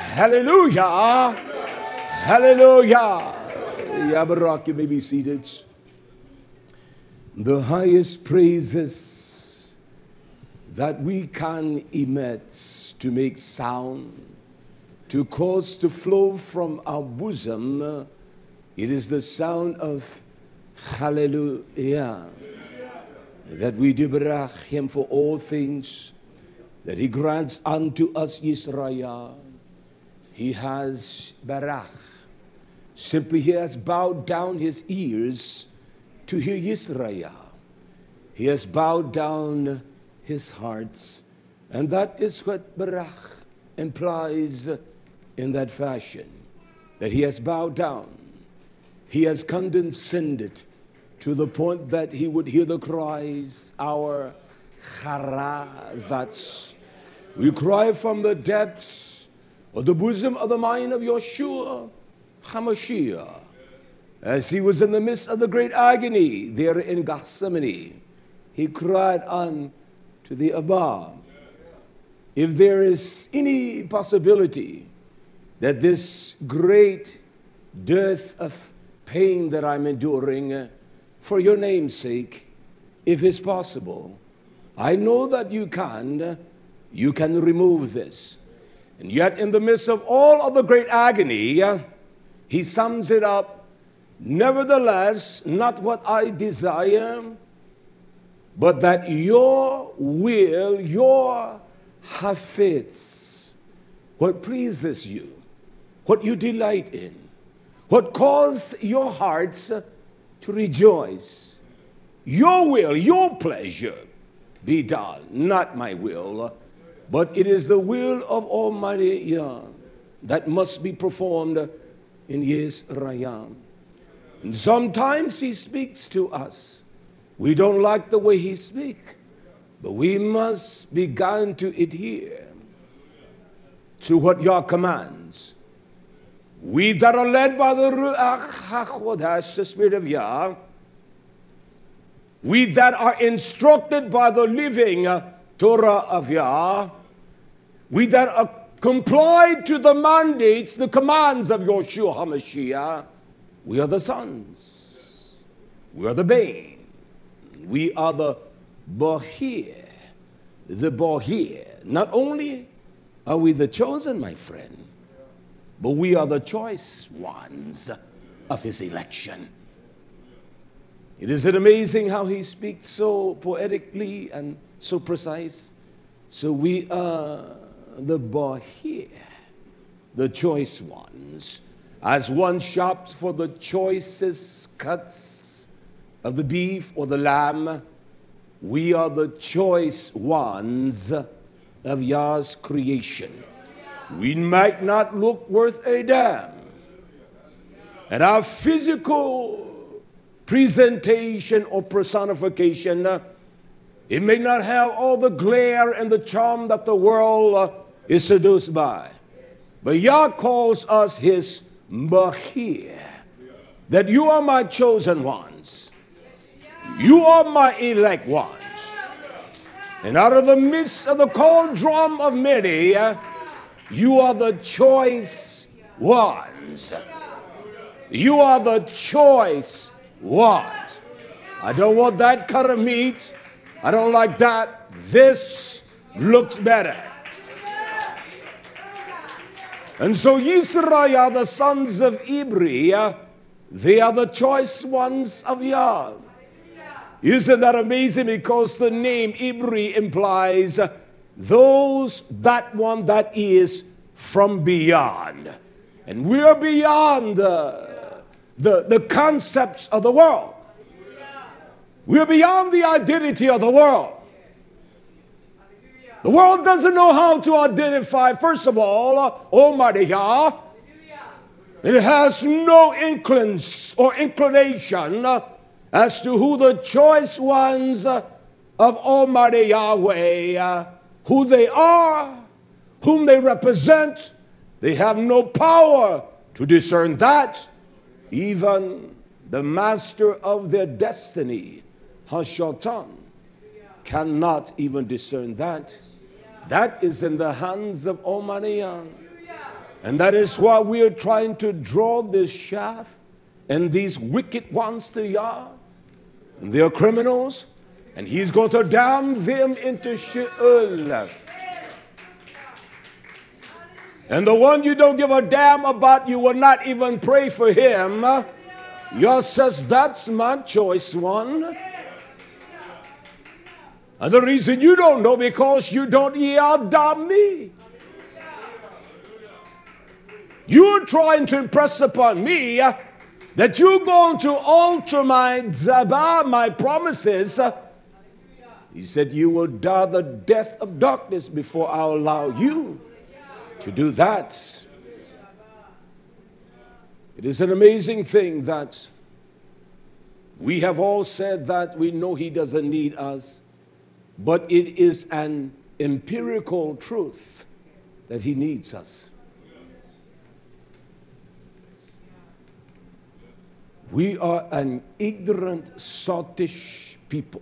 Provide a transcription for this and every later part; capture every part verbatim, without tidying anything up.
Hallelujah. Hallelujah. Yabarak, you may be seated. The highest praises that we can emit to make sound, to cause to flow from our bosom, it is the sound of hallelujah. That we debarach him for all things that he grants unto us Yisrael. He has barach. Simply he has bowed down his ears to hear Yisrael. He has bowed down his hearts. And that is what barach implies in that fashion. That he has bowed down. He has condescended to the point that he would hear the cries, our charazats. We cry from the depths of the bosom of the mind of Yeshua HaMashiach. As he was in the midst of the great agony there in Gethsemane, he cried unto the Abba. If there is any possibility that this great dearth of pain that I'm enduring, for your name's sake, if it's possible, I know that you can, you can remove this. And yet in the midst of all of the great agony, he sums it up, nevertheless, not what I desire, but that your will, your hafetz, what pleases you, what you delight in, what causes your hearts to rejoice, your will, your pleasure be done, not my will, but it is the will of Almighty Yah that must be performed in Yisrael. And sometimes he speaks to us. We don't like the way he speaks, but we must begin to adhere to what Yah commands. We that are led by the Ruach HaKodesh, the Spirit of Yah, we that are instructed by the living Torah of Yah, we that are complied to the mandates, the commands of Yeshua HaMashiach, we are the sons. We are the bane. We are the Bohir. The Bohir. Not only are we the chosen, my friend, but we are the choice ones of his election. It is amazing how he speaks so poetically and so precise. So we are the Bohir, the choice ones. As one shops for the choicest cuts of the beef or the lamb, we are the choice ones of Yah's creation. We might not look worth a damn. And our physical presentation or personification, it may not have all the glare and the charm that the world uh, is seduced by. But Yah calls us his Mahir, that you are my chosen ones. You are my elect ones. And out of the midst of the cold drum of many, uh, you are the choice ones. You are the choice ones. I don't want that cut of meat. I don't like that. This looks better. And so Yisrael, the sons of Ibri, they are the choice ones of Yah. Isn't that amazing? Because the name Ibri implies those, that one that is from beyond. And we are beyond the, the, the concepts of the world. We are beyond the identity of the world. The world doesn't know how to identify, first of all, Almighty Yah. It has no inclines or inclination as to who the choice ones of Almighty Yahweh, who they are, whom they represent. They have no power to discern that. Even the master of their destiny, Hashatan, cannot even discern that. That is in the hands of Almighty Yah. And that is why we are trying to draw this shaft and these wicked ones to Yah. And they are criminals. And he's going to damn them into Sheol. And the one you don't give a damn about, you will not even pray for him. Yah says, that's my choice one. And the reason you don't know, because you don't yada me. You're trying to impress upon me that you're going to alter my zabah, my promises. He said, you will die the death of darkness before I'll allow you to do that. It is an amazing thing that we have all said that we know he doesn't need us, but it is an empirical truth that he needs us. We are an ignorant, sottish people.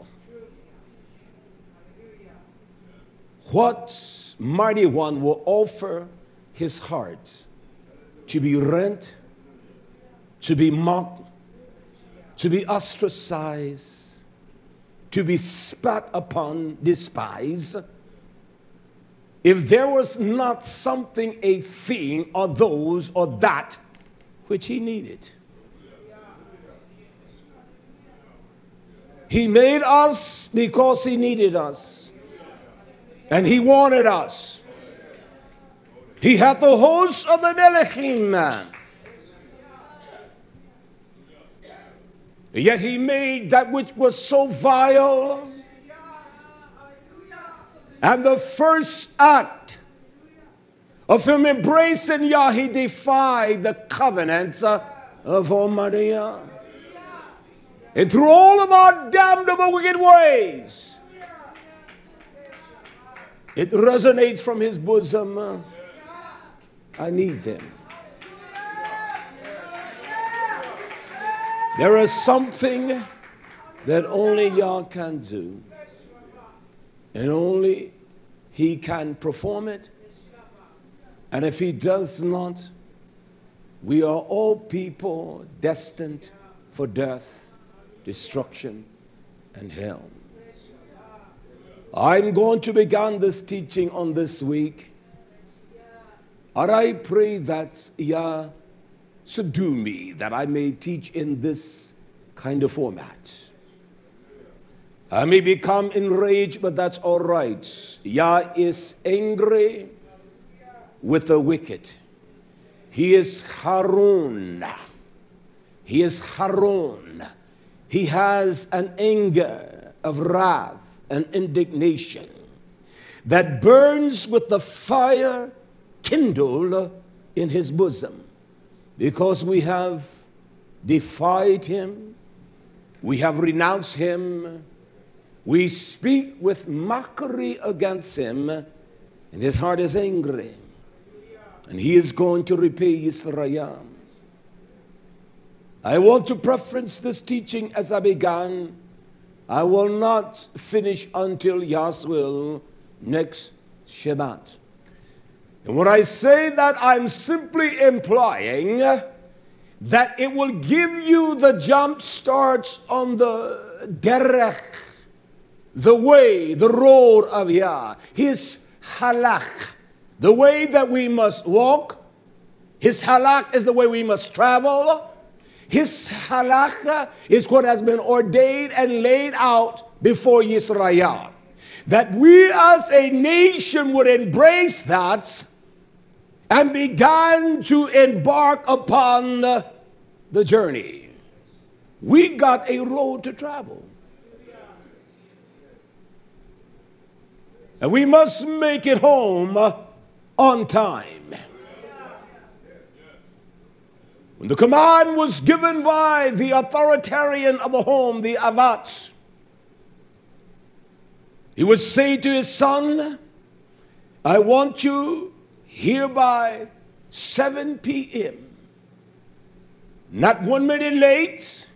What mighty one will offer his heart to be rent, to be mocked, to be ostracized, to be spat upon, despised, if there was not something, a thing, or those, or that which he needed? He made us because he needed us. And he wanted us. He had the host of the Melechim. Yet he made that which was so vile. And the first act of him embracing Yah, he defied the covenants of Almighty Yah. And through all of our damnable wicked ways, it resonates from his bosom. I need them. There is something that only Yah can do. And only he can perform it. And if he does not, we are all people destined for death, destruction, and hell. I'm going to begin this teaching on this week. And I pray that Yah subdue me, that I may teach in this kind of format. I may become enraged, but that's all right. Yah is angry with the wicked. He is Harun. He is Harun. He has an anger of wrath and indignation that burns with the fire kindled in his bosom, because we have defied him, we have renounced him, we speak with mockery against him, and his heart is angry, and he is going to repay Israel. I want to preference this teaching as I began. I will not finish until Yah's will next Shabbat. And when I say that, I'm simply implying that it will give you the jump starts on the derech, the way, the road of Yah, his halach, the way that we must walk. His halach is the way we must travel. His halakha is what has been ordained and laid out before Yisrael. That we as a nation would embrace that and began to embark upon the journey. We got a road to travel. And we must make it home on time. When the command was given by the authoritarian of the home, the Avat, he would say to his son, I want you here by seven p m Not one minute late,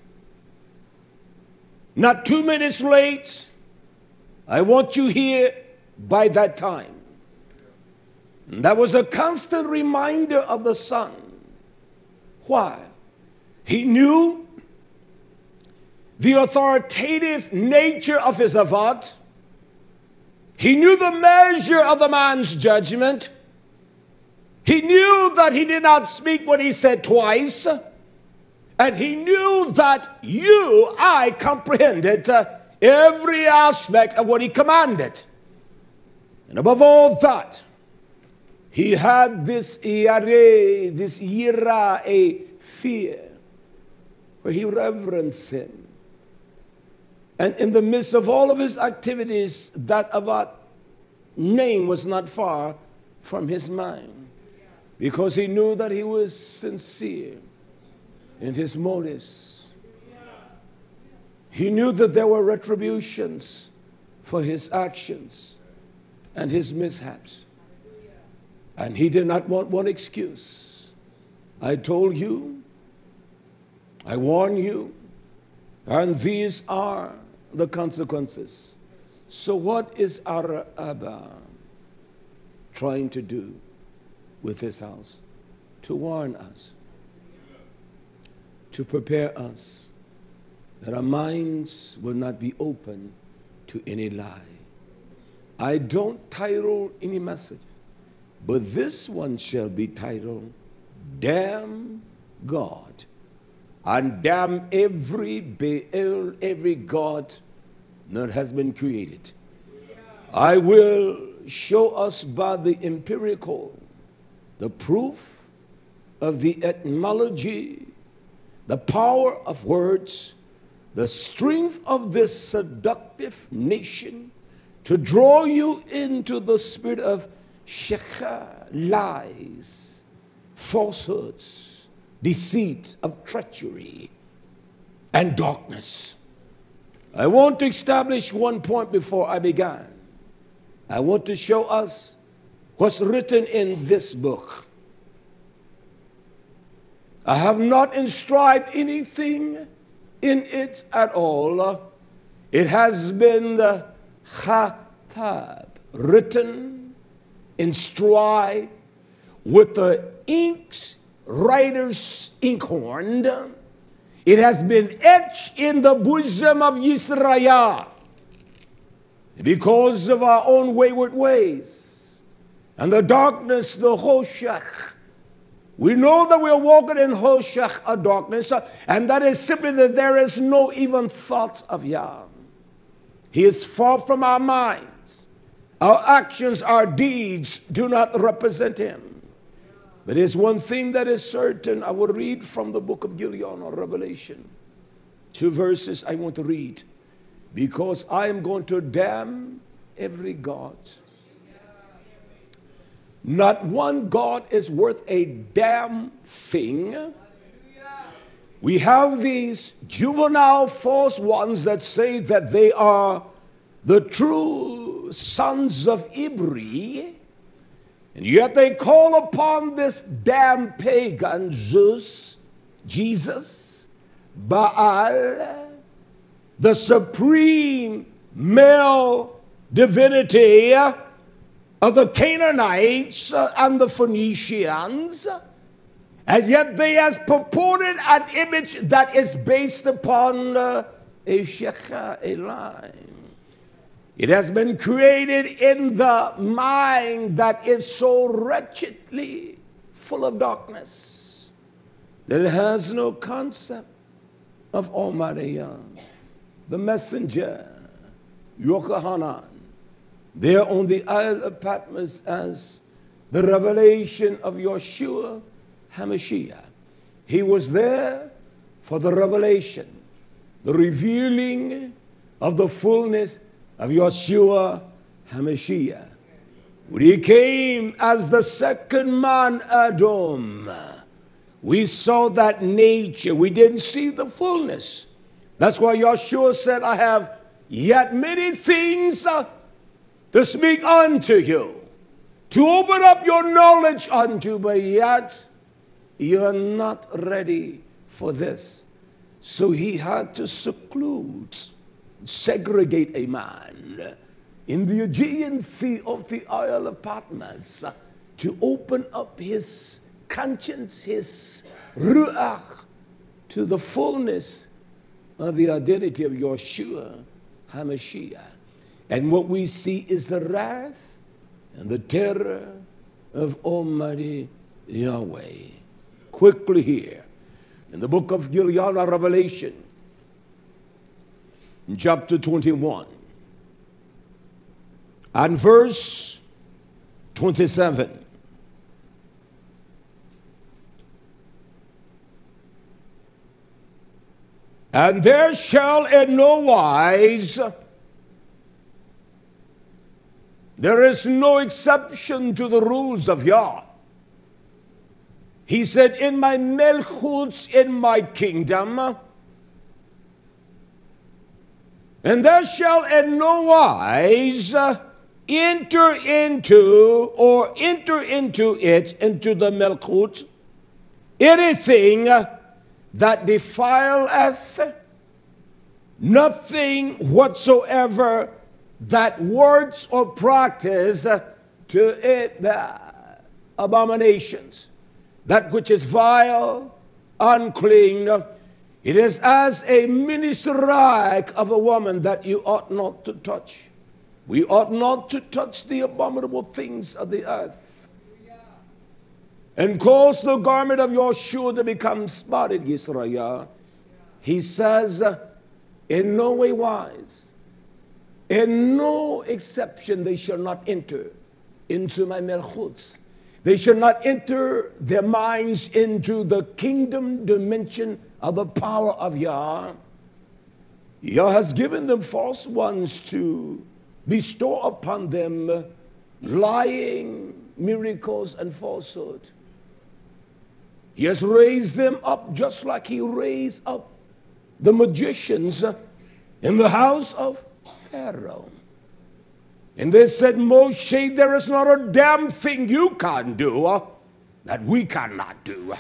not two minutes late. I want you here by that time. That was a constant reminder of the Son. Why? He knew the authoritative nature of his avot. He knew the measure of the man's judgment. He knew that he did not speak what he said twice. And he knew that you, I, comprehended uh, every aspect of what he commanded. And above all that, he had this yare, this yira, a fear, where he reverenced him. And in the midst of all of his activities, that avot name was not far from his mind, because he knew that he was sincere in his motives. He knew that there were retributions for his actions and his mishaps. And he did not want one excuse. I told you, I warn you, and these are the consequences. So what is our Abba trying to do with his house? To warn us, to prepare us, that our minds will not be open to any lie. I don't title any message, but this one shall be titled, Damn God, and damn every Baal, every God that has been created. I will show us by the empirical, the proof of the etymology, the power of words, the strength of this seductive nation to draw you into the spirit of shekha, lies, falsehoods, deceit, of treachery, and darkness. I want to establish one point before I begin. I want to show us what's written in this book. I have not inscribed anything in it at all. It has been the khatab, written, inscribed with the ink's writer's inkhorn. It has been etched in the bosom of Yisrael because of our own wayward ways and the darkness, the Hoshech. We know that we are walking in Hoshech, a darkness, and that is simply that there is no even thoughts of Yah. He is far from our minds. Our actions, our deeds do not represent him. But there's one thing that is certain. I will read from the book of Gileon or Revelation. Two verses I want to read, because I am going to damn every God. Not one God is worth a damn thing. We have these juvenile false ones that say that they are the true sons of Ibri, and yet they call upon this damn pagan Zeus, Jesus, Baal, the supreme male divinity of the Canaanites and the Phoenicians, and yet they has purported an image that is based upon uh, a shekha, a lie. It has been created in the mind that is so wretchedly full of darkness that it has no concept of Almighty Yah. The messenger, Yochanan, there on the Isle of Patmos as the revelation of Yeshua HaMashiach. He was there for the revelation, the revealing of the fullness of Yeshua HaMashiach. When he came as the second man, Adam, we saw that nature. We didn't see the fullness. That's why Yeshua said, I have yet many things uh, to speak unto you, to open up your knowledge unto, but yet you are not ready for this. So he had to seclude, segregate a man in the Aegean Sea of the Isle of Patmos to open up his conscience, his ruach, to the fullness of the identity of Yeshua HaMashiach. And what we see is the wrath and the terror of Almighty Yahweh. Quickly here, in the book of Giliana Revelation, in chapter twenty-one, and verse twenty-seven. And there shall in no wise, there is no exception to the rules of Yah. He said, in my melchuts, in my kingdom, and there shall in no wise enter into, or enter into it, into the melchut, anything that defileth, nothing whatsoever that words or practice to it uh, abominations, that which is vile, unclean. It is as a ministeric of a woman that you ought not to touch. We ought not to touch the abominable things of the earth, and cause the garment of Yeshua to become spotted, Yisrael. He says, in no way wise, in no exception, they shall not enter into my melchuts. They shall not enter their minds into the kingdom dimension of the power of Yah. Yah has given them false ones to bestow upon them lying, miracles, and falsehood. He has raised them up just like he raised up the magicians in the house of Pharaoh. And they said, Moshe, there is not a damn thing you can do uh, that we cannot do.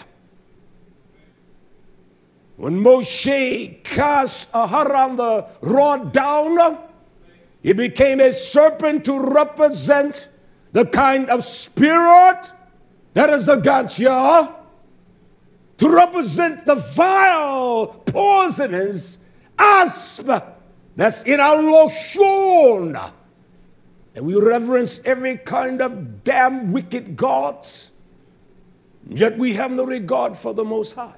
When Moshe cast Aharon the rod down, uh, it became a serpent to represent the kind of spirit that is against Yah, to represent the vile, poisonous asp that's in our loshon. And we reverence every kind of damn wicked gods, yet we have no regard for the Most High.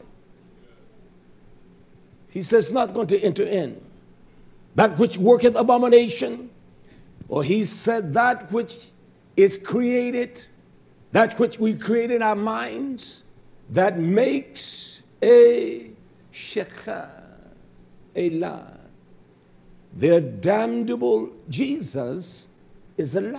He says not going to enter in that which worketh abomination, or he said that which is created, that which we create in our minds, that makes a shekha, a lie. Their damnable Jesus is a lie.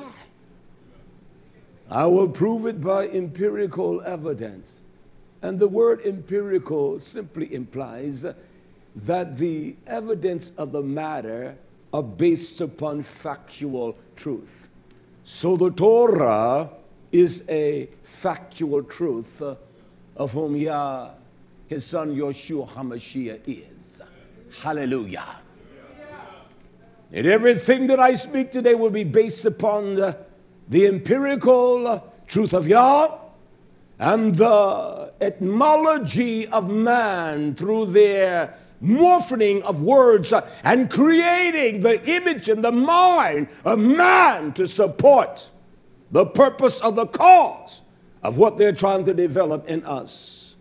I will prove it by empirical evidence. And the word empirical simply implies that the evidence of the matter are based upon factual truth. So the Torah is a factual truth of whom Yah, his son Yeshua HaMashiach is. Hallelujah. And everything that I speak today will be based upon the, the empirical truth of Yah and the etymology of man through their morphing of words and creating the image in the mind of man to support the purpose of the cause of what they're trying to develop in us.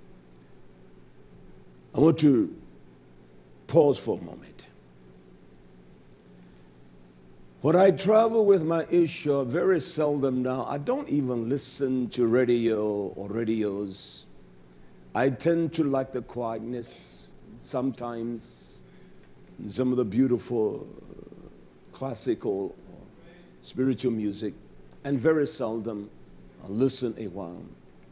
I want to pause for a moment. When I travel with my Isha, very seldom now, I don't even listen to radio or radios. I tend to like the quietness, sometimes some of the beautiful classical spiritual music, and very seldom I listen a while.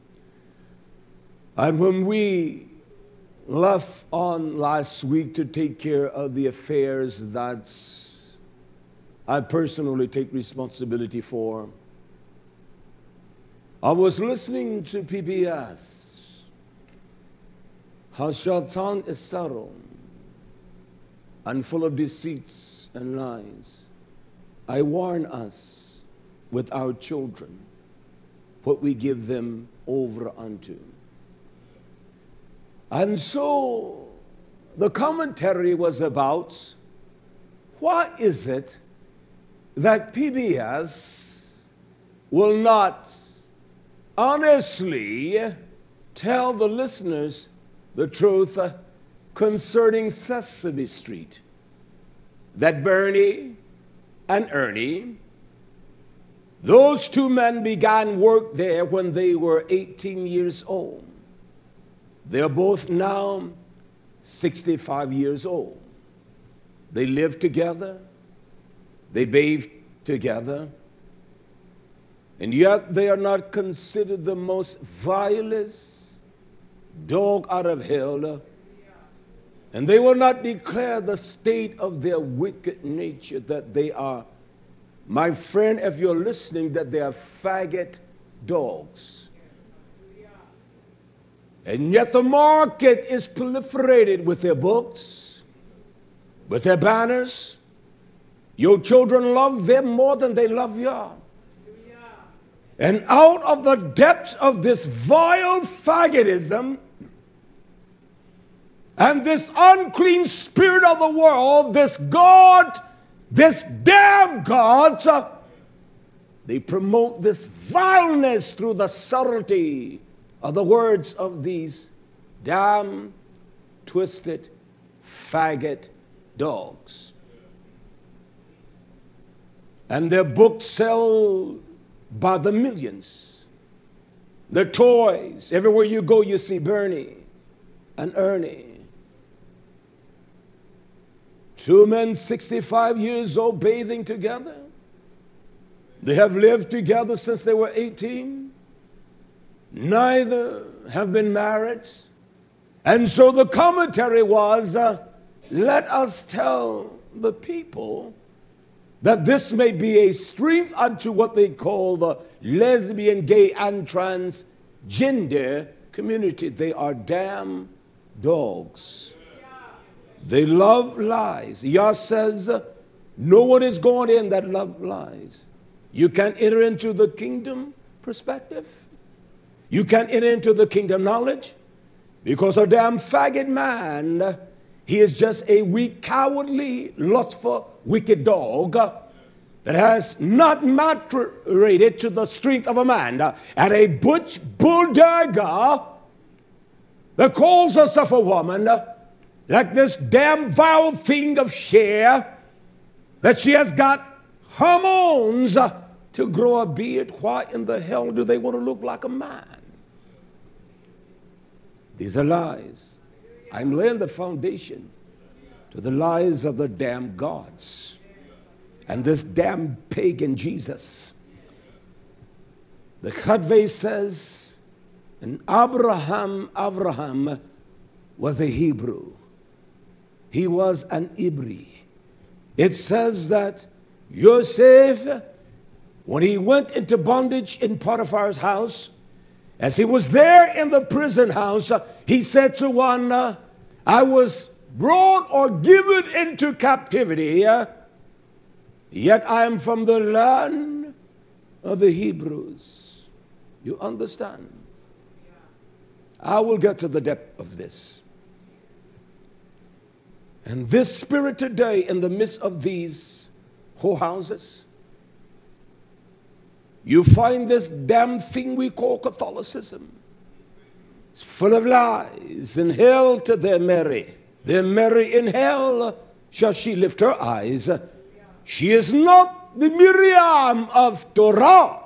And when we left on last week to take care of the affairs that I personally take responsibility for, I was listening to P B S. Hashatan is subtle and full of deceits and lies. I warn us with our children what we give them over unto. And so the commentary was about, why is it that P B S will not honestly tell the listeners the truth concerning Sesame Street? That Bernie and Ernie, those two men began work there when they were eighteen years old. They're both now sixty-five years old. They live together. They bathe together. And yet they are not considered the most vilest dog out of hell. And they will not declare the state of their wicked nature, that they are, my friend, if you're listening, that they are faggot dogs. And yet the market is proliferated with their books, with their banners. Your children love them more than they love you. And out of the depths of this vile faggotism and this unclean spirit of the world, this God, this damn God, they promote this vileness through the subtlety of the words of these damn, twisted, faggot dogs. And their books sell by the millions. Their toys, everywhere you go, you see Bernie and Ernie. Two men, sixty-five years old, bathing together. They have lived together since they were eighteen. Neither have been married. And so the commentary was, uh, let us tell the people that this may be a strength unto what they call the lesbian, gay, and transgender community. They are damn dogs. They love lies. Yah says, no one is going in that love lies. You can't enter into the kingdom perspective. You can't enter into the kingdom knowledge, because a damn faggot man, he is just a weak, cowardly, lustful, wicked dog that has not maturated to the strength of a man, and a butch bulldogger that calls herself a woman, like this damn vile thing of Cher, that she has got hormones to grow a beard. Why in the hell do they want to look like a man? These are lies. I'm laying the foundation to the lies of the damn gods and this damn pagan Jesus. The Chadvei says, and Abraham, Abraham was a Hebrew. He was an Ibri. It says that Yosef, when he went into bondage in Potiphar's house, as he was there in the prison house, uh, he said to one, uh, I was brought or given into captivity, uh, yet I am from the land of the Hebrews. You understand? I will get to the depth of this. And this spirit today, in the midst of these whorehouses, you find this damn thing we call Catholicism. It's full of lies. In hell to their Mary. Their Mary in hell shall she lift her eyes. She is not the Miriam of Torah.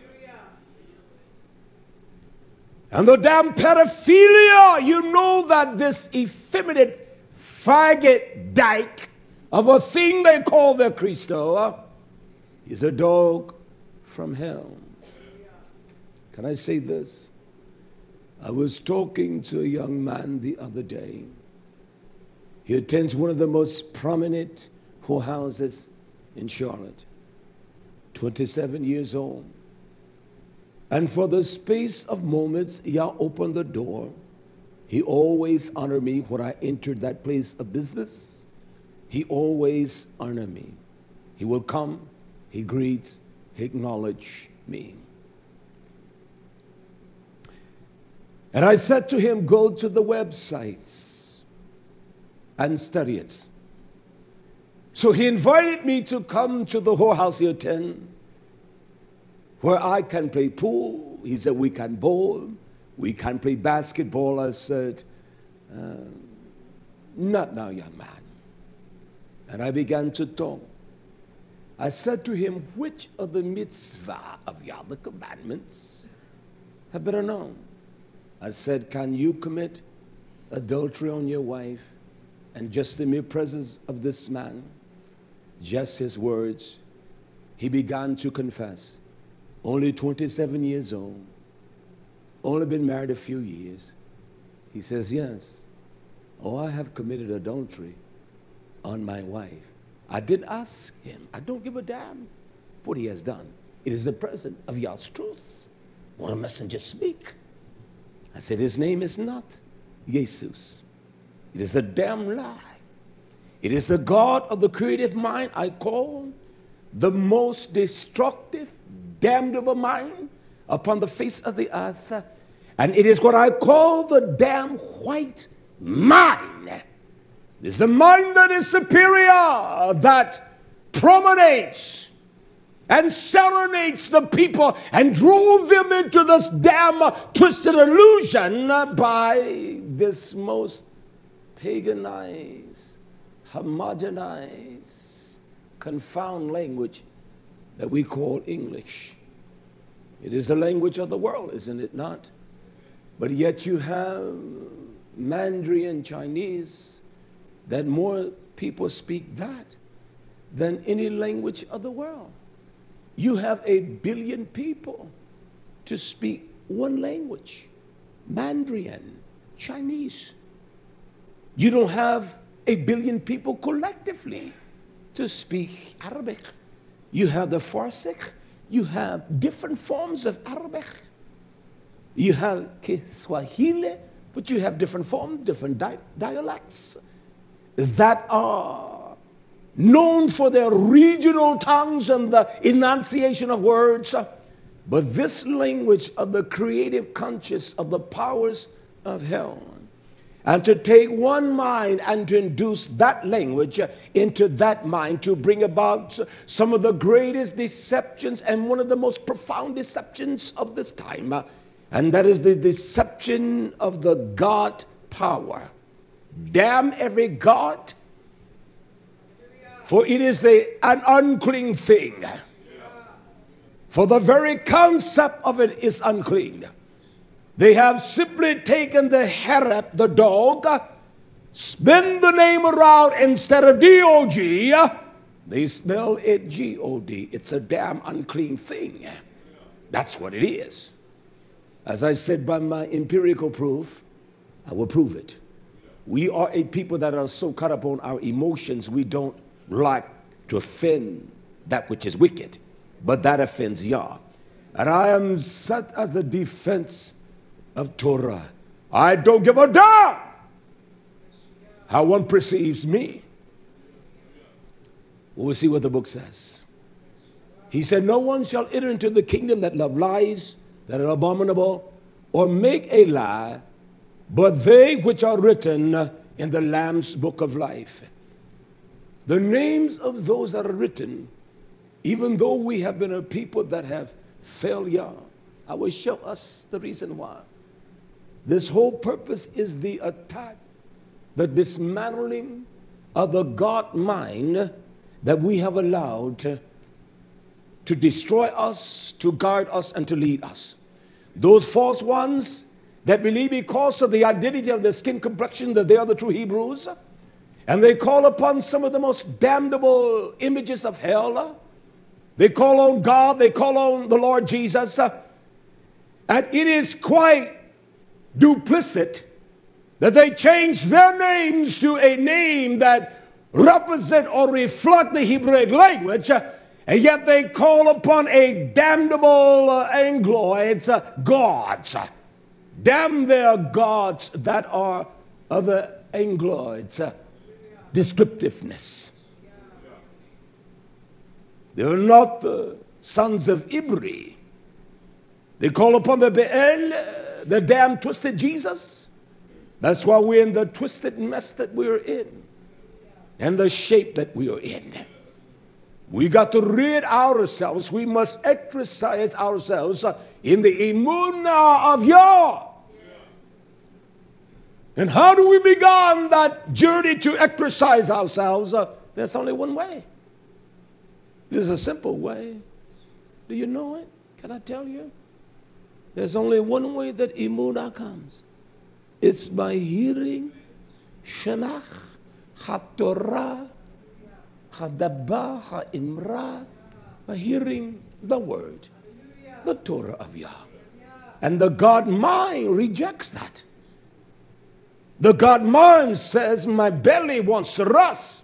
And the damn pedophilia, you know that this effeminate faggot dyke of a thing they call their Christo is a dog from hell. Can I say this? I was talking to a young man the other day. He attends one of the most prominent whorehouses in Charlotte. twenty-seven years old. And for the space of moments, Yah opened the door. He always honored me when I entered that place of business. He always honored me. He will come, he greets, he acknowledges me. And I said to him, go to the websites and study it. So he invited me to come to the whorehouse Hilton, where I can play pool. He said, we can bowl. We can play basketball. I said, uh, not now, young man. And I began to talk. I said to him, which of the mitzvah of Yah, the commandments, have better known? I said, can you commit adultery on your wife and just in the presence of this man? Just his words. He began to confess. Only twenty-seven years old. Only been married a few years. He says, yes. Oh, I have committed adultery on my wife. I did ask him. I don't give a damn what he has done. It is the presence of Yah's truth. What a messenger speak. I said, his name is not Jesus. It is a damn lie. It is the God of the creative mind I call the most destructive, damnable mind upon the face of the earth. And it is what I call the damn white mind. It is the mind that is superior, that promenades and serenades the people and drove them into this damn twisted illusion by this most paganized, homogenized, confound language that we call English. It is the language of the world, isn't it not? But yet you have Mandarin Chinese that more people speak that than any language of the world. You have a billion people to speak one language, Mandarin Chinese. You don't have a billion people collectively to speak Arabic. You have the Farsi, you have different forms of Arabic. You have Kiswahili, but you have different forms, different di dialects that are known for their regional tongues and the enunciation of words. But this language of the creative conscious of the powers of hell, and to take one mind and to induce that language into that mind to bring about some of the greatest deceptions and one of the most profound deceptions of this time. And that is the deception of the God power. Damn every God, for it is a, an unclean thing. For the very concept of it is unclean. They have simply taken the herep, the dog, spin the name around instead of D O G, they spell it G O D. It's a damn unclean thing. That's what it is. As I said, by my empirical proof, I will prove it. We are a people that are so caught up on our emotions, we don't like to offend that which is wicked, but that offends Yah. And I am set as a defense of Torah. I don't give a damn how one perceives me. We'll see what the book says. He said, no one shall enter into the kingdom that love lies, that are abominable, or make a lie, but they which are written in the Lamb's book of life. The names of those that are written, even though we have been a people that have failed Yah, I will show us the reason why. This whole purpose is the attack, the dismantling of the God mind that we have allowed to, to destroy us, to guide us, and to lead us. Those false ones that believe because of the identity of their skin complexion that they are the true Hebrews, and they call upon some of the most damnable images of hell. They call on God, they call on the Lord Jesus, and it is quite duplicit that they change their names to a name that represent or reflect the Hebraic language, and yet they call upon a damnable uh, Angloids uh, gods. Damn their gods that are of the Angloids uh, descriptiveness. They are not the sons of Ibri. They call upon the Baal, the damn twisted Jesus. That's why we're in the twisted mess that we're in and the shape that we are in. We got to rid ourselves. We must exercise ourselves in the emunah of Yah. And how do we begin that journey to exercise ourselves? Uh, there's only one way. There's a simple way. Do you know it? Can I tell you? There's only one way that emunah comes. It's by hearing Shemach, HaTorah, HaDabah, HaImrah, by hearing the word, the Torah of Yah. And the God mind rejects that. The God mind says, my belly wants to rust.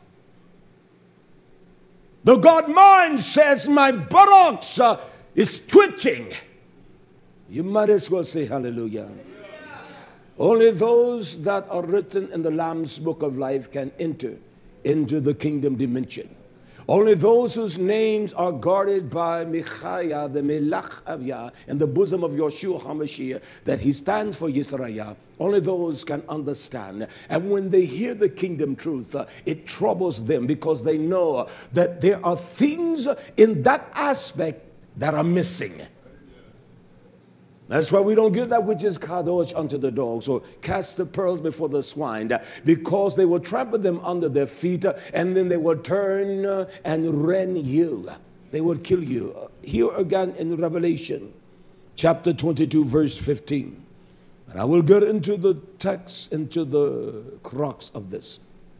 The God mind says, my buttocks uh, is twitching. You might as well say hallelujah. Only those that are written in the Lamb's book of life can enter into the kingdom dimension. Only those whose names are guarded by Michaiah, the Melach of Yah, in the bosom of Yeshua HaMashiach, that he stands for Yisrael, only those can understand. And when they hear the kingdom truth, uh, it troubles them because they know that there are things in that aspect that are missing. That's why we don't give that which is kadosh unto the dogs, or cast the pearls before the swine, because they will trample them under their feet, and then they will turn and rend you. They will kill you. Here again in Revelation, chapter twenty-two, verse fifteen. And I will get into the text, into the crux of this.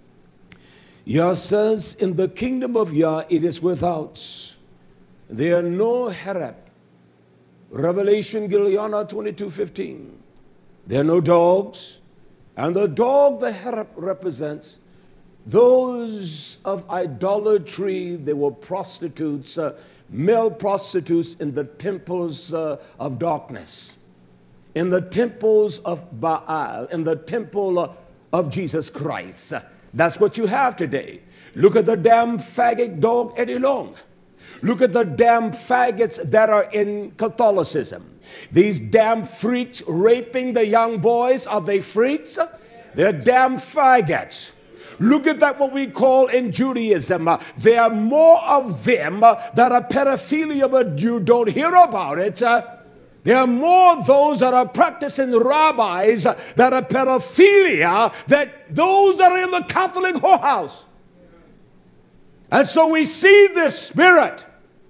Yah says, in the kingdom of Yah, it is without. There are no hereb. Revelation, Giliana twenty-two fifteen. There are no dogs. And the dog, the hereb, represents those of idolatry. They were prostitutes, uh, male prostitutes in the temples uh, of darkness, in the temples of Baal, in the temple uh, of Jesus Christ. That's what you have today. Look at the damn faggot dog Eddie Long. Look at the damn faggots that are in Catholicism. These damn freaks raping the young boys. Are they freaks? They're damn faggots. Look at that, what we call in Judaism. Uh, there are more of them uh, that are pedophilia, but you don't hear about it. Uh, there are more of those that are practicing rabbis uh, that are pedophilia than those that are in the Catholic whorehouse. And so we see this spirit.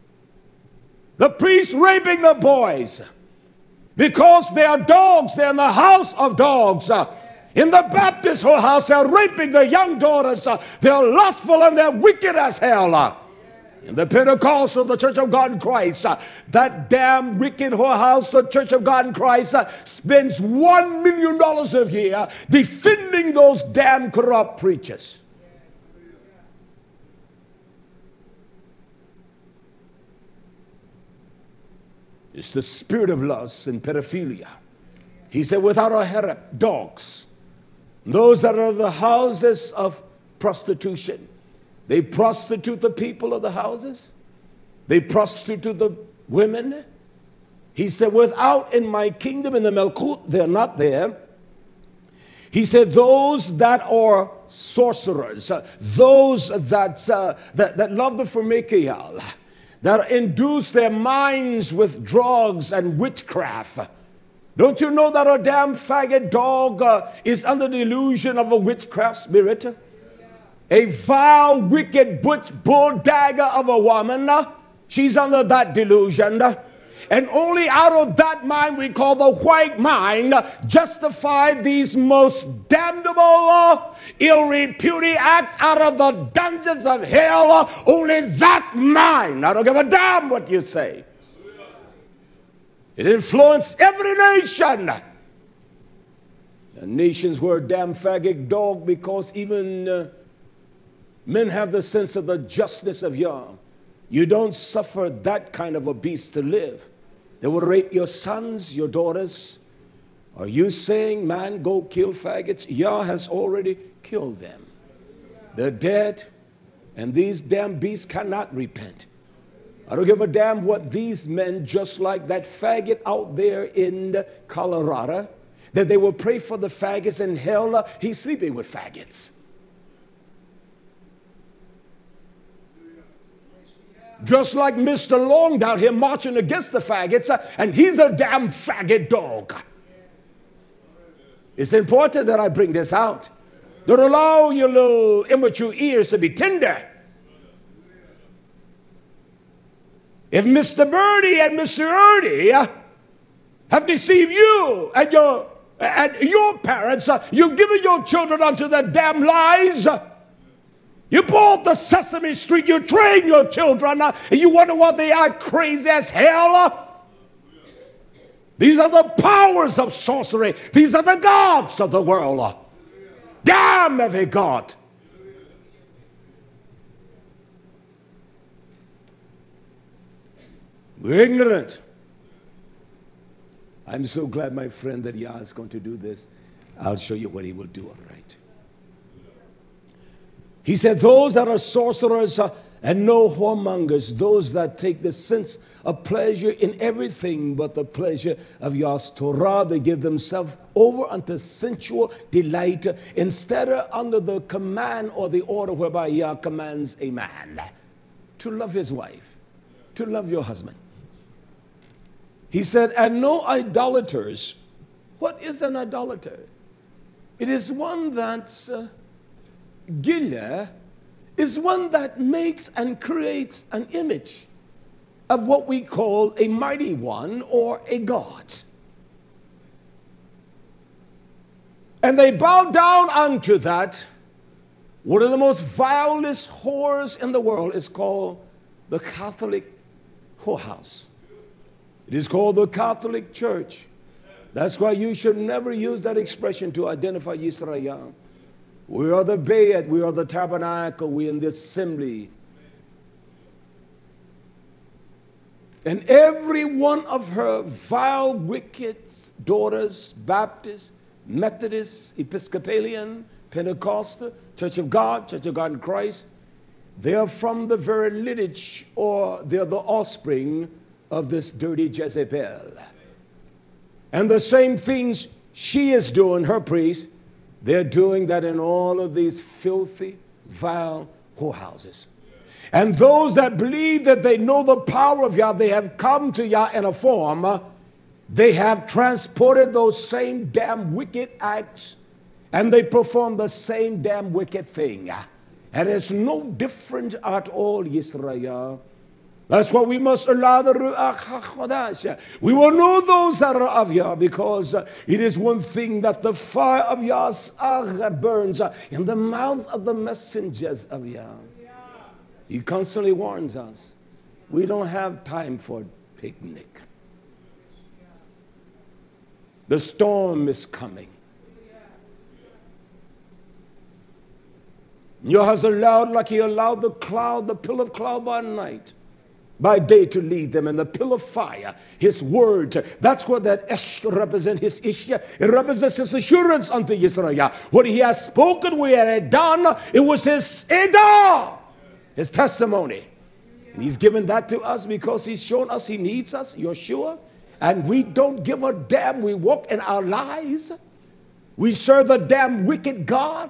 The priests raping the boys because they are dogs. They're in the house of dogs. Uh, in the Baptist whorehouse, they're raping the young daughters. Uh, they're lustful and they're wicked as hell. Uh, in the Pentecostal, the Church of God in Christ, uh, that damn wicked whorehouse, the Church of God in Christ, uh, spends one million dollars a year defending those damn corrupt preachers. It's the spirit of lust and pedophilia. He said, without a hereb, dogs. Those that are the houses of prostitution. They prostitute the people of the houses. They prostitute the women. He said, without in my kingdom, in the Melkut, they're not there. He said, those that are sorcerers, uh, those that, uh, that, that love the formikial, that induce their minds with drugs and witchcraft. Don't you know that a damn faggot dog uh, is under the illusion of a witchcraft spirit? A vile, wicked, butch bull dagger of a woman. Uh, she's under that delusion. Uh, and only out of that mind we call the white mind uh, justify these most damnable, uh, ill-reputed acts out of the dungeons of hell. Uh, only that mind. I don't give a damn what you say. It influenced every nation. The nations were a damn faggot dog because even uh, men have the sense of the justness of Yah. You don't suffer that kind of a beast to live. They will rape your sons, your daughters. Are you saying, man, go kill faggots? Yah has already killed them. They're dead, and these damn beasts cannot repent. I don't give a damn what these men, just like that faggot out there in Colorado, that they will pray for the faggots in hell. Uh, he's sleeping with faggots. Just like Mister Long down here marching against the faggots, uh, and he's a damn faggot dog. It's important that I bring this out. Don't allow your little immature ears to be tender. If Mister Birdie and Mister Ernie uh, have deceived you and your, and your parents, uh, you've given your children unto their damn lies. Uh, you bought the Sesame Street, you train your children, uh, and you wonder why they are crazy as hell. Uh, these are the powers of sorcery. These are the gods of the world. Uh, damn every god. We're ignorant. I'm so glad, my friend, that Yah is going to do this. I'll show you what he will do, all right. He said, those that are sorcerers uh, and no whoremongers, those that take the sense of pleasure in everything but the pleasure of Yah's Torah, they give themselves over unto sensual delight uh, instead of under the command or the order whereby Yah commands a man to love his wife, to love your husband. He said, and no idolaters. What is an idolater? It is one that's, uh, Gila is one that makes and creates an image of what we call a mighty one or a god. And they bow down unto that. One of the most vilest whores in the world is called the Catholic whorehouse. It is called the Catholic Church. That's why you should never use that expression to identify Yisrael. We are the Bayat, we are the tabernacle, we are in the assembly. And every one of her vile, wicked daughters, Baptist, Methodist, Episcopalian, Pentecostal, Church of God, Church of God in Christ, they are from the very lineage, or they're the offspring of this dirty Jezebel. And the same things she is doing, her priest, they're doing that in all of these filthy, vile whorehouses. And those that believe that they know the power of Yah, they have come to Yah in a form, uh, they have transported those same damn wicked acts, and they perform the same damn wicked thing. And it's no different at all, Yisrael. That's why we must allow the Ruach HaKodesh. We will know those that are of Yah, because uh, it is one thing that the fire of Yah's uh, burns uh, in the mouth of the messengers of Yah. He constantly warns us. We don't have time for a picnic. The storm is coming. Yah has allowed, like he allowed the cloud, the pillar of cloud by night, by day to lead them, and the pillar of fire, his word. That's what that Esh represents, his Ishya. It represents his assurance unto Israel. What he has spoken, we had done. It was his Edah, his testimony. And he's given that to us because he's shown us he needs us, Yeshua. And we don't give a damn. We walk in our lies. We serve the damn wicked God.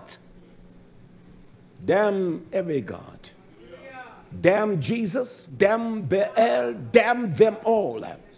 Damn every God. Damn Jesus, damn Baal, damn them all.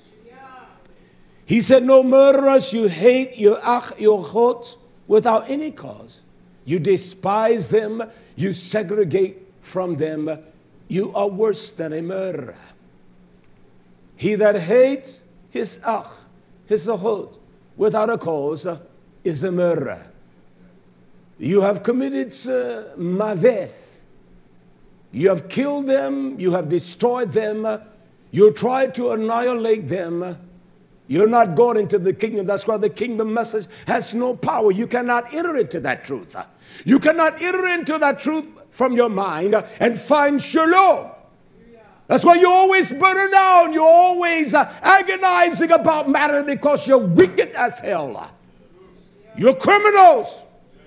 He said, no murderers, you hate your ach, your chot without any cause. You despise them, you segregate from them. You are worse than a murderer. He that hates his ach, his chot without a cause is a murderer. You have committed uh, maveth. You have killed them, you have destroyed them, you tried to annihilate them. You're not going into the kingdom. That's why the kingdom message has no power. You cannot enter into that truth. You cannot enter into that truth from your mind and find shalom. That's why you're always burning down. You're always uh, agonizing about matter because you're wicked as hell. You're criminals.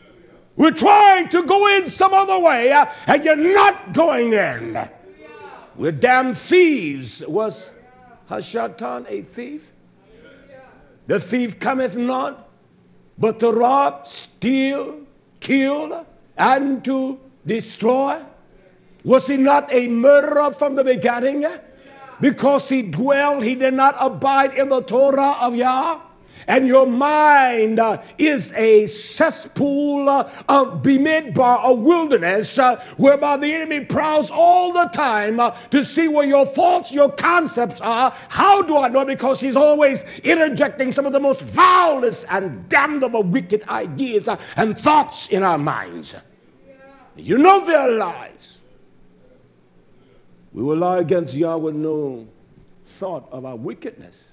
We're trying to go in some other way, uh, and you're not going in. We're damn thieves. Was Hashatan a thief? The thief cometh not, but to rob, steal, kill, and to destroy. Was he not a murderer from the beginning? Because he dwelled, he did not abide in the Torah of Yah. And your mind uh, is a cesspool uh, of Bemidbar, a wilderness, uh, whereby the enemy prowls all the time uh, to see where your thoughts, your concepts are. How do I know? Because he's always interjecting some of the most vilest and damnable wicked ideas uh, and thoughts in our minds. You know they're lies. We will lie against Yah with no thought of our wickedness.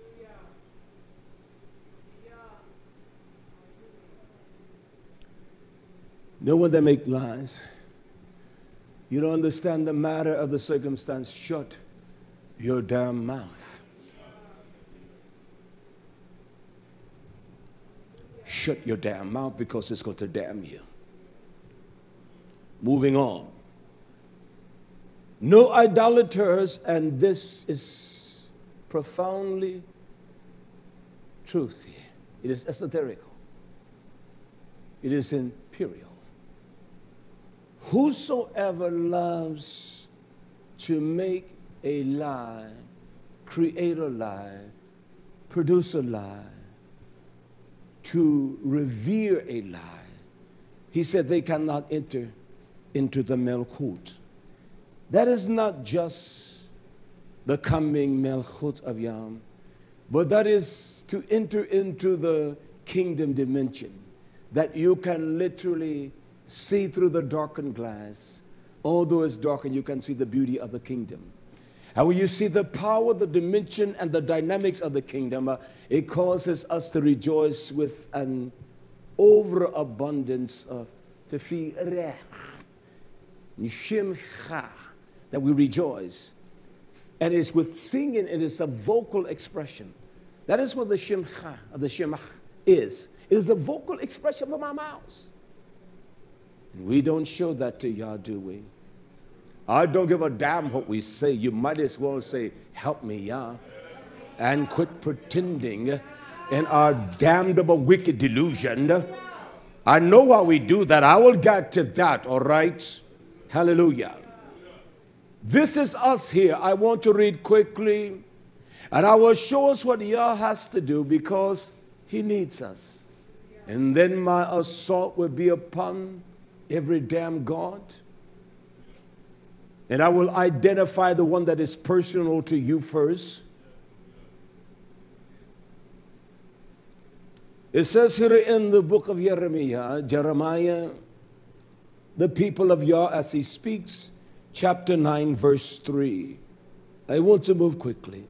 No one that make lies. You don't understand the matter of the circumstance. Shut your damn mouth. Shut your damn mouth, because it's going to damn you. Moving on. No idolaters, and this is profoundly truth here. It is esoterical. It is imperial. Whosoever loves to make a lie, create a lie, produce a lie, to revere a lie, he said they cannot enter into the Melchut. That is not just the coming Melchut of Yam, but that is to enter into the kingdom dimension, that you can literally see through the darkened glass. Although it's darkened, you can see the beauty of the kingdom. And when you see the power, the dimension, and the dynamics of the kingdom, uh, it causes us to rejoice with an overabundance of tefireh, shimcha, that we rejoice. And it's with singing, it is a vocal expression. That is what the shimcha, or the shemach, is. It is a vocal expression from our mouths. We don't show that to Yah, do we? I don't give a damn what we say. You might as well say, help me, Yah, and quit pretending in our damnable wicked delusion. I know why we do that. I will get to that, all right? Hallelujah. This is us here. I want to read quickly, and I will show us what Yah has to do, because he needs us. And then my assault will be upon every damn God. And I will identify the one that is personal to you first. It says here in the book of Jeremiah, Jeremiah, the people of Yah as he speaks, chapter nine, verse three. I want to move quickly.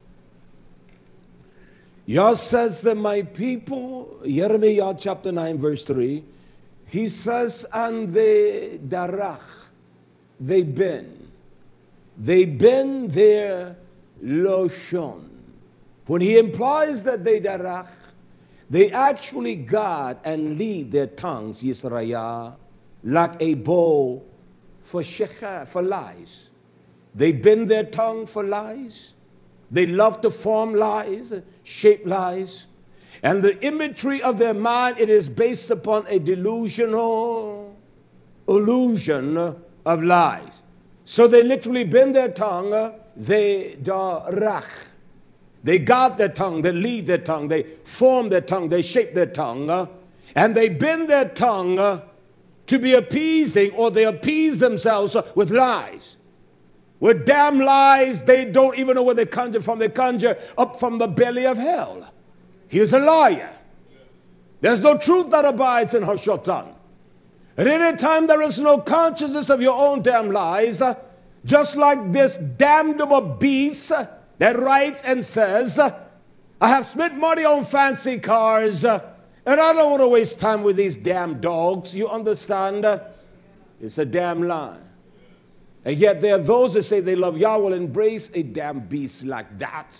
Yah says that my people, Jeremiah chapter nine, verse three, he says, and they darach, they bend. They bend their loshon. When he implies that they darach, they actually guard and lead their tongues, Yisraya, like a bow for shekha, for lies. They bend their tongue for lies. They love to form lies, shape lies. And the imagery of their mind, it is based upon a delusional illusion of lies. So they literally bend their tongue, they darach. They guard their tongue, they lead their tongue, they form their tongue, they shape their tongue, and they bend their tongue to be appeasing, or they appease themselves with lies. With damn lies, they don't even know where they conjure from. They conjure up from the belly of hell. He is a liar. There's no truth that abides in Hashatan. At any time there is no consciousness of your own damn lies, just like this damnable beast that writes and says, I have spent money on fancy cars, and I don't want to waste time with these damn dogs. You understand? It's a damn lie. And yet there are those that say they love Yah will embrace a damn beast like that.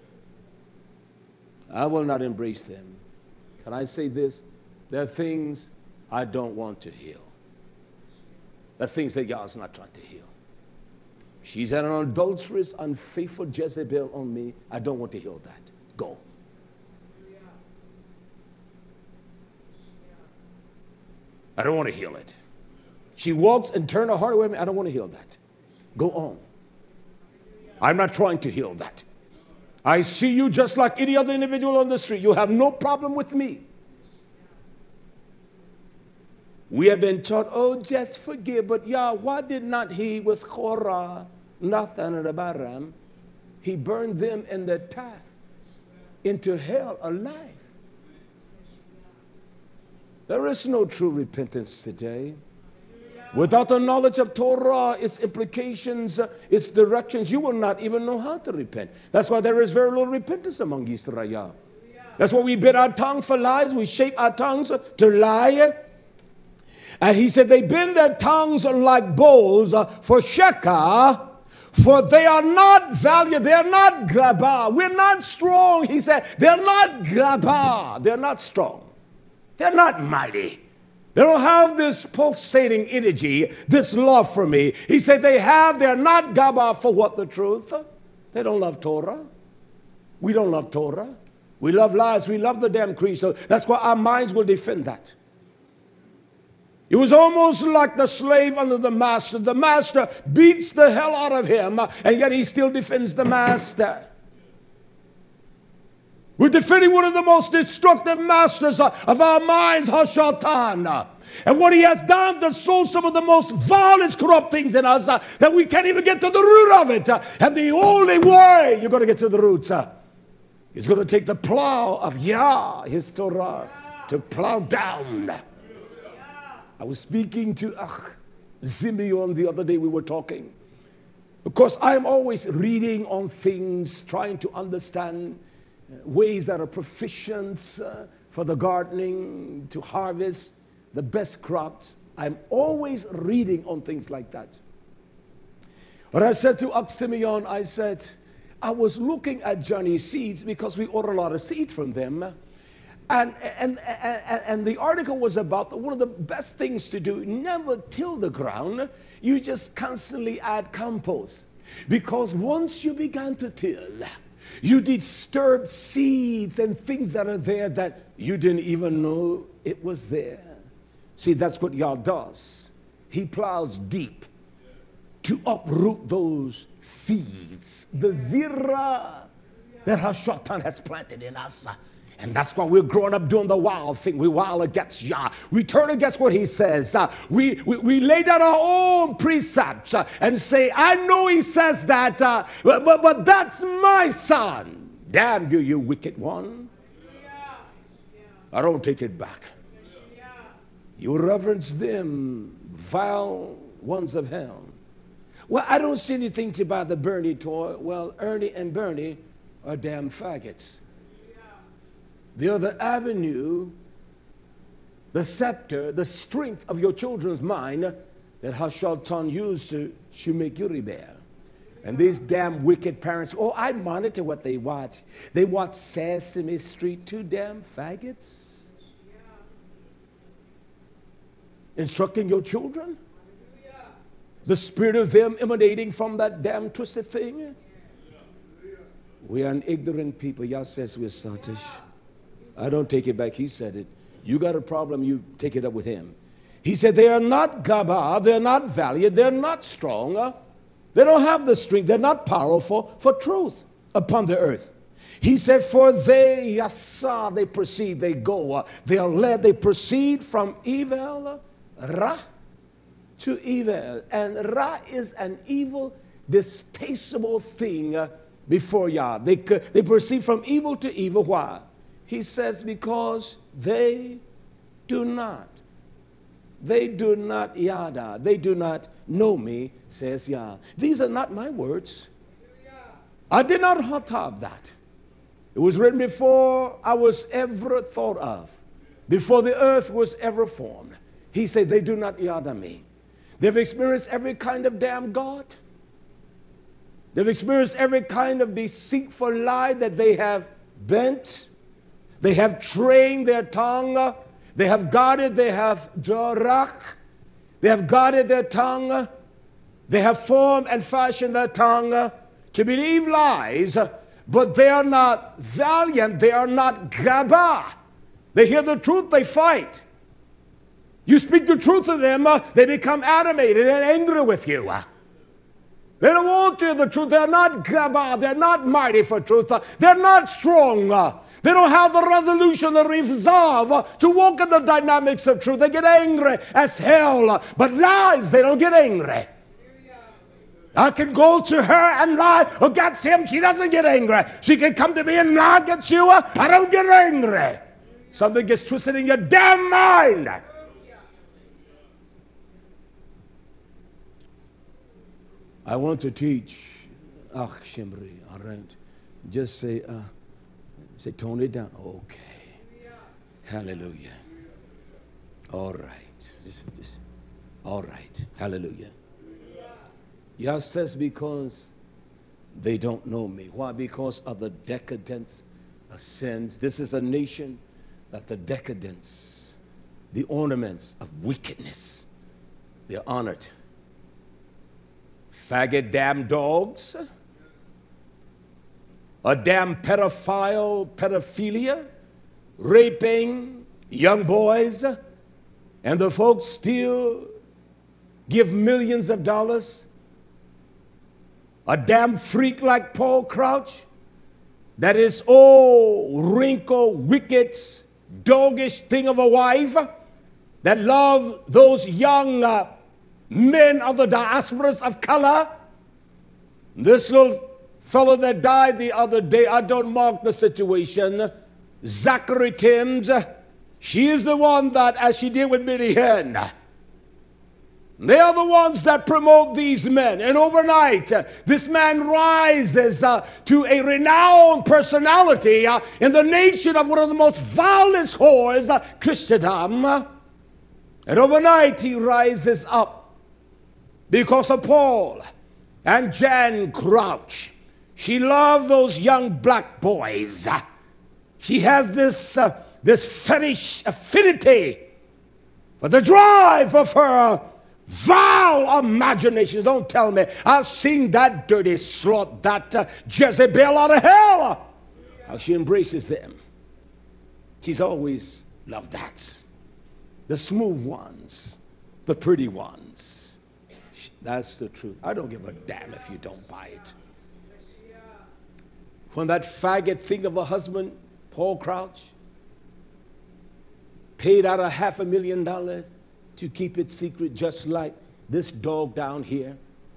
I will not embrace them. Can I say this? There are things I don't want to heal. There are things that Yah is not trying to heal. She's an adulterous, unfaithful Jezebel on me. I don't want to hear that. Go. I don't want to heal it. She walks and turns her heart away from me. I don't want to heal that. Go on. I'm not trying to heal that. I see you just like any other individual on the street. You have no problem with me. We have been taught, oh, just forgive. But yeah, why did not he with Korah, Nathan, and Abiram, he burned them in the Taff into hell alive? There is no true repentance today. Without the knowledge of Torah, its implications, uh, its directions, you will not even know how to repent. That's why there is very little repentance among Israel. That's why we bit our tongue for lies. We shape our tongues to lie. And he said, they bend their tongues like bowls uh, for Shekah, for they are not valued. They're not Gabah. We're not strong. He said, they're not Gabah. They're not strong. They're not mighty. They don't have this pulsating energy, this love for me. He said they have, they're not Gabah for what? The truth. They don't love Torah. We don't love Torah. We love lies. We love the damn creed. So that's why our minds will defend that. It was almost like the slave under the master. The master beats the hell out of him, and yet he still defends the master. We're defending one of the most destructive masters of our minds, Hashatan. And what he has done to sow some of the most violent, corrupt things in us uh, that we can't even get to the root of it. Uh, and the only way you're going to get to the roots uh, is going to take the plow of Yah, his Torah, to plow down. I was speaking to Ach Simeon the other day. We were talking. Of course, I'm always reading on things, trying to understand ways that are proficient uh, for the gardening, to harvest the best crops. I'm always reading on things like that. But I said to Oxymion, I said, I was looking at Johnny Seeds because we order a lot of seed from them. And, and, and, and the article was about one of the best things to do, never till the ground. You just constantly add compost. Because once you began to till, you disturb seeds and things that are there that you didn't even know it was there. See, that's what Yah does. He plows deep to uproot those seeds, the zirah that Hashatan has planted in us. And that's why we're growing up doing the wild thing. We wild against Yah. We turn against what he says. Uh, we, we, we lay down our own precepts uh, and say, I know he says that, uh, but, but, but that's my son. Damn you, you wicked one. I don't take it back. You reverence them, vile ones of hell. Well, I don't see anything to buy the Bernie toy. Well, Ernie and Bernie are damn faggots. They are the avenue, the scepter, the strength of your children's mind that Hashatan used to, to make you rebel. And these damn wicked parents, oh, I monitor what they watch. They watch Sesame Street, two damn faggots. Instructing your children. The spirit of them emanating from that damn twisted thing. We are an ignorant people. Yah says we're saltish. I don't take it back. He said it. You got a problem, you take it up with him. He said they are not Gabah, they're not valiant, they're not strong. They don't have the strength, they're not powerful for truth upon the earth. He said, for they, yasa, they proceed, they go, they are led, they proceed from evil, ra, to evil. And ra is an evil, distasteful thing before Yah. They, they proceed from evil to evil. Why? He says, because they do not, they do not yada, they do not know me, says Yah. These are not my words. I did not hatab that. It was written before I was ever thought of, before the earth was ever formed. He said, they do not yada me. They've experienced every kind of damn God. They've experienced every kind of deceitful lie that they have bent. They have trained their tongue. They have guarded, they have jarach. They have guarded their tongue They have formed and fashioned their tongue uh, to believe lies, uh, but they are not valiant. They are not gaba. They hear the truth, they fight. You speak the truth to them, uh, they become animated and angry with you. Uh, They don't want to hear the truth. They're not gaba. They're not mighty for truth. Uh, They're not strong. Uh, They don't have the resolution, the resolve uh, to walk in the dynamics of truth. They get angry as hell. uh, But lies, they don't get angry. I can go to her and lie against him. She doesn't get angry. She can come to me and lie against you. uh, I don't get angry. Something gets twisted in your damn mind. I want to teach. Ah, Shimri, all right. Just say, uh, say, tone it down. Okay. Hallelujah. All right. Just, just, all right. Hallelujah. Yah says because they don't know me. Why? Because of the decadence of sins. This is a nation that the decadence, the ornaments of wickedness, they're honored. Faggot damn dogs, a damn pedophile, pedophilia, raping young boys, and the folks still give millions of dollars. A damn freak like Paul Crouch, that is old, wrinkled, wicked, doggish thing of a wife, that love those young uh, men of the diasporas of color. This little fellow that died the other day, I don't mark the situation, Zachary Timms, she is the one that, as she did with Minnie Hen, they are the ones that promote these men. And overnight, uh, this man rises uh, to a renowned personality uh, in the nation of one of the most vilest whores, uh, Christendom. And overnight, he rises up because of Paul and Jan Crouch. She loved those young black boys. She has this, uh, this fetish affinity for the drive of her vile imagination. Don't tell me. I've seen that dirty slut, that uh, Jezebel out of hell. How she embraces them. She's always loved that. The smooth ones, the pretty ones. That's the truth. I don't give a damn if you don't buy it. When that faggot thing of a husband, Paul Crouch, paid out a half a million dollars to keep it secret, just like this dog down here.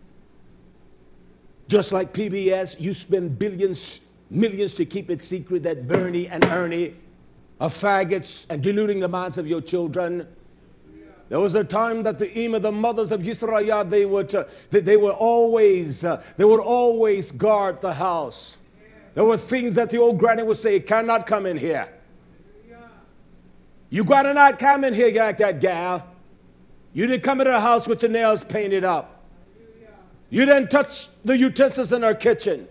Just like P B S, you spend billions, millions to keep it secret that Bernie and Ernie are faggots and deluding the minds of your children. There was a time that the Ima, the mothers of Yisrael, they would, uh, they, they were always, uh, they would always guard the house. There were things that the old granny would say, cannot come in here. You gotta not come in here like that, gal. You didn't come into the house with your nails painted up. You didn't touch the utensils in her kitchen.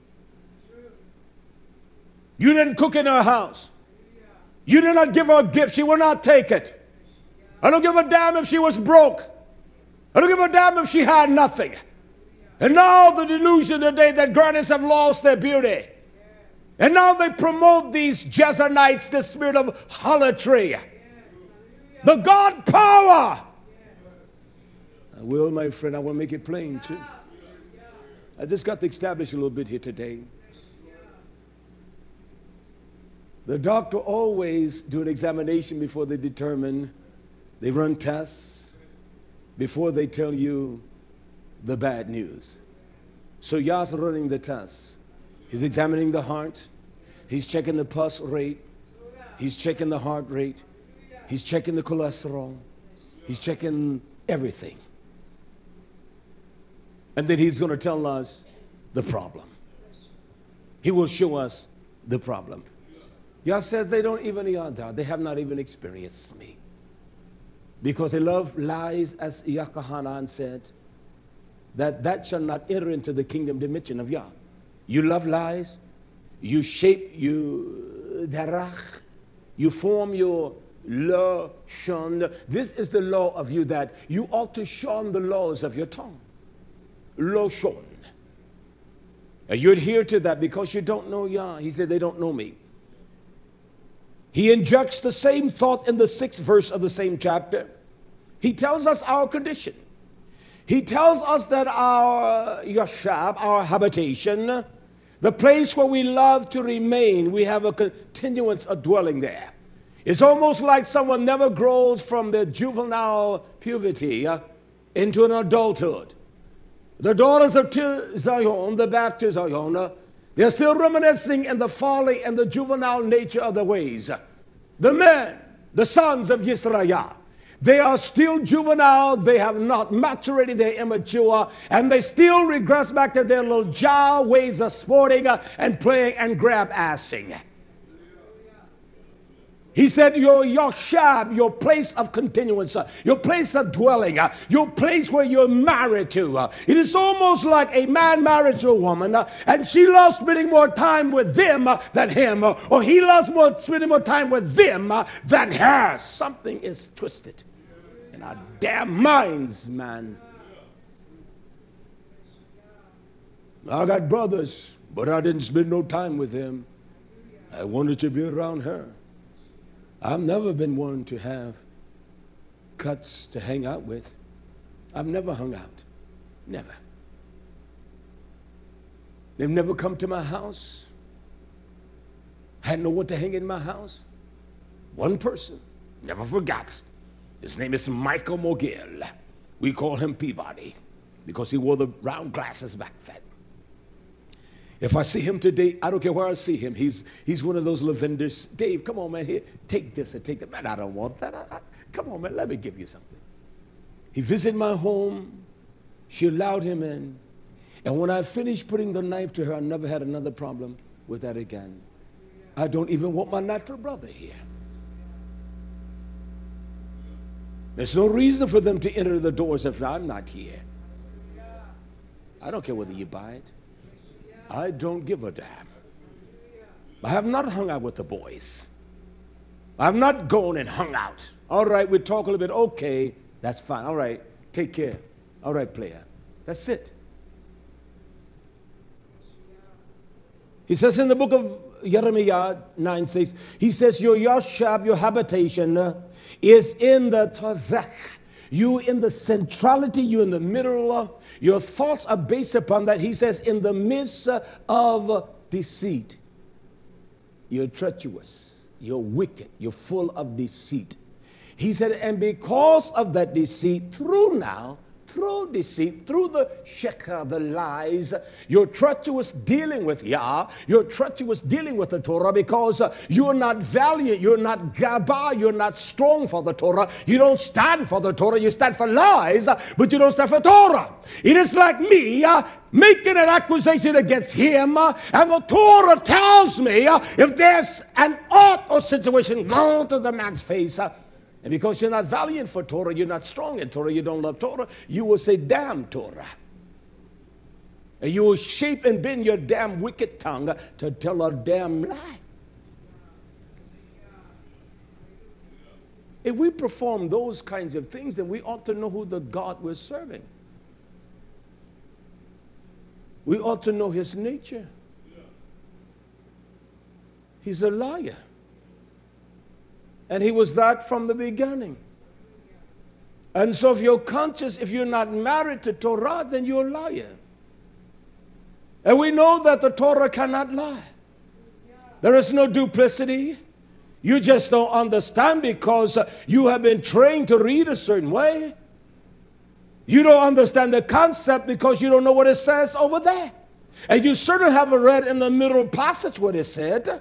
You didn't cook in her house. You did not give her a gift. She will not take it. I don't give a damn if she was broke. I don't give a damn if she had nothing. And now the delusion today that grannies have lost their beauty. And now they promote these Jezanites, the spirit of harlotry. The God power. I will, my friend, I will make it plain too. I just got to establish a little bit here today. The doctor always do an examination before they determine. They run tests before they tell you the bad news. So Yah's running the tests. He's examining the heart. He's checking the pulse rate. He's checking the heart rate. He's checking the cholesterol. He's checking everything. And then he's going to tell us the problem. He will show us the problem. Yah says they don't even yada. They have not even experienced me. Because they love lies, as Yakahanan said, that that shall not enter into the kingdom dimension of Yah. You love lies. You shape, you darach. You form your law shun. This is the law of you, that you ought to shun the laws of your tongue. Loshon. And you adhere to that because you don't know Yah. He said, they don't know me. He injects the same thought in the sixth verse of the same chapter. He tells us our condition. He tells us that our yashab, our habitation, the place where we love to remain, we have a continuance of dwelling there. It's almost like someone never grows from their juvenile puberty uh, into an adulthood. The daughters of Zion, the Baptist Zion, uh, they're still reminiscing in the folly and the juvenile nature of the ways. The men, the sons of Yisrael, they are still juvenile, they have not maturated, they're immature, and they still regress back to their little jar ways of sporting uh, and playing and grab assing. He said, your, your shab, your place of continuance, uh, your place of dwelling, uh, your place where you're married to. Uh, it is almost like a man married to a woman, uh, and she loves spending more time with them uh, than him, uh, or he loves more spending more time with them uh, than her. Something is twisted in our damn minds, man. I got brothers, but I didn't spend no time with them. I wanted to be around her. I've never been one to have cuts to hang out with. I've never hung out. Never. They've never come to my house. I hadn't know what to hang in my house. One person, never forgot. His name is Michael Mogil. We call him Peabody because he wore the round glasses back then. If I see him today, I don't care where I see him. He's he's one of those Lavenders. Dave, come on, man. Here, take this and take that. Man, I don't want that. I, I, come on, man. Let me give you something. He visited my home. She allowed him in. And when I finished putting the knife to her, I never had another problem with that again. I don't even want my natural brother here. There's no reason for them to enter the doors if I'm not here. I don't care whether you buy it. I don't give a damn. I have not hung out with the boys. I have not gone and hung out. All right, we talk a little bit. Okay, that's fine. All right, take care. All right, player. That's it. He says in the book of Jeremiah nine six, he says, your yashab, your habitation, uh, is in the tavech. You in the centrality, you in the middle. Uh, your thoughts are based upon that. He says, in the midst uh, of deceit. You're treacherous. You're wicked. You're full of deceit. He said, and because of that deceit, through now, through deceit, through the sheker, the lies, you're treacherous dealing with Yah, you're treacherous dealing with the Torah because uh, you're not valiant, you're not gaba, you're not strong for the Torah, you don't stand for the Torah, you stand for lies, uh, but you don't stand for Torah. It is like me uh, making an accusation against him, uh, and the Torah tells me uh, if there's an ought or situation, go to the man's face. Uh, And because you're not valiant for Torah, you're not strong in Torah, you don't love Torah, you will say, damn Torah. And you will shape and bend your damn wicked tongue to tell a damn lie. If we perform those kinds of things, then we ought to know who the God we're serving. We ought to know his nature. He's a liar. And he was that from the beginning. And so if you're conscious, if you're not married to Torah, then you're a liar. And we know that the Torah cannot lie. There is no duplicity. You just don't understand because you have been trained to read a certain way. You don't understand the concept because you don't know what it says over there. And you certainly haven't read in the middle passage what it said.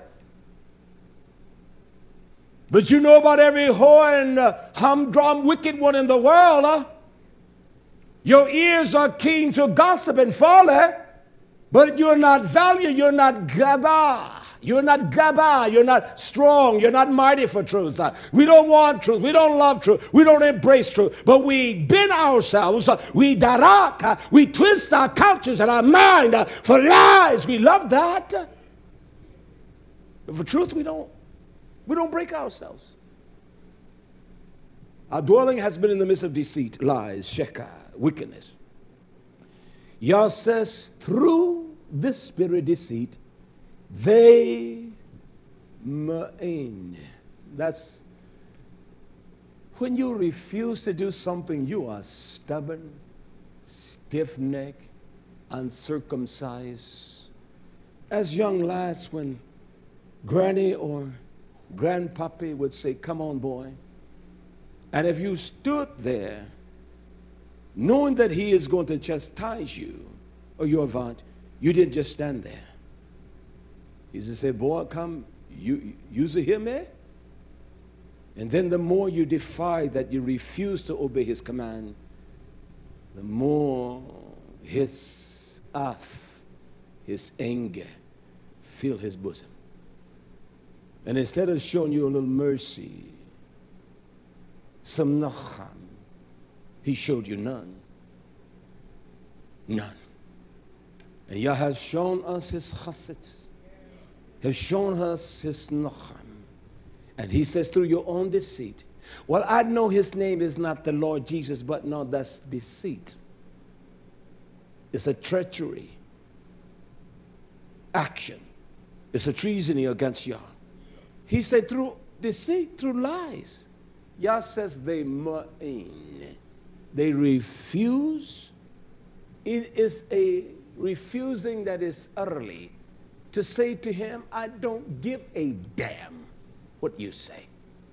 But you know about every whore and uh, humdrum wicked one in the world. Huh? Your ears are keen to gossip and folly, but you're not valiant, you're not gaba. You're not gaba, you're not strong, you're not mighty for truth. Uh, we don't want truth, we don't love truth, we don't embrace truth, but we bend ourselves, uh, we darak, uh, we twist our couches and our mind uh, for lies. We love that. But for truth, we don't. We don't break ourselves. Our dwelling has been in the midst of deceit, lies, sheker, wickedness. Yah says, through this spirit deceit, they ma'in. That's when you refuse to do something, you are stubborn, stiff-necked, uncircumcised. As young lads, when granny or grandpappy would say, come on, boy. And if you stood there, knowing that he is going to chastise you or your aunt, you didn't just stand there. He just said, boy, come, you, you hear me? And then the more you defy that, you refuse to obey his command, the more his wrath, his anger, fill his bosom. And instead of showing you a little mercy, some nacham, he showed you none. None. And Yah has shown us his chesed, has shown us his nacham. And he says, through your own deceit. Well, I know his name is not the Lord Jesus, but no, that's deceit. It's a treachery action. It's a treason against Yah. He said through deceit, through lies. Yah says they ma'in. They refuse. It is a refusing that is utterly to say to him, I don't give a damn what you say.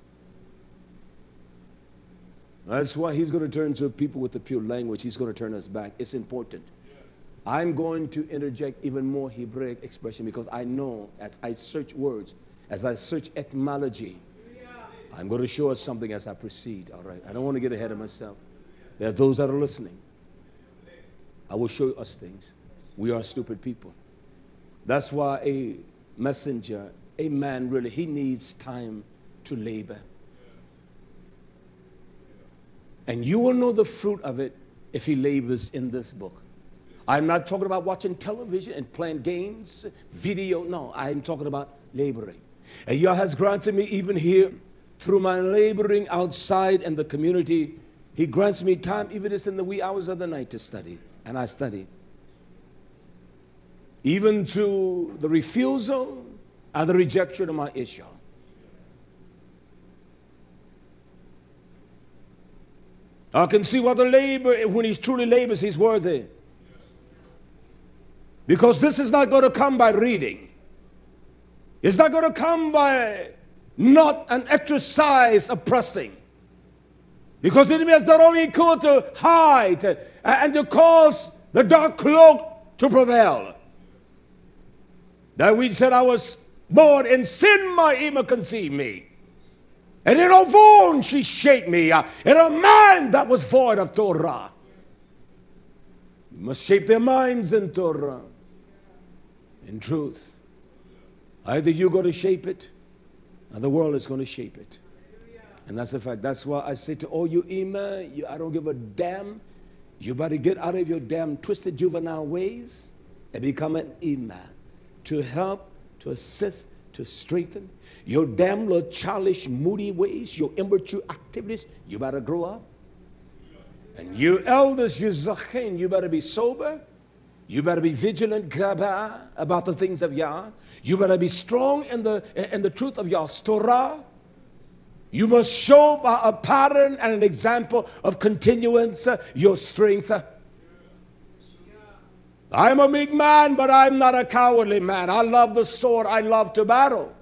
That's why he's going to turn to people with the pure language. He's going to turn us back. It's important. I'm going to interject even more Hebraic expression because I know as I search words, as I search etymology, I'm going to show us something as I proceed. All right. I don't want to get ahead of myself. There are those that are listening. I will show us things. We are stupid people. That's why a messenger, a man really, he needs time to labor. And you will know the fruit of it if he labors in this book. I'm not talking about watching television and playing games, video. No, I'm talking about laboring. And Yah has granted me even here, through my laboring outside in the community, he grants me time, even if it's in the wee hours of the night, to study. And I study. Even to the refusal and the rejection of my issue. I can see what the labor, when he truly labors, he's worthy. Because this is not going to come by reading. It's not going to come by not an exercise of pressing. Because the enemy has not only come to hide and to cause the dark cloak to prevail. That we said, I was born in sin, my Ima conceived me. And in a vone she shaped me. In a mind that was void of Torah. You must shape their minds in Torah. In truth. Either you're going to shape it, or the world is going to shape it. And that's the fact. That's why I say to all you Ima, you, I don't give a damn. You better get out of your damn twisted juvenile ways and become an Ima. To help, to assist, to strengthen. Your damn little childish, moody ways, your immature activities, you better grow up. And you elders, you zachin, you better be sober. You better be vigilant about the things of Yah. You better be strong in the, in the truth of Yah's Torah. You must show by a pattern and an example of continuance uh, your strength. I'm a big man, but I'm not a cowardly man. I love the sword. I love to battle.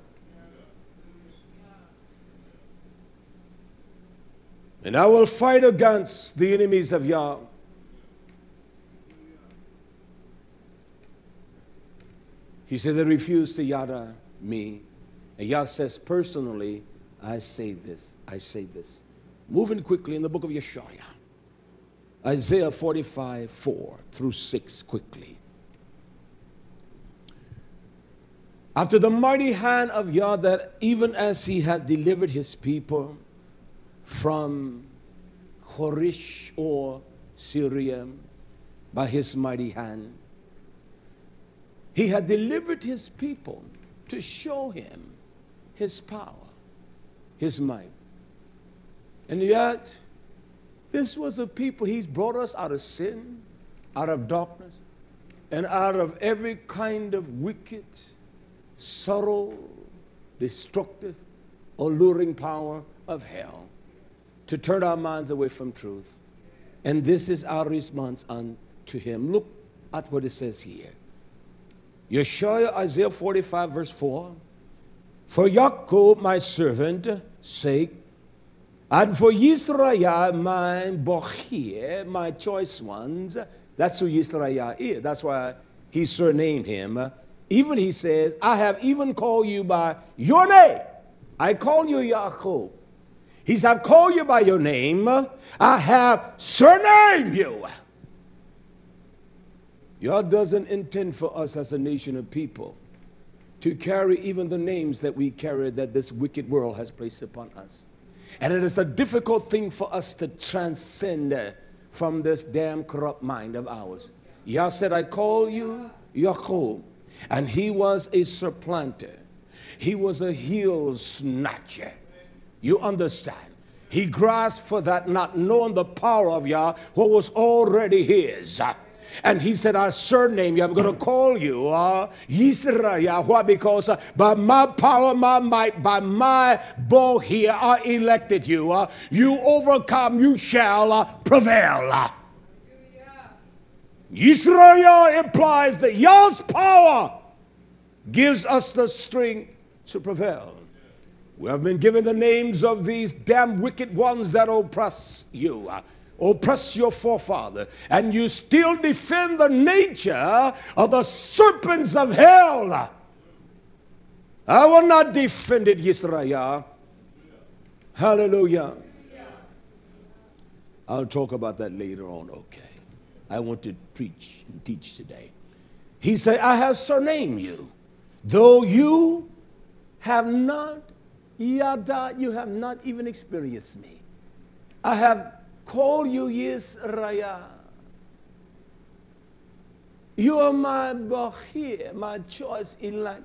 And I will fight against the enemies of Yah. He said they refuse to yada me. And Yah says, personally, I say this. I say this. Moving quickly in the book of Yeshaya. Isaiah forty-five, four through six quickly. After the mighty hand of Yah, that even as he had delivered his people from Horish or Syria by his mighty hand, he had delivered his people to show him his power, his might. And yet, this was a people, he's brought us out of sin, out of darkness, and out of every kind of wicked, subtle, destructive, alluring power of hell, to turn our minds away from truth. And this is our response unto him. Look at what it says here. Yeshua, Isaiah forty-five, verse four. For Yaakov, my servant, sake, and for Yisrael, my bochir, my choice ones. That's who Yisrael is. That's why he surnamed him. Even he says, I have even called you by your name. I call you Yaakov. He said, I've called you by your name. I have surnamed you. God doesn't intend for us as a nation of people to carry even the names that we carry that this wicked world has placed upon us. And it is a difficult thing for us to transcend from this damn corrupt mind of ours. Yah said, I call you Yaakov. And he was a supplanter. He was a heel snatcher. You understand? He grasped for that, not knowing the power of Yah, what was already his. And he said, I surname you. I'm going to call you uh, Yisrael. Why? Because uh, by my power, my might, by my bow here, I elected you. Uh, you overcome, you shall uh, prevail. Uh. Yisrael implies that Yah's power gives us the strength to prevail. We have been given the names of these damn wicked ones that oppress you. Uh, oppress your forefather, and you still defend the nature of the serpents of hell. I will not defend it, Yisrael. Hallelujah. I'll talk about that later on, okay. I want to preach and teach today. He said, I have surnamed you, though you have not, yada, you have not even experienced me. I have call you Yisrael. You are my Bachir, my choice elect.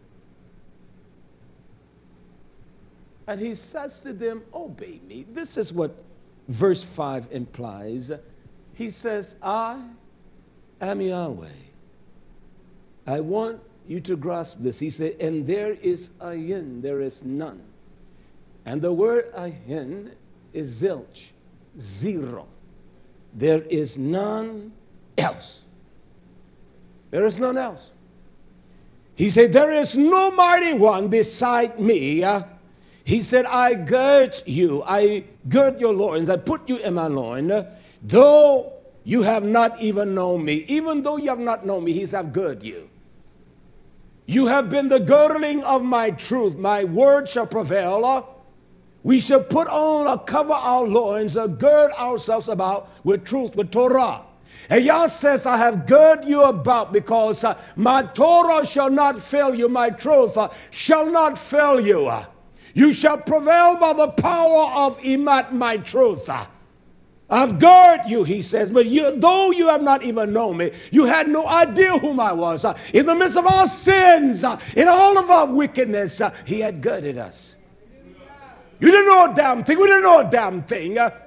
And he says to them, obey me. This is what verse five implies. He says, I am Yahweh. I want you to grasp this. He said, and there is ayin, there is none. And the word ayin is zilch. Zero. There is none else. There is none else. He said, there is no mighty one beside me. Uh, he said, I gird you. I gird your loins. I put you in my loin. Uh, though you have not even known me. Even though you have not known me, he said, I've girded you. You have been the girdling of my truth. My word shall prevail. Uh, We shall put on or cover our loins or gird ourselves about with truth, with Torah. And Yah says, I have girded you about because uh, my Torah shall not fail you. My truth uh, shall not fail you. Uh, you shall prevail by the power of Imat, my truth. Uh, I've girded you, he says, but you, though you have not even known me, you had no idea whom I was. Uh, in the midst of our sins, uh, in all of our wickedness, uh, he had girded us. You didn't know a damn thing. We didn't know a damn thing. Uh,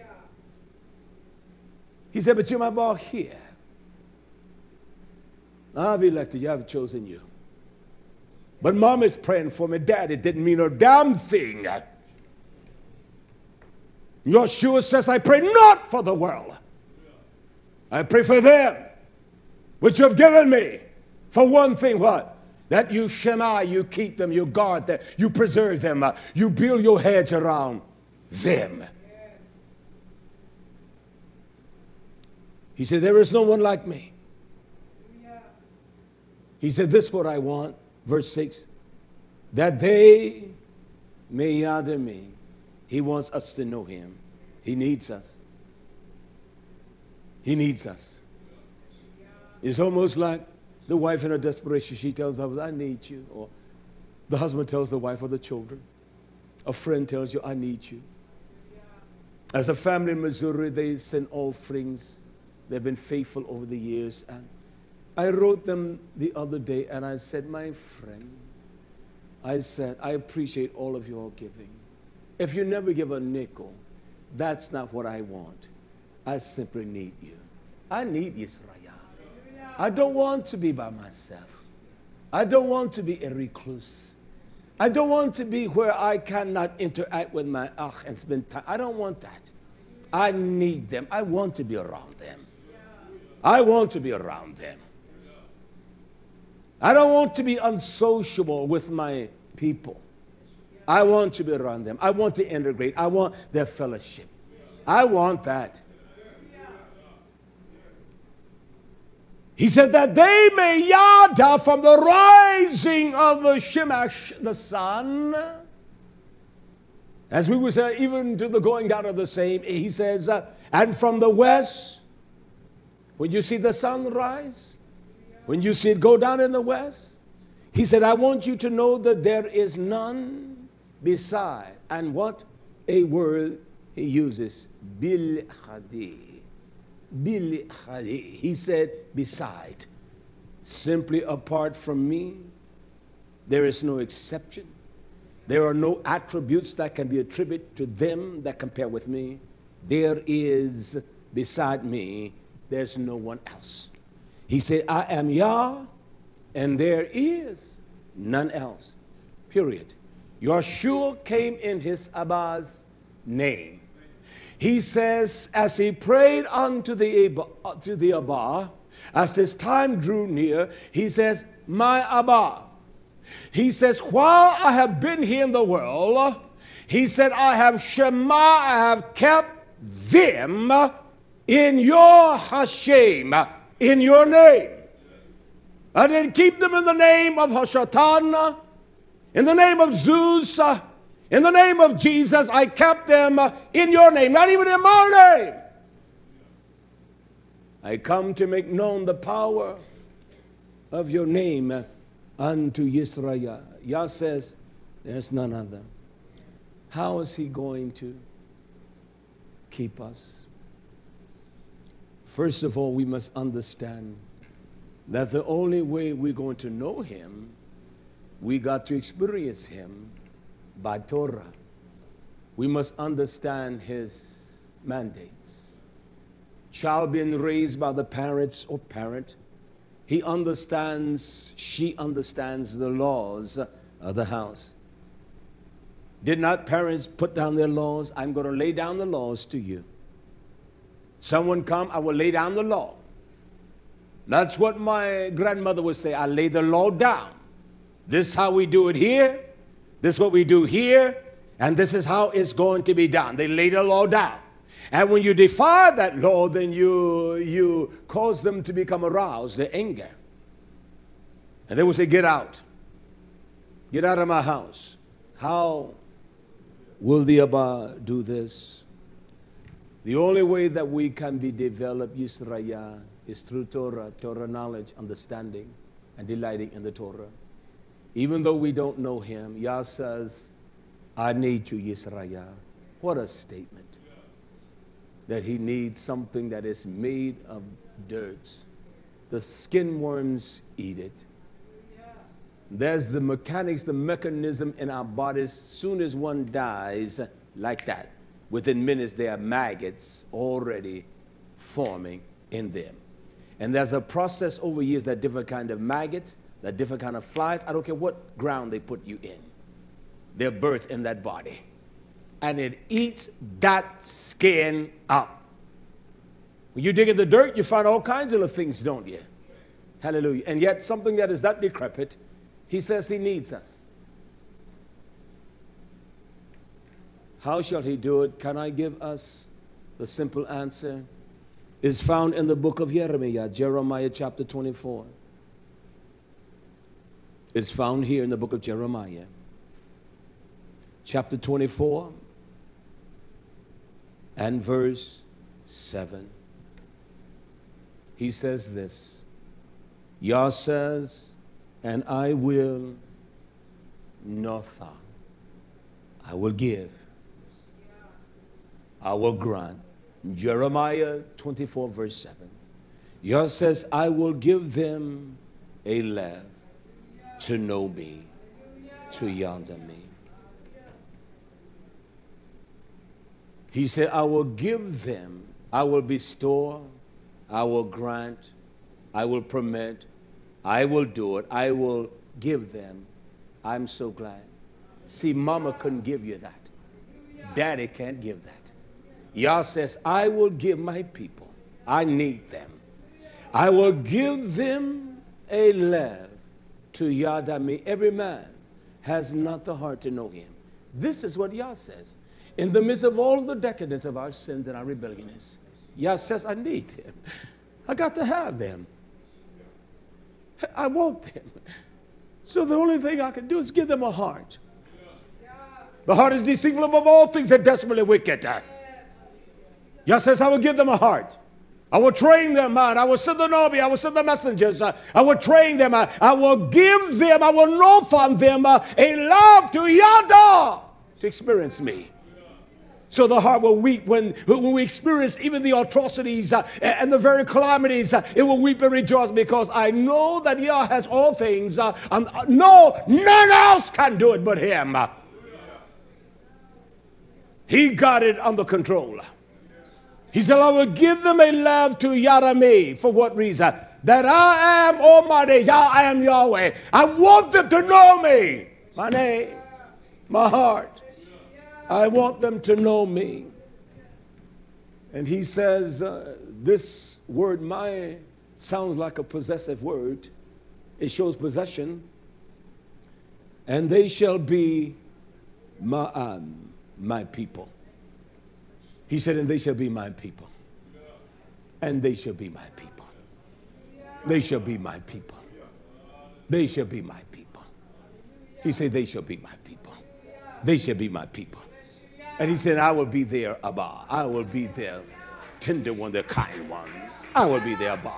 he said, but you're my boy here. I've elected you. I've chosen you. But mom is praying for me. Dad, it didn't mean a damn thing. Yeshua says, I pray not for the world. I pray for them, which you have given me. For one thing, what? That you shema, you keep them, you guard them, you preserve them, uh, you build your hedge around them. Yes. He said, there is no one like me. Yeah. He said, this is what I want, verse six, that they may yada me. He wants us to know him. He needs us. He needs us. It's almost like the wife in her desperation, she tells her husband, I need you. Or the husband tells the wife or the children. A friend tells you, I need you. As a family in Missouri, they send offerings. They've been faithful over the years. And I wrote them the other day and I said, my friend, I said, I appreciate all of your giving. If you never give a nickel, that's not what I want. I simply need you. I need Israel. I don't want to be by myself. I don't want to be a recluse. I don't want to be where I cannot interact with my akh and spend time. I don't want that. I need them. I want to be around them. I want to be around them. I don't want to be unsociable with my people. I want to be around them. I want to integrate. I want their fellowship. I want that. He said that they may yada from the rising of the Shemesh, the sun, as we would say, even to the going down of the same. He says, uh, and from the west, when you see the sun rise, when you see it go down in the west, he said, I want you to know that there is none beside. And what a word he uses, bil hadi. Bil hadi. He said, beside. Simply apart from me, there is no exception. There are no attributes that can be attributed to them that compare with me. There is, beside me, there's no one else. He said, I am Yah, and there is none else. Period. Yeshua came in his Abba's name. He says, as he prayed unto the, Abba, to the Abba, as his time drew near, he says, my Abba. He says, while I have been here in the world, he said, I have Shema, I have kept them in your Hashem, in your name. I didn't keep them in the name of Hashatan, in the name of Zeus, in the name of Jesus. I kept them in your name, not even in my name. I come to make known the power of your name unto Yisrael. Yah says, there's none other. How is he going to keep us? First of all, we must understand that the only way we're going to know him, we got to experience him by Torah. We must understand his mandates. Child being raised by the parents or parent, he understands, she understands the laws of the house. Did not parents put down their laws? I'm going to lay down the laws to you. Someone come, I will lay down the law. That's what my grandmother would say. I lay the law down. This is how we do it here. This is what we do here. And this is how it's going to be done. They lay the law down. And when you defy that law, then you, you cause them to become aroused, their anger. And they will say, get out. Get out of my house. How will the Abba do this? The only way that we can be developed, Yisrael, is through Torah, Torah knowledge, understanding, and delighting in the Torah. Even though we don't know him, Yah says, I need you, Yisrael. What a statement. That he needs something that is made of dirt. The skin worms eat it. There's the mechanics, the mechanism in our bodies. Soon as one dies, like that, within minutes there are maggots already forming in them. And there's a process over years that different kind of maggots, that different kind of flies, I don't care what ground they put you in, they're birthed in that body. And it eats that skin up. When you dig in the dirt, you find all kinds of little things, don't you? Hallelujah. And yet something that is that decrepit, he says he needs us. How shall he do it? Can I give us the simple answer? It's found in the book of Jeremiah, Jeremiah chapter twenty-four. It's found here in the book of Jeremiah, chapter twenty-four and verse seven. He says this, Yah says, and I will notha, I will give, I will grant. Jeremiah twenty-four verse seven. Yah says, I will give them a love to know me, to yonder me. He said, I will give them, I will bestow, I will grant, I will permit, I will do it, I will give them. I'm so glad. See, mama couldn't give you that. Daddy can't give that. Yah says, I will give my people. I need them. I will give them a love to Yadami. Every man has not the heart to know him. This is what Yah says. In the midst of all the decadence of our sins and our rebelliousness, Yah says, I need them. I got to have them. I want them. So the only thing I can do is give them a heart. The heart is deceitful above all things and desperately wicked. Yah says, I will give them a heart. I will train them out. I will send the army. I will send the messengers. I, I will train them. I, I will give them. I will know from them uh, a love to Yada to experience me. So the heart will weep when, when we experience even the atrocities uh, and the very calamities. Uh, it will weep and rejoice because I know that Yah has all things. Uh, and uh, no, none else can do it but Him. Uh, he got it under control. He said, I will give them a love to Yarame. For what reason? That I am Almighty. Yah, I am Yahweh. I want them to know me. My name, my heart. I want them to know me. And he says, uh, this word, my, sounds like a possessive word. It shows possession. And they shall be ma'am, my people. He said, and they shall be my people. And they shall be my people. They shall be my people. They shall be my people. He said, they shall be my people. They shall be my people. And he said, I will be their Abba. I will be their tender one, their kind ones. I will be their Abba.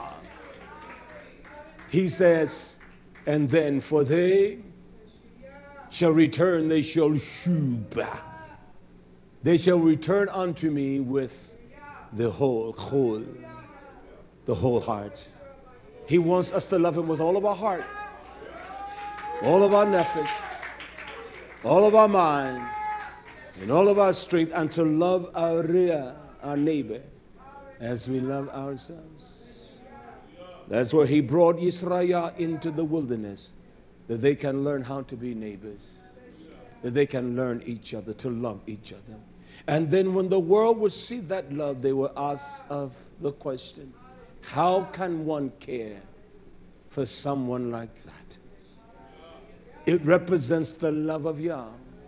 He says, and then for they shall return, they shall shuba. They shall return unto me with the whole, whole, the whole heart. He wants us to love him with all of our heart, all of our nefesh, all of our mind, and all of our strength, and to love our rear, our neighbor, as we love ourselves. That's where he brought Israel into the wilderness, that they can learn how to be neighbors, that they can learn each other, to love each other. And then when the world would see that love, they will ask of the question, how can one care for someone like that? It represents the love of Yah.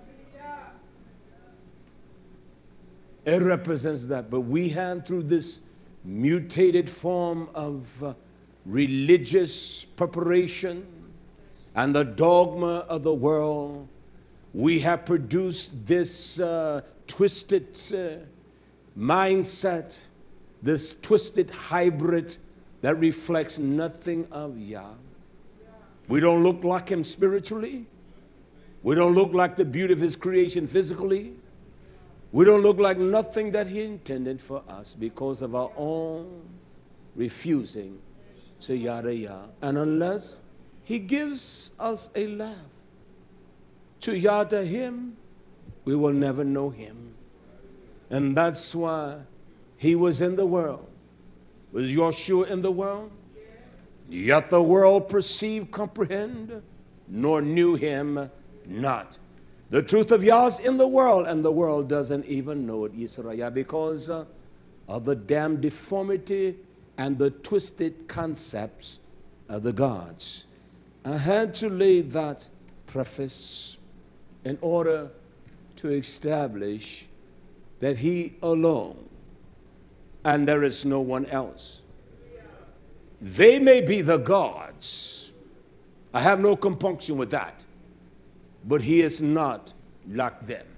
It represents that. But we have, through this mutated form of uh, religious preparation and the dogma of the world, we have produced this uh, twisted uh, mindset, this twisted hybrid that reflects nothing of Yah. We don't look like him spiritually. We don't look like the beauty of his creation physically. We don't look like nothing that he intended for us because of our own refusing to Yada Yah. And unless he gives us a laugh to Yada him, we will never know him. And that's why he was in the world. Was Yeshua in the world? Yet the world perceived, comprehend, nor knew him not. The truth of Yah is in the world, and the world doesn't even know it, Yisrael, because uh, of the damn deformity and the twisted concepts of the gods. I had to lay that preface in order to establish that he alone and there is no one else. They may be the gods. I have no compunction with that. But he is not like them.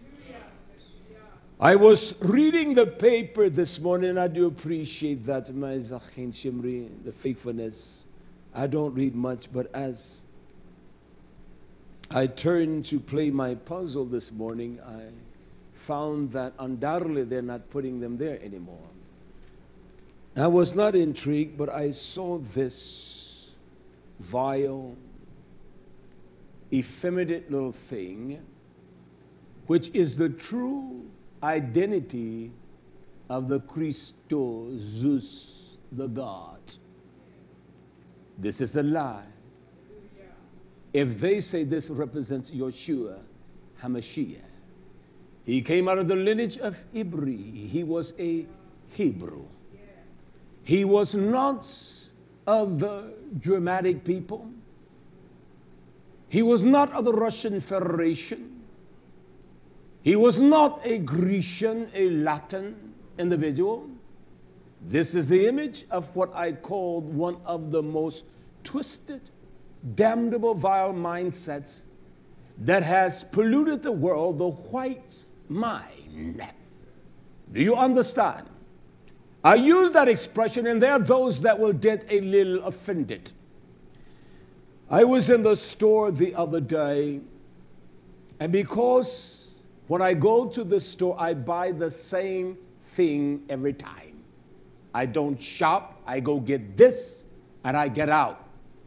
I was reading the paper this morning, and I do appreciate that, my Zachin Shimri, the faithfulness. I don't read much, but as I turned to play my puzzle this morning, I found that undoubtedly they're not putting them there anymore. I was not intrigued, but I saw this vile, effeminate little thing, which is the true identity of the Christos the God. This is a lie. If they say this represents Yeshua HaMashiach, he came out of the lineage of Ibri. He was a Hebrew. He was not of the Germanic people. He was not of the Russian Federation. He was not a Grecian, a Latin individual. This is the image of what I called one of the most twisted, damnable, vile mindsets that has polluted the world, the white mind. Do you understand? I use that expression, and there are those that will get a little offended. I was in the store the other day, and because when I go to the store, I buy the same thing every time. I don't shop, I go get this, and I get out.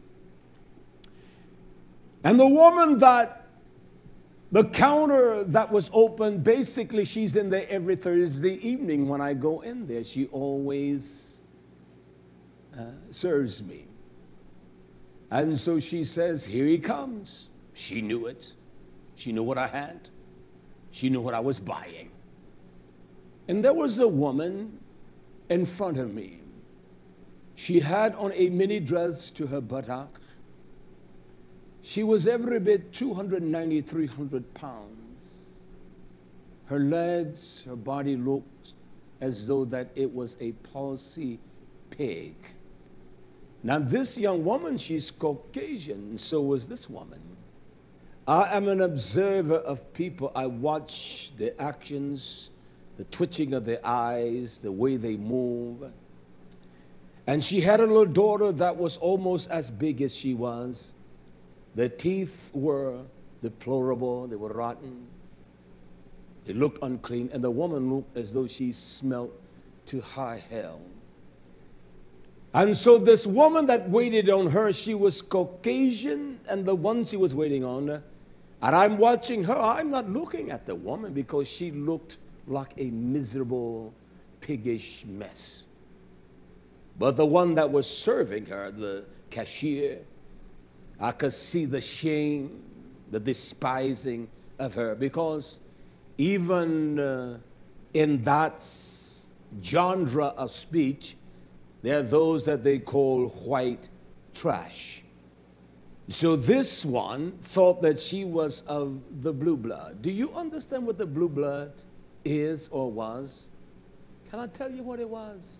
And the woman that, the counter that was open, basically she's in there every Thursday evening when I go in there. She always uh, serves me. And so she says, here he comes. She knew it. She knew what I had. She knew what I was buying. And there was a woman in front of me. She had on a mini dress to her buttock. She was every bit two hundred ninety, three hundred pounds. Her legs, her body looked as though that it was a palsy pig. Now this young woman, she's Caucasian, and so was this woman. I am an observer of people. I watch their actions, the twitching of their eyes, the way they move. And she had a little daughter that was almost as big as she was. The teeth were deplorable, they were rotten. They looked unclean, and the woman looked as though she smelled to high hell. And so this woman that waited on her, she was Caucasian, and the one she was waiting on, and I'm watching her. I'm not looking at the woman because she looked like a miserable, piggish mess. But the one that was serving her, the cashier, I could see the shame, the despising of her, because even uh, in that genre of speech, there are those that they call white trash. So this one thought that she was of the blue blood. Do you understand what the blue blood is or was? Can I tell you what it was?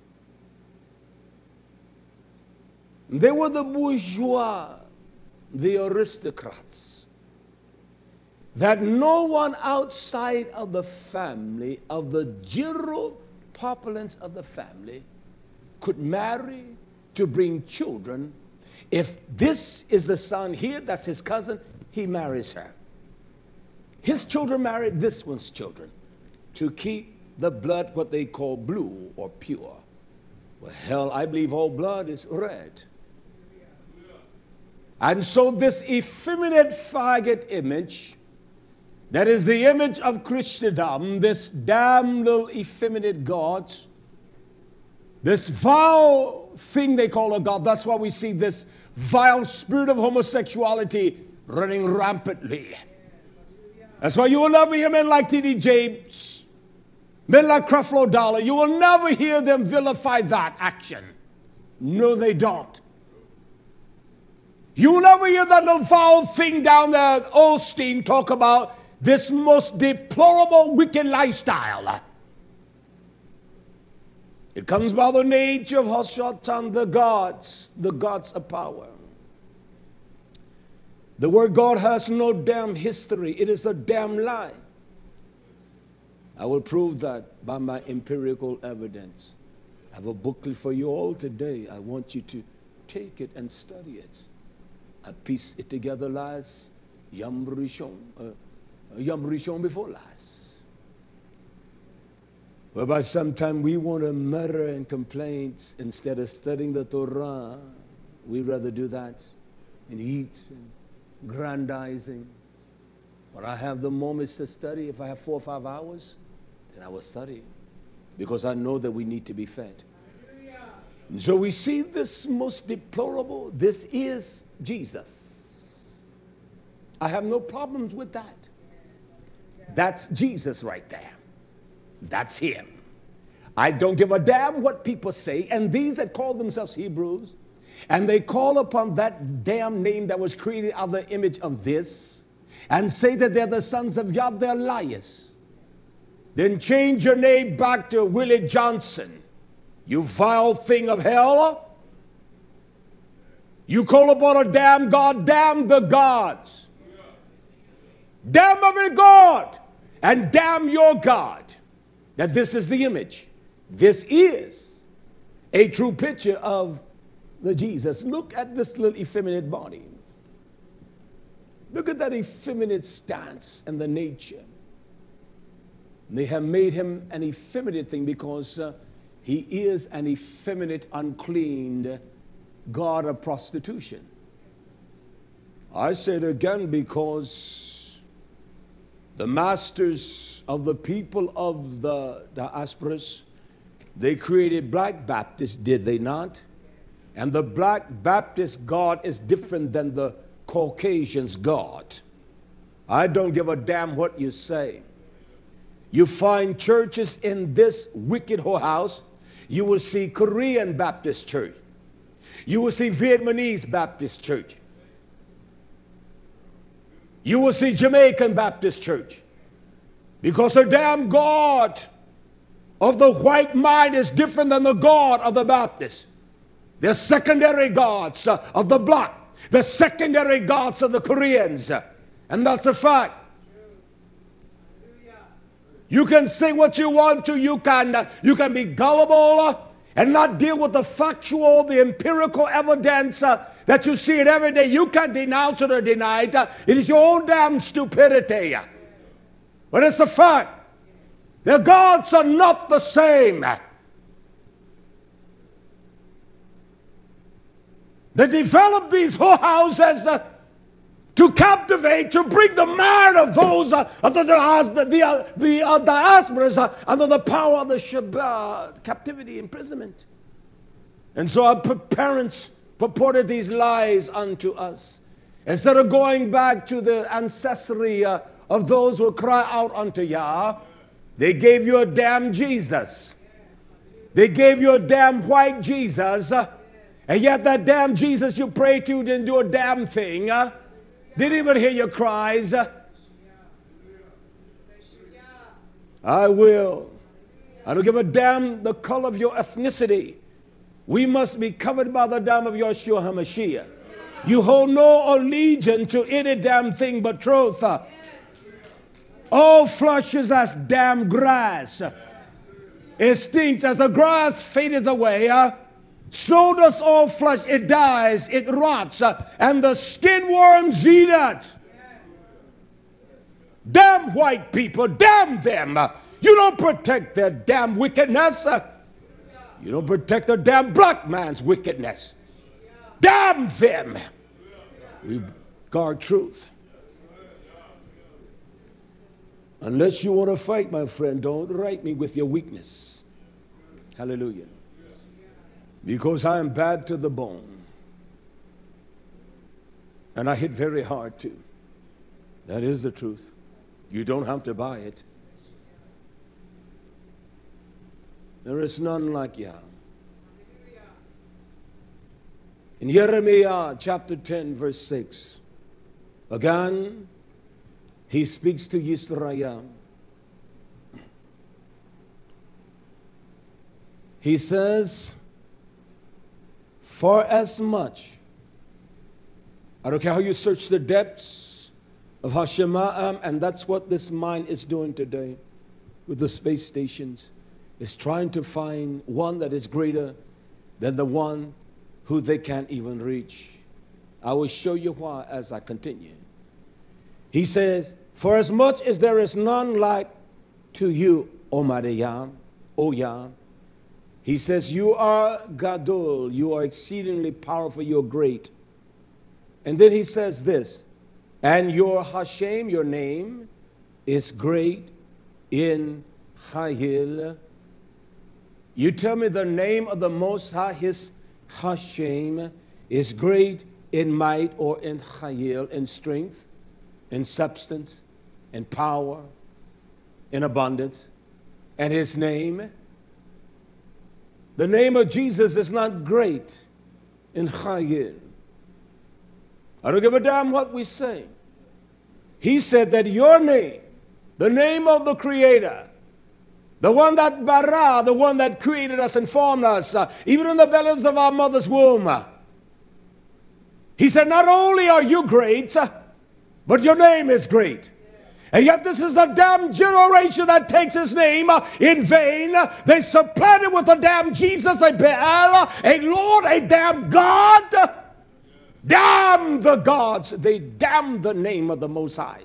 They were the bourgeois, the aristocrats, that no one outside of the family, of the general populace of the family, could marry to bring children. If this is the son here, that's his cousin, he marries her. His children married this one's children to keep the blood what they call blue or pure. Well, hell, I believe all blood is red. And so this effeminate faggot image, that is the image of Christendom, this damn little effeminate God, this vile thing they call a God. That's why we see this vile spirit of homosexuality running rampantly. That's why you will never hear men like T D Jakes, men like Creflo Dollar. You will never hear them vilify that action. No, they don't. You will never hear that little foul thing down there at Osteen talk about this most deplorable, wicked lifestyle. It comes by the nature of Hashatan, the gods, the gods of power. The word God has no damn history. It is a damn lie. I will prove that by my empirical evidence. I have a booklet for you all today. I want you to take it and study it. I piece it together last Yom Rishon, uh, Yom Rishon before last. Whereby sometimes we want to mutter and complain instead of studying the Torah. We'd rather do that and eat and grandizing. When I have the moments to study, if I have four or five hours, then I will study. Because I know that we need to be fed. And so we see this most deplorable. This is Jesus. I have no problems with that. That's Jesus right there. That's him. I don't give a damn what people say. And these that call themselves Hebrews, and they call upon that damn name that was created out of the image of this, and say that they're the sons of Yah, they're liars. Then change your name back to Willie Johnson. You vile thing of hell. You call upon a damn God, damn the gods. Damn every God, and damn your God. That this is the image. This is a true picture of the Jesus. Look at this little effeminate body. Look at that effeminate stance and the nature. They have made him an effeminate thing because uh, he is an effeminate, unclean god of prostitution. I say it again because the masters of the people of the diasporas, they created Black Baptists, did they not? And the Black Baptist God is different than the Caucasian's God. I don't give a damn what you say. You find churches in this wicked whorehouse. You will see Korean Baptist church. You will see Vietnamese Baptist church. You will see Jamaican Baptist church. Because the damn God of the white mind is different than the God of the Baptist. They're secondary gods uh, of the black. The secondary gods of the Koreans. Uh, and that's a fact. You can say what you want to. You can, uh, you can be gullible uh, and not deal with the factual, the empirical evidence uh, that you see it every day. You can't denounce it or deny it. Uh, it is your own damn stupidity. Uh. But it's a fact. The gods are not the same. They developed these whorehouses uh, to captivate, to bring the mind of those uh, of the, the, the, uh, the uh, diasporas uh, under the power of the Shabbat, captivity, imprisonment. And so our parents purported these lies unto us. Instead of going back to the ancestry uh, of those who cry out unto Yah, they gave you a damn Jesus. They gave you a damn white Jesus. Uh, and yet that damn Jesus you pray to didn't do a damn thing. Uh, Didn't even hear your cries. I will. I don't give a damn the color of your ethnicity. We must be covered by the dam of Yeshua HaMashiach. You hold no allegiance to any damn thing but truth. All flesh is as damn grass. It stinks as the grass fadeth away. So does all flesh. It dies, it rots, uh, and the skin worms eat it. Damn white people, damn them. Uh, you don't protect their damn wickedness. Uh, you don't protect the damn black man's wickedness. Damn them. We guard truth. Unless you want to fight, my friend, don't write me with your weakness. Hallelujah. Because I am bad to the bone. And I hit very hard too. That is the truth. You don't have to buy it. There is none like Yah. In Jeremiah chapter ten verse six, again, he speaks to Yisrael. He says, for as much, I don't care how you search the depths of Hashema'am, and that's what this mind is doing today with the space stations, is trying to find one that is greater than the one who they can't even reach. I will show you why as I continue. He says, for as much as there is none like to you, Almighty Yah, O Yah, he says, you are Gadol, you are exceedingly powerful, you're great. And then he says this, and your Hashem, your name, is great in Chayil You tell me the name of the Most High, his Hashem, is great in might or in chayil, in strength, in substance, in power, in abundance. And his name, the name of Jesus is not great in chayil. I don't give a damn what we say. He said that your name, the name of the Creator, the one that bara, the one that created us and formed us, uh, even in the bellies of our mother's womb. Uh, he said, not only are you great, uh, but your name is great. And yet this is the damn generation that takes his name uh, in vain. Uh, they supplant it with a damn Jesus, a Baal, a Lord, a damn God. Uh, damn the gods. They damn the name of the Most High.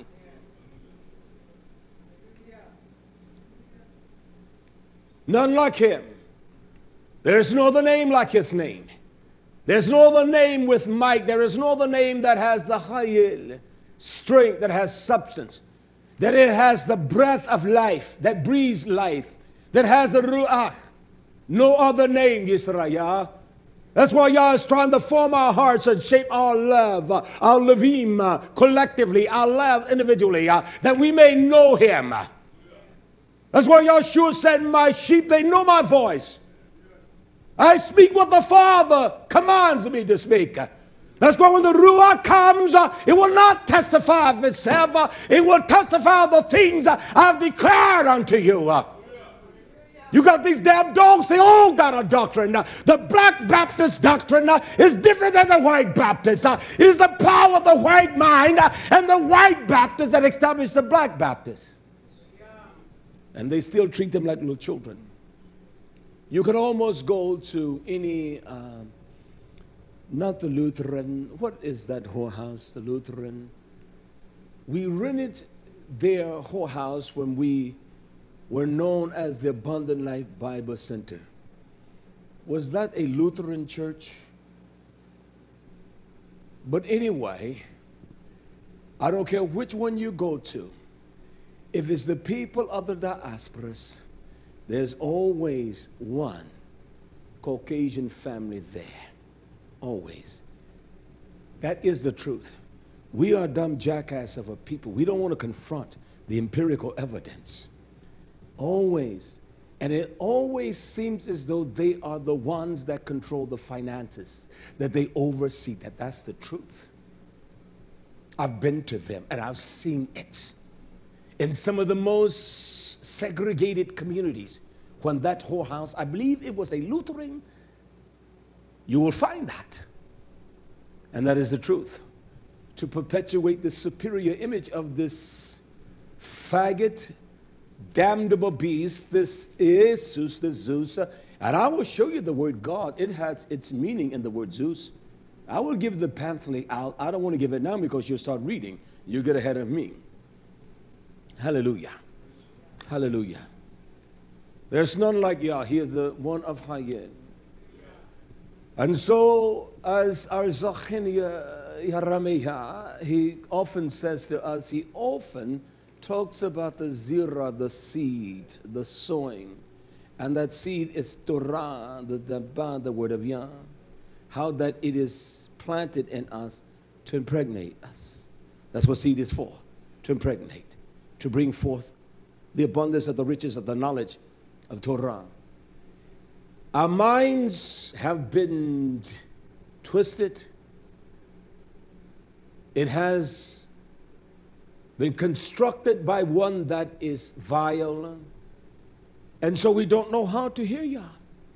None like him. There is no other name like his name. There's no other name with might. There is no other name that has the chayil, strength, that has substance, that it has the breath of life, that breathes life, that has the ruach. No other name, Yisrael. That's why Yah is trying to form our hearts and shape our love, uh, our levim uh, collectively, our love individually, uh, that we may know him. That's why Yahshua said, my sheep, they know my voice. I speak what the Father commands me to speak. That's why when the Ruach comes, uh, it will not testify of itself. Uh, it will testify of the things uh, I've declared unto you. Uh, you got these damn dogs, they all got a doctrine. Uh, the Black Baptist doctrine uh, is different than the White Baptist. Uh, it is the power of the white mind uh, and the White Baptist that established the Black Baptist. And they still treat them like little children. You can almost go to any, uh, not the Lutheran, what is that whorehouse, the Lutheran? We rented their whorehouse when we were known as the Abundant Life Bible Center. Was that a Lutheran church? But anyway, I don't care which one you go to. If it's the people of the diasporas, there's always one Caucasian family there. Always. That is the truth. We are dumb jackass of a people. We don't want to confront the empirical evidence. Always. And it always seems as though they are the ones that control the finances, that they oversee that. That's the truth. I've been to them and I've seen it. In some of the most segregated communities, when that whorehouse, I believe it was a Lutheran, you will find that. And that is the truth. To perpetuate the superior image of this faggot, damnable beast, this is Zeus, this Zeus. And I will show you the word God. It has its meaning in the word Zeus. I will give the pamphlet out. I don't want to give it now because you'll start reading. You get ahead of me. Hallelujah. Hallelujah. There's none like Yah. He is the one of Hayyin. And so, as our Zachinia Yarameya, he often says to us, he often talks about the zirah, the seed, the sowing. And that seed is Torah, the Dabah, the word of Yah. How that it is planted in us to impregnate us. That's what seed is for, to impregnate. To bring forth the abundance of the riches of the knowledge of Torah. Our minds have been twisted. It has been constructed by one that is vile. And so we don't know how to hear Yah.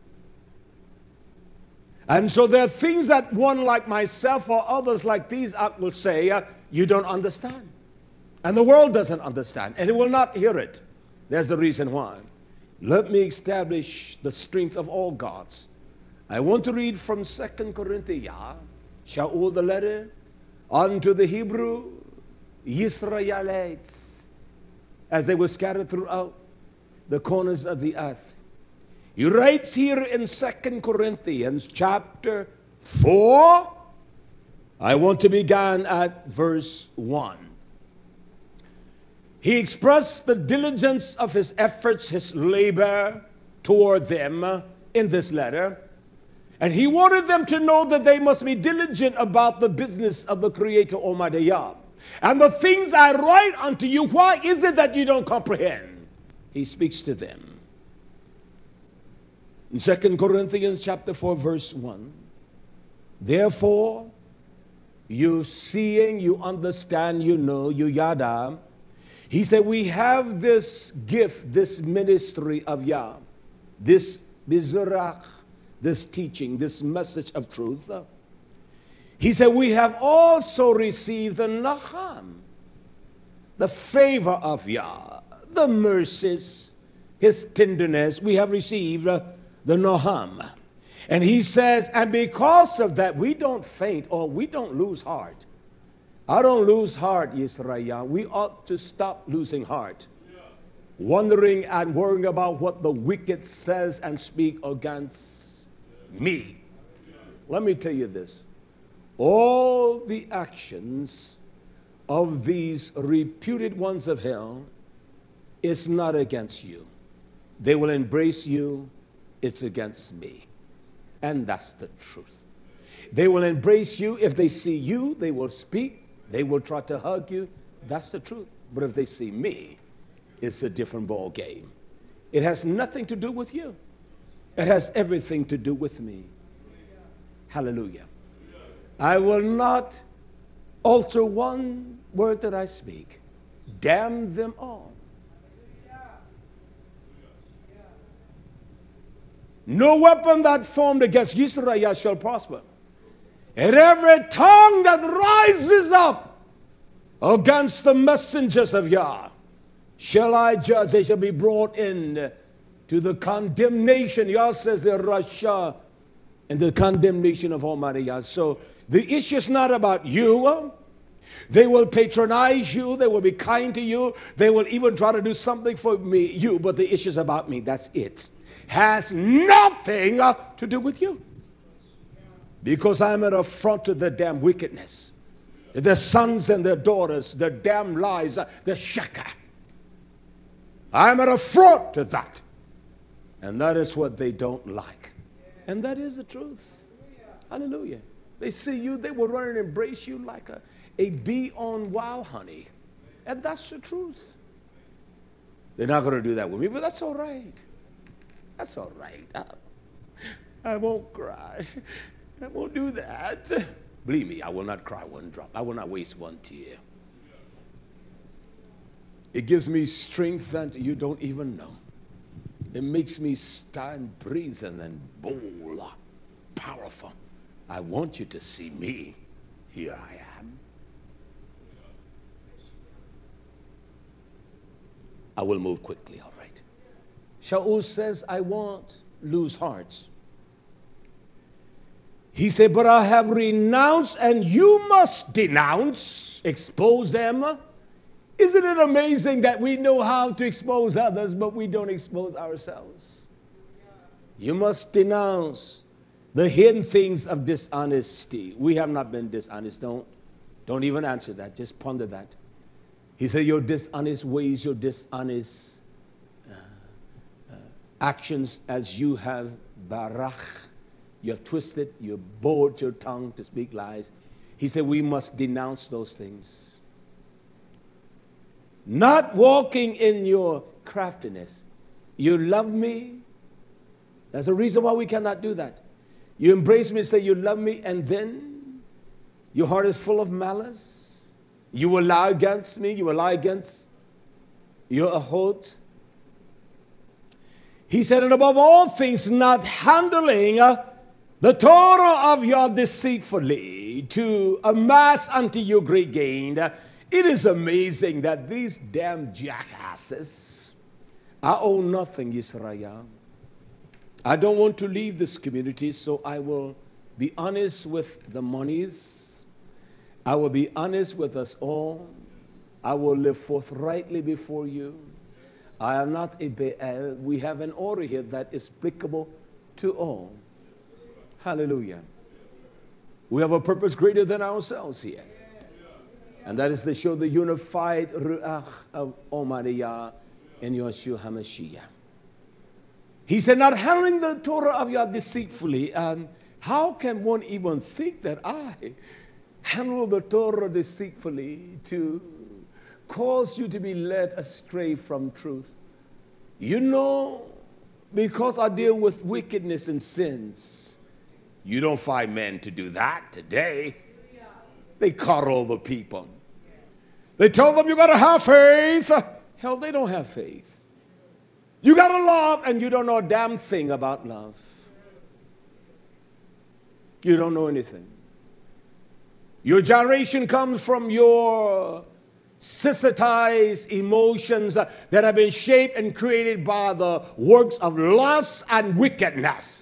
And so there are things that one like myself or others like these will say, uh, you don't understand. And the world doesn't understand, and it will not hear it. There's the reason why. Let me establish the strength of all gods. I want to read from Second Corinthians, Shaul the letter, unto the Hebrew Yisraelites, as they were scattered throughout the corners of the earth. He writes here in Second Corinthians chapter four. I want to begin at verse one. He expressed the diligence of his efforts, his labor toward them uh, in this letter. And he wanted them to know that they must be diligent about the business of the Creator Almighty Yah. And the things I write unto you, why is it that you don't comprehend? He speaks to them. In Second Corinthians chapter four, verse one, therefore, you seeing, you understand, you know, you yada. He said, we have this gift, this ministry of Yah, this bizarach, this teaching, this message of truth. He said, we have also received the Naham, the favor of Yah, the mercies, his tenderness. We have received uh, the Naham. And he says, and because of that, we don't faint or we don't lose heart. I don't lose heart, Yisrael. We ought to stop losing heart, yeah. Wondering and worrying about what the wicked says and speak against yeah. me. Yeah. Let me tell you this. All the actions of these reputed ones of hell is not against you. They will embrace you. It's against me. And that's the truth. They will embrace you. If they see you, they will speak. They will try to hug you. That's the truth. But if they see me, it's a different ball game. It has nothing to do with you. It has everything to do with me. Hallelujah. I will not alter one word that I speak. Damn them all. No weapon that formed against Israel shall prosper. And every tongue that rises up against the messengers of Yah shall I judge. They shall be brought in to the condemnation. Yah says the Rasha and the condemnation of Almighty Yah. So the issue is not about you. They will patronize you. They will be kind to you. They will even try to do something for me, you. But the issue is about me. That's it. Has nothing uh, to do with you. Because I'm at a front to the damn wickedness. Their sons and their daughters, their damn lies, uh, the shaka. I'm at a front to that. And that is what they don't like. And that is the truth. Hallelujah. They see you, they will run and embrace you like a, a bee on wild honey. And that's the truth. They're not going to do that with me, but that's all right. That's all right. I, I won't cry. I won't do that. Believe me, I will not cry one drop. I will not waste one tear. It gives me strength that you don't even know. It makes me stand brazen and bold, powerful. I want you to see me. Here I am. I will move quickly, all right. Shaul says, I won't lose hearts. He said, but I have renounced, and you must denounce, expose them. Isn't it amazing that we know how to expose others, but we don't expose ourselves? You must denounce the hidden things of dishonesty. We have not been dishonest. Don't, don't even answer that. Just ponder that. He said, your dishonest ways, your dishonest uh, uh, actions as you have barach, you have twisted, you have bored your tongue to speak lies. He said, we must denounce those things. Not walking in your craftiness. You love me. There's a reason why we cannot do that. You embrace me and say you love me, and then your heart is full of malice. You will lie against me. You will lie against your ahot. He said, and above all things, not handling uh, the Torah of your deceitfully to amass unto you great gain. It is amazing that these damn jackasses, I own nothing, Israel. I don't want to leave this community, so I will be honest with the monies. I will be honest with us all. I will live forthrightly before you. I am not a Baal. We have an order here that is applicable to all. Hallelujah. We have a purpose greater than ourselves here. And that is to show the unified Ruach of Almighty Yah in Yeshua HaMashiach. He said, not handling the Torah of Yah deceitfully. And how can one even think that I handle the Torah deceitfully to cause you to be led astray from truth? You know, because I deal with wickedness and sins, you don't find men to do that today. They coddle the people. They tell them you got to have faith. Hell, they don't have faith. You got to love, and you don't know a damn thing about love. You don't know anything. Your generation comes from your sensitized emotions that have been shaped and created by the works of lust and wickedness.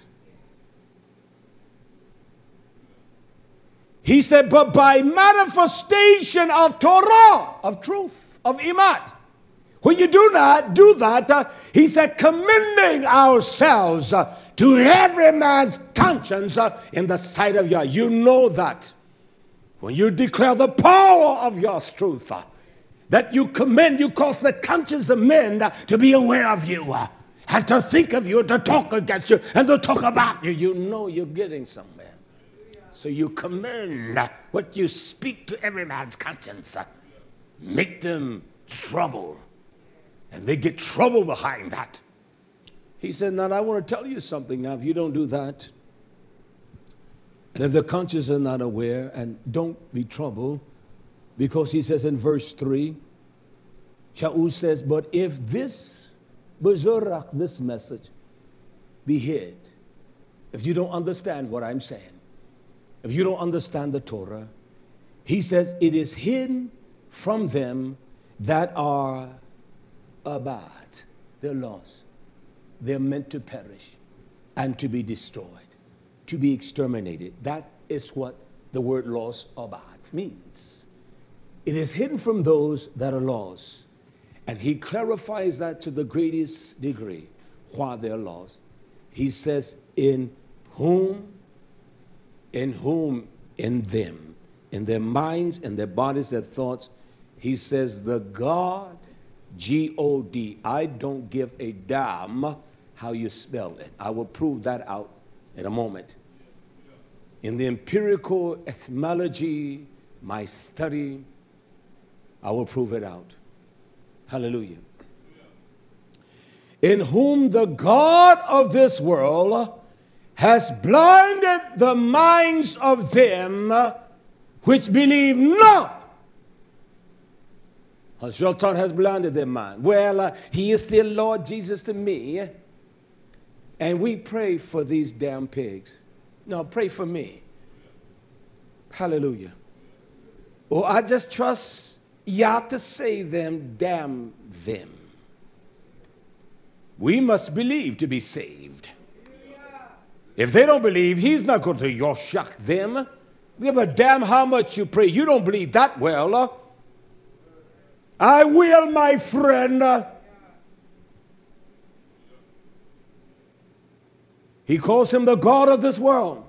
He said, but by manifestation of Torah, of truth, of Emet. When you do not do that, uh, he said, commending ourselves uh, to every man's conscience uh, in the sight of Yah. You know that when you declare the power of Yah's truth, uh, that you commend, you cause the conscience of men uh, to be aware of you uh, and to think of you, to talk against you, and to talk about you. You know you're getting somewhere. So you commend uh, what you speak to every man's conscience. Uh, make them trouble. And they get trouble behind that. He said, now I want to tell you something now. If you don't do that, and if the conscience are not aware, and don't be troubled, because he says in verse three, Shaul says, but if this Bezorak, this message, be hid, if you don't understand what I'm saying, if you don't understand the Torah, he says it is hidden from them that are abad. They're lost. They're meant to perish and to be destroyed, to be exterminated. That is what the word lost, abad, means. It is hidden from those that are lost. And he clarifies that to the greatest degree, why they're lost. He says, in whom, in whom, in them, in their minds, in their bodies, their thoughts. He says, the God, G O D. I don't give a damn how you spell it. I will prove that out in a moment. In the empirical etymology, my study, I will prove it out. Hallelujah. In whom the God of this world has blinded the minds of them which believe not. Shaitan has blinded their mind. Well, uh, he is still Lord Jesus to me. And we pray for these damn pigs. No, pray for me. Hallelujah. Or I just trust Yah to save them, damn them. We must believe to be saved. If they don't believe, he's not going to yoshak them. Give a damn how much you pray. You don't believe that well. Uh, I will, my friend. Uh, he calls him the God of this world.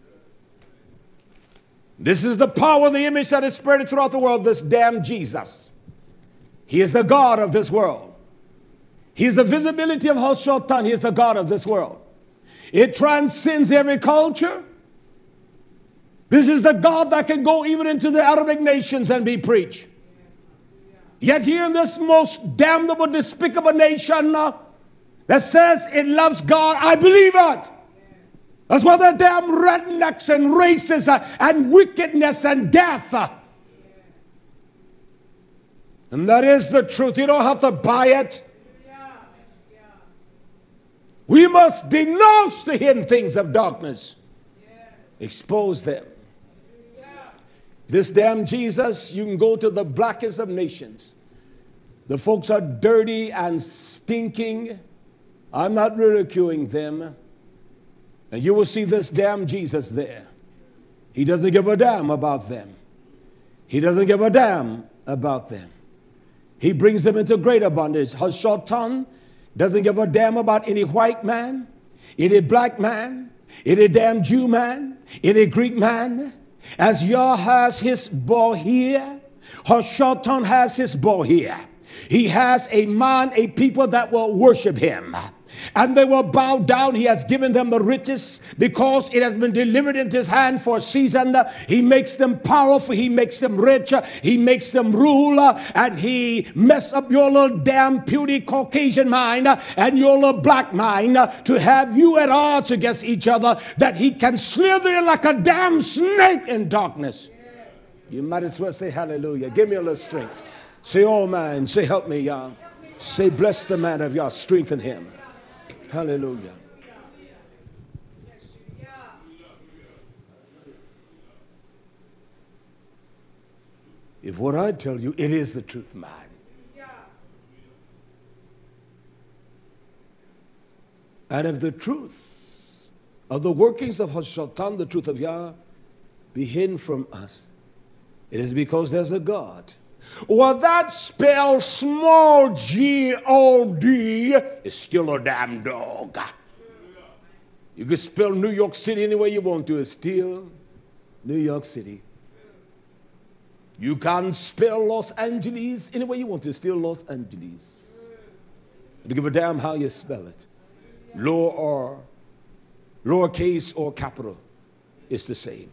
This is the power and the image that is spread throughout the world, this damn Jesus. He is the God of this world. He is the visibility of Hashatan. He is the God of this world. It transcends every culture. This is the God that can go even into the Arabic nations and be preached. Yet here in this most damnable, despicable nation uh, that says it loves God, I believe it. That's why they're damn rednecks and racists uh, and wickedness and death. Uh. And that is the truth. You don't have to buy it. We must denounce the hidden things of darkness. Expose them. This damn Jesus, you can go to the blackest of nations. The folks are dirty and stinking. I'm not ridiculing them. And you will see this damn Jesus there. He doesn't give a damn about them. He doesn't give a damn about them. He brings them into greater bondage. Hashatan doesn't give a damn about any white man, any black man, any damn Jew man, any Greek man. As Yah has his ball here, Hashatan has his ball here. He has a man, a people that will worship him. And they will bow down. He has given them the riches because it has been delivered into his hand for a season. He makes them powerful. He makes them rich. He makes them rule. And he mess up your little damn puny Caucasian mind and your little black mind to have you at odds against each other, that he can slither in like a damn snake in darkness. You might as well say hallelujah. Give me a little strength. Say, oh man. Say, help me, y'all. Say, bless the man of y'all. Strengthen him. Hallelujah. If what I tell you, it is the truth, man. And if the truth of the workings of Hashatan, the truth of Yah, be hidden from us, it is because there's a God. Well, that spell small G O D is still a damn dog. You can spell New York City any way you want to. It's still New York City. You can spell Los Angeles any way you want to. It's still Los Angeles. You give a damn how you spell it. Lower or lowercase or capital. It's the same.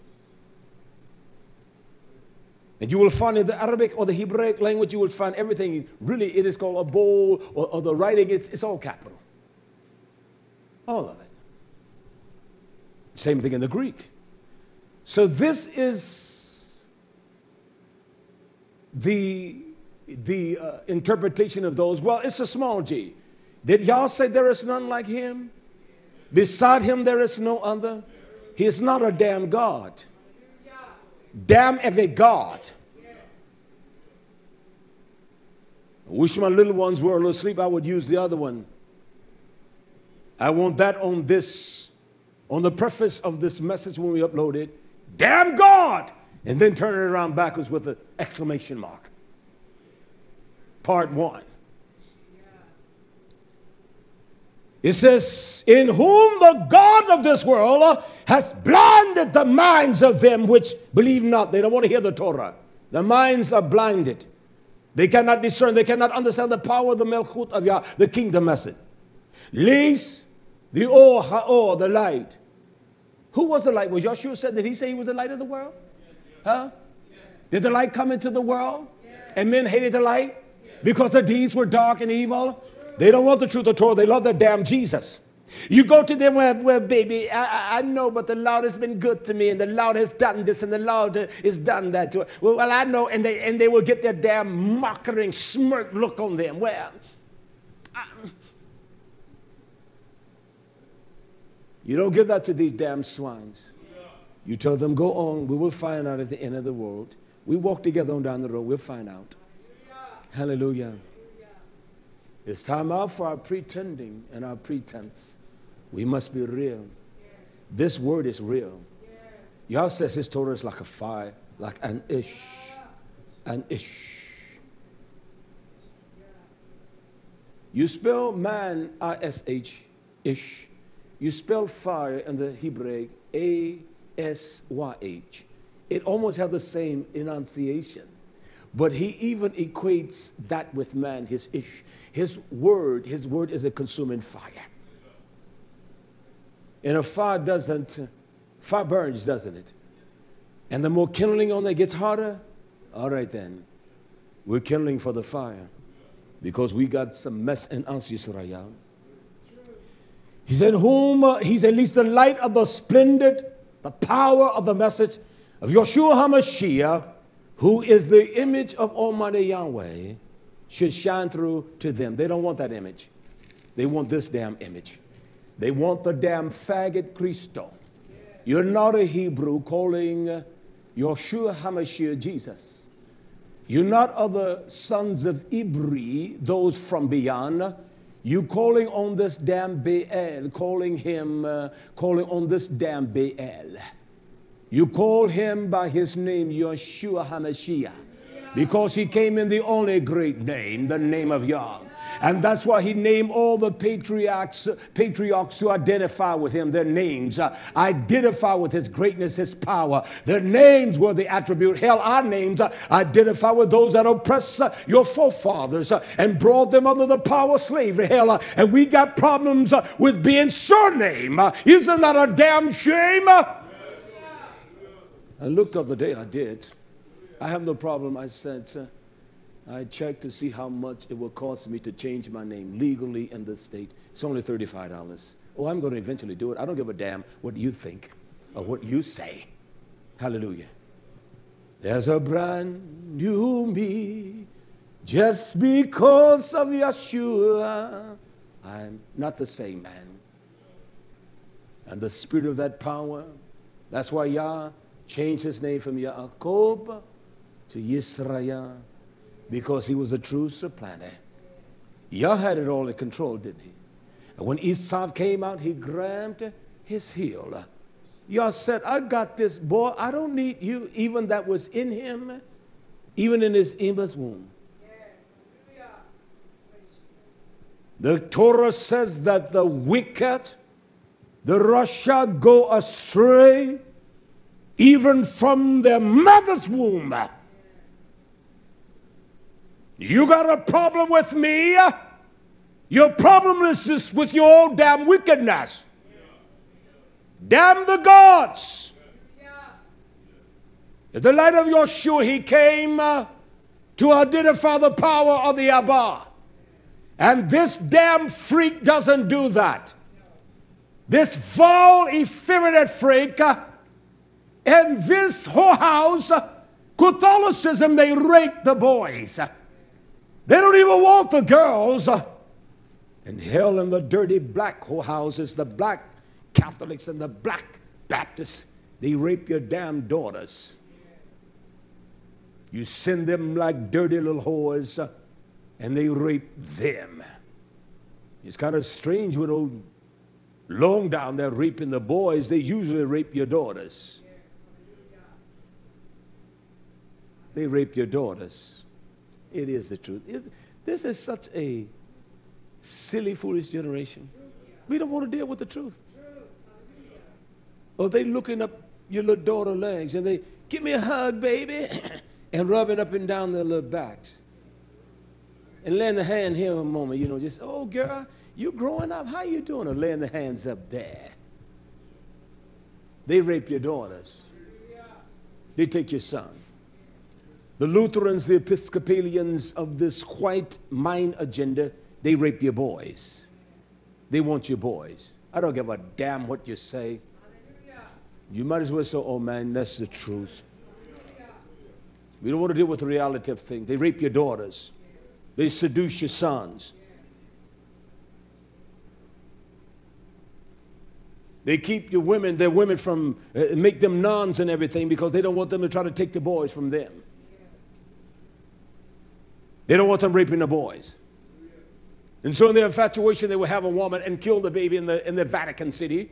And you will find in the Arabic or the Hebraic language, you will find everything. Really, it is called a bowl, or, or the writing, it's, it's all capital. All of it. Same thing in the Greek. So this is the, the uh, interpretation of those. Well, it's a small g. Did y'all say there is none like him? Beside him there is no other? He is not a damn God. Damn every God. I wish my little ones were a little asleep. I would use the other one. I want that on this, on the preface of this message when we upload it. Damn God! And then turn it around backwards with an exclamation mark. Part one. It says, in whom the God of this world has blinded the minds of them which believe not. They don't want to hear the Torah. The minds are blinded. They cannot discern. They cannot understand the power of the Melchut of Yah, the kingdom message. Least the Or Ha'or, the light. Who was the light? Was Joshua said, did he say he was the light of the world? Huh? Did the light come into the world? And men hated the light because the deeds were dark and evil? They don't want the truth of Torah. They love their damn Jesus. You go to them, well, well baby, I, I know, but the Lord has been good to me, and the Lord has done this, and the Lord has done that to it. Well, well, I know, and they and they will get their damn mocking, smirk look on them. Well, I, you don't give that to these damn swines. You tell them, go on. We will find out at the end of the world. We walk together on down the road. We'll find out. Hallelujah. It's time out for our pretending and our pretense. We must be real. This word is real. Yah says his Torah is like a fire, like an ish. An ish. You spell man, I S H, ish. You spell fire in the Hebrew, A S Y H. It almost has the same enunciation. But he even equates that with man, his ish. His word, his word is a consuming fire. And a fire doesn't, fire burns, doesn't it? And the more kindling on there gets hotter, all right then. We're kindling for the fire. Because we got some mess in us, Yisrael. He said, whom, uh, he's at least the light of the splendid, the power of the message of Yeshua HaMashiach, who is the image of Almighty Yahweh, should shine through to them. They don't want that image. They want this damn image. They want the damn faggot Christo. You're not a Hebrew calling Yeshua HaMashiach Jesus. You're not other sons of Ibri, those from beyond. You calling on this damn Baal, calling him, uh, calling on this damn Baal. You call him by his name, Yeshua HaMashiach. Because he came in the only great name, the name of Yah. And that's why he named all the patriarchs, patriarchs to identify with him. Their names uh, identify with his greatness, his power. Their names were the attribute. Hell, our names uh, identify with those that oppressed uh, your forefathers uh, and brought them under the power of slavery. Hell, uh, and we got problems uh, with being surnamed. Uh, isn't that a damn shame? Uh, I looked up the day I did. I have no problem. I said, uh, I checked to see how much it will cost me to change my name legally in this state. It's only thirty-five dollars. Oh, I'm going to eventually do it. I don't give a damn what you think or what you say. Hallelujah. There's a brand new me just because of Yeshua. I'm not the same man. And the spirit of that power, that's why Yah changed his name from Yaakov to Yisrael, because he was a true supplanter. Yah had it all in control, didn't he? And when Esau came out, he grabbed his heel. Yah said, I got this, boy. I don't need you. Even that was in him, even in his mother's womb. The Torah says that the wicked, the rasha, go astray even from their mother's womb. You got a problem with me? Your problem is just with your own damn wickedness. Damn the gods. In the light of Yeshua, he came uh, to identify the power of the Abba. And this damn freak doesn't do that. This foul, effeminate freak uh, in this whorehouse, uh, Catholicism, they rape the boys. They don't even want the girls. And hell, in the dirty black whorehouses, the black Catholics and the black Baptists, they rape your damn daughters. You send them like dirty little whores, and they rape them. It's kind of strange with old long down there raping the boys. They usually rape your daughters. They rape your daughters. It is the truth. It's, this is such a silly, foolish generation. We don't want to deal with the truth. Or they looking up your little daughter legs and they, give me a hug, baby, and rubbing up and down their little backs. And laying the hand here a moment, you know, just, oh, girl, you growing up, how you doing? Or laying the hands up there. They rape your daughters. They take your son. The Lutherans, the Episcopalians of this white mind agenda, they rape your boys. They want your boys. I don't give a damn what you say. You might as well say, oh man, that's the truth. We don't want to deal with the reality of things. They rape your daughters. They seduce your sons. They keep your women, their women from, uh, make them nuns and everything because they don't want them to try to take the boys from them. They don't want them raping the boys. And so in their infatuation, they will have a woman and kill the baby in the, in the Vatican City.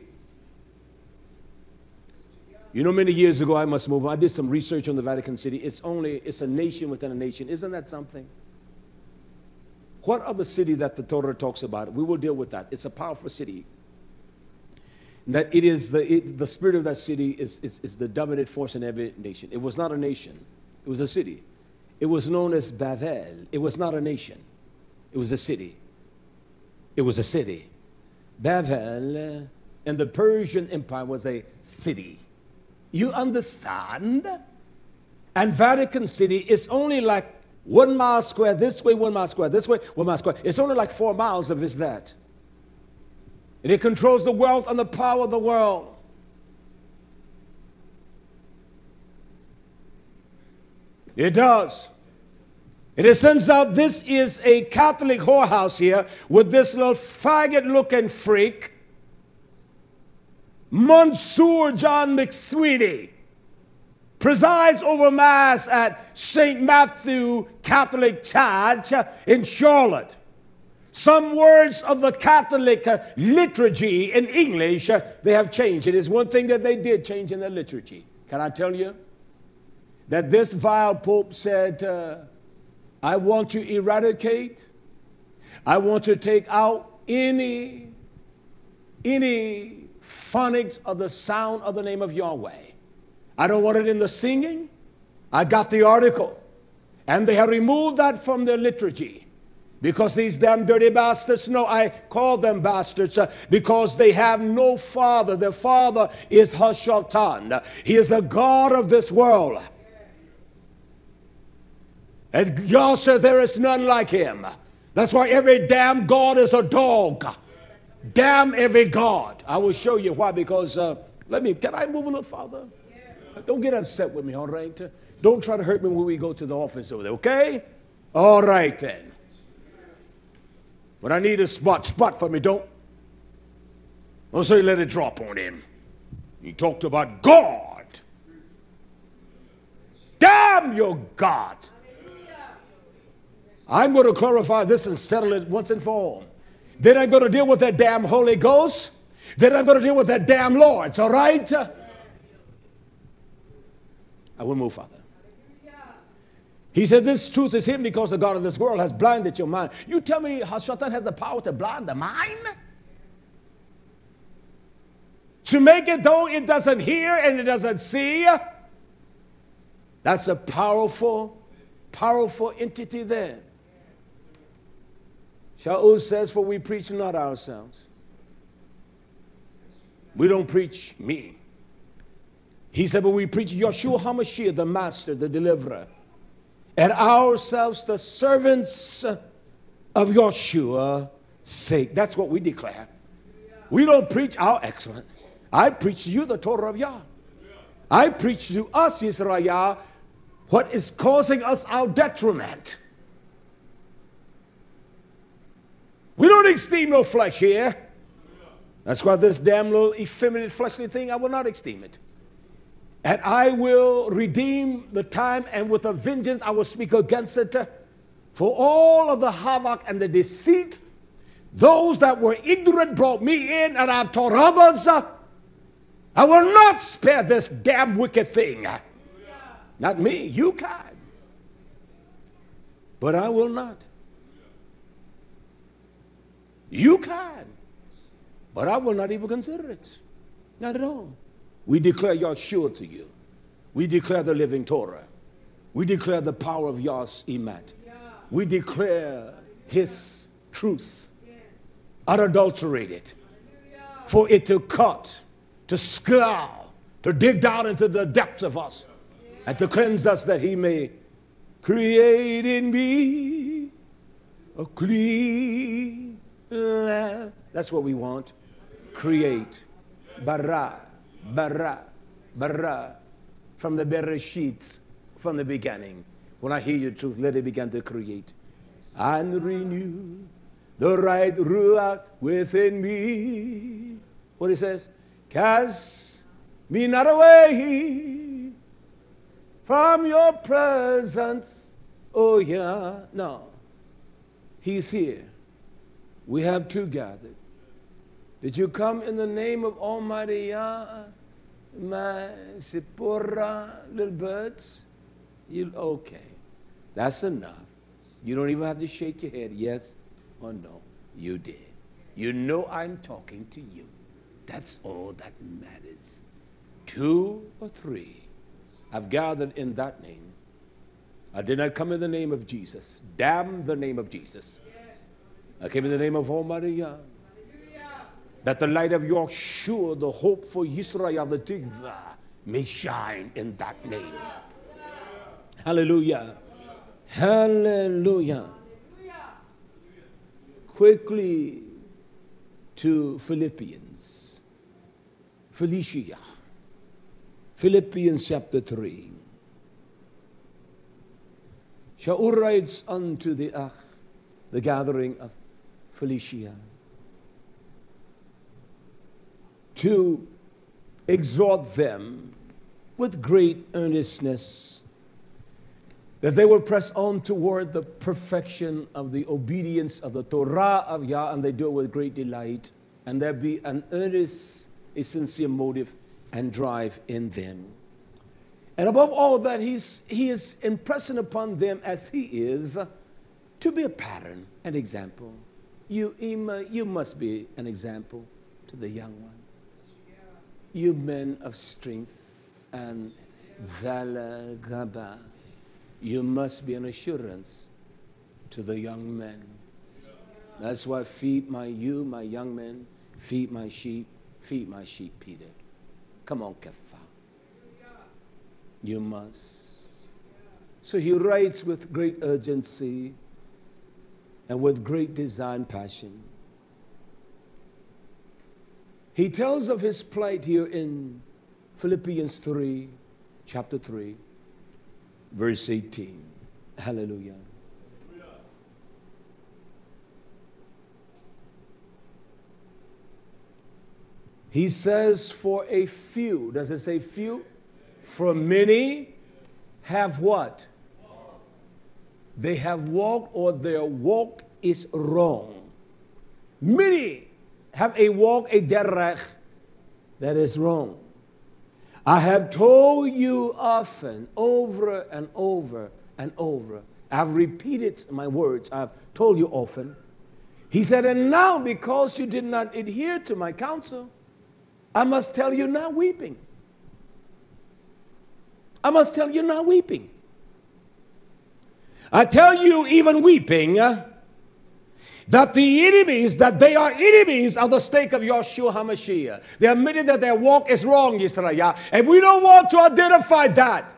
You know, many years ago, I must move on, I did some research on the Vatican City. It's only, it's a nation within a nation. Isn't that something? What other city that the Torah talks about? We will deal with that. It's a powerful city. That it is the, it, the spirit of that city is, is, is the dominant force in every nation. It was not a nation. It was a city. It was known as Babel. It was not a nation. It was a city. It was a city. Babel and the Persian Empire was a city. You understand? And Vatican City is only like one mile square this way, one mile square this way, one mile square. It's only like four miles of this, that. And it controls the wealth and the power of the world. It does. And it sends out, this is a Catholic whorehouse here with this little faggot-looking freak, Monsieur John McSweeney, presides over Mass at Saint Matthew Catholic Church in Charlotte. Some words of the Catholic uh, liturgy in English, uh, they have changed. It is one thing that they did change in their liturgy. Can I tell you? that this vile Pope said, uh, I want to eradicate, I want to take out any, any phonics of the sound of the name of Yahweh. I don't want it in the singing. I got the article. And they have removed that from their liturgy. Because these damn dirty bastards, no, I call them bastards uh, because they have no father. Their father is Hashatan. He is the God of this world. And God said there is none like him. That's why every damn God is a dog. Damn every God. I will show you why. Because, uh, let me, can I move a little farther? Don't get upset with me, all right? Don't try to hurt me when we go to the office over there, okay? All right, then. But I need a spot. Spot for me. Don't, don't say let it drop on him. He talked about God. Damn your God. I'm going to clarify this and settle it once and for all. Then I'm going to deal with that damn Holy Ghost. Then I'm going to deal with that damn Lords, all right? I will move further. He said this truth is him because the God of this world has blinded your mind. You tell me how Satan has the power to blind the mind? To make it though it doesn't hear and it doesn't see? That's a powerful, powerful entity there. Shaul says, for we preach not ourselves. We don't preach me. He said, but we preach Yeshua HaMashiach, the Master, the Deliverer, and ourselves the servants of Yeshua's sake. That's what we declare. We don't preach our excellence. I preach to you the Torah of Yah. I preach to us, Yisrael, what is causing us our detriment. We don't esteem no flesh here. That's why this damn little effeminate fleshly thing, I will not esteem it. And I will redeem the time, and with a vengeance I will speak against it. For all of the havoc and the deceit, those that were ignorant brought me in, and I've taught others. I will not spare this damn wicked thing. Not me, you can. But I will not. You can. But I will not even consider it. Not at all. We declare Yahshua to you. We declare the living Torah. We declare the power of Yah's Emet. We declare his truth, unadulterated, for it to cut, to scour, to dig down into the depths of us, and to cleanse us, that he may create in me a clean land. That's what we want. Create. Bara. Bara, bara, from the Bereshit, from the beginning. When I hear your truth, let it begin to create. And renew the right ruach within me. What he says? Cast me not away from your presence. Oh yeah. No. He's here. We have two gathered. Did you come in the name of Almighty Yah? My Sipporah, little birds? You, okay. That's enough. You don't even have to shake your head, yes or no. You did. You know I'm talking to you. That's all that matters. Two or three I've gathered in that name. I did not come in the name of Jesus. Damn the name of Jesus. I came in the name of Almighty Yah. That the light of Yeshua, the hope for Yisrael, the Tikva, may shine in that name. Hallelujah. Hallelujah. Quickly to Philippians. Philistia. Philippians chapter three. Shaul writes unto the Ach, the gathering of Philistia, to exhort them with great earnestness that they will press on toward the perfection of the obedience of the Torah of Yah, and they do it with great delight, and there be an earnest, a sincere motive and drive in them. And above all that, he's, he is impressing upon them as he is uh, to be a pattern, an example. You, you must be an example to the young ones. You men of strength and valor, gaba, you must be an assurance to the young men. That's why feed my you, my young men, feed my sheep, feed my sheep, Peter. Come on, Kefa. You must. So he writes with great urgency and with great desire and passion. He tells of his plight here in Philippians three, chapter three, verse eighteen. Hallelujah. He says, for a few, does it say few? For many have what? They have walked, or their walk is wrong. Many have a walk, a derech, that is wrong. I have told you often, over and over and over. I've repeated my words. I've told you often. He said, and now because you did not adhere to my counsel, I must tell you now weeping. I must tell you now weeping. I tell you even weeping uh, that the enemies, that they are enemies of the stake of Yeshua HaMashiach. They admitted that their walk is wrong, Israel, and we don't want to identify that.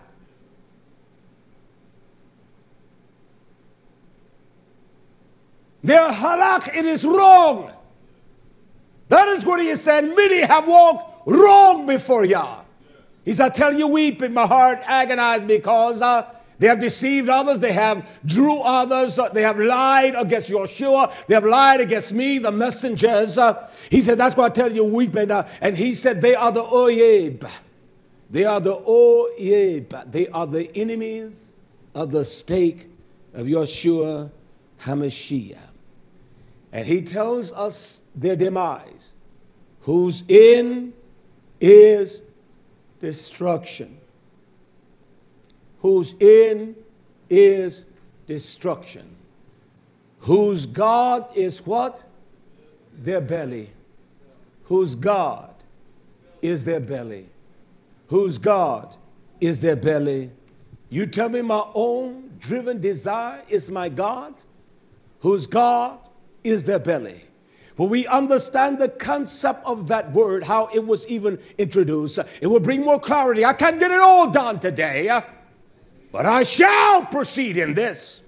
Their halak, it is wrong. That is what he is saying. Many have walked wrong before Yah. He said, I tell you, weep in my heart, agonize, because uh, they have deceived others. They have drew others. Uh, they have lied against Yeshua. They have lied against me, the messengers. Uh, he said, that's why I tell you, weep. And, uh, and he said, they are the oyeb. They are the oyeb. They are the enemies of the stake of Yeshua HaMashiach. And he tells us their demise, whose end is destruction. Whose end is destruction. Whose God is what? Their belly. Whose God is their belly. Whose God is their belly. You tell me my own driven desire is my God? Whose God is their belly. When we understand the concept of that word, how it was even introduced, it will bring more clarity. I can't get it all done today, but I shall proceed in this.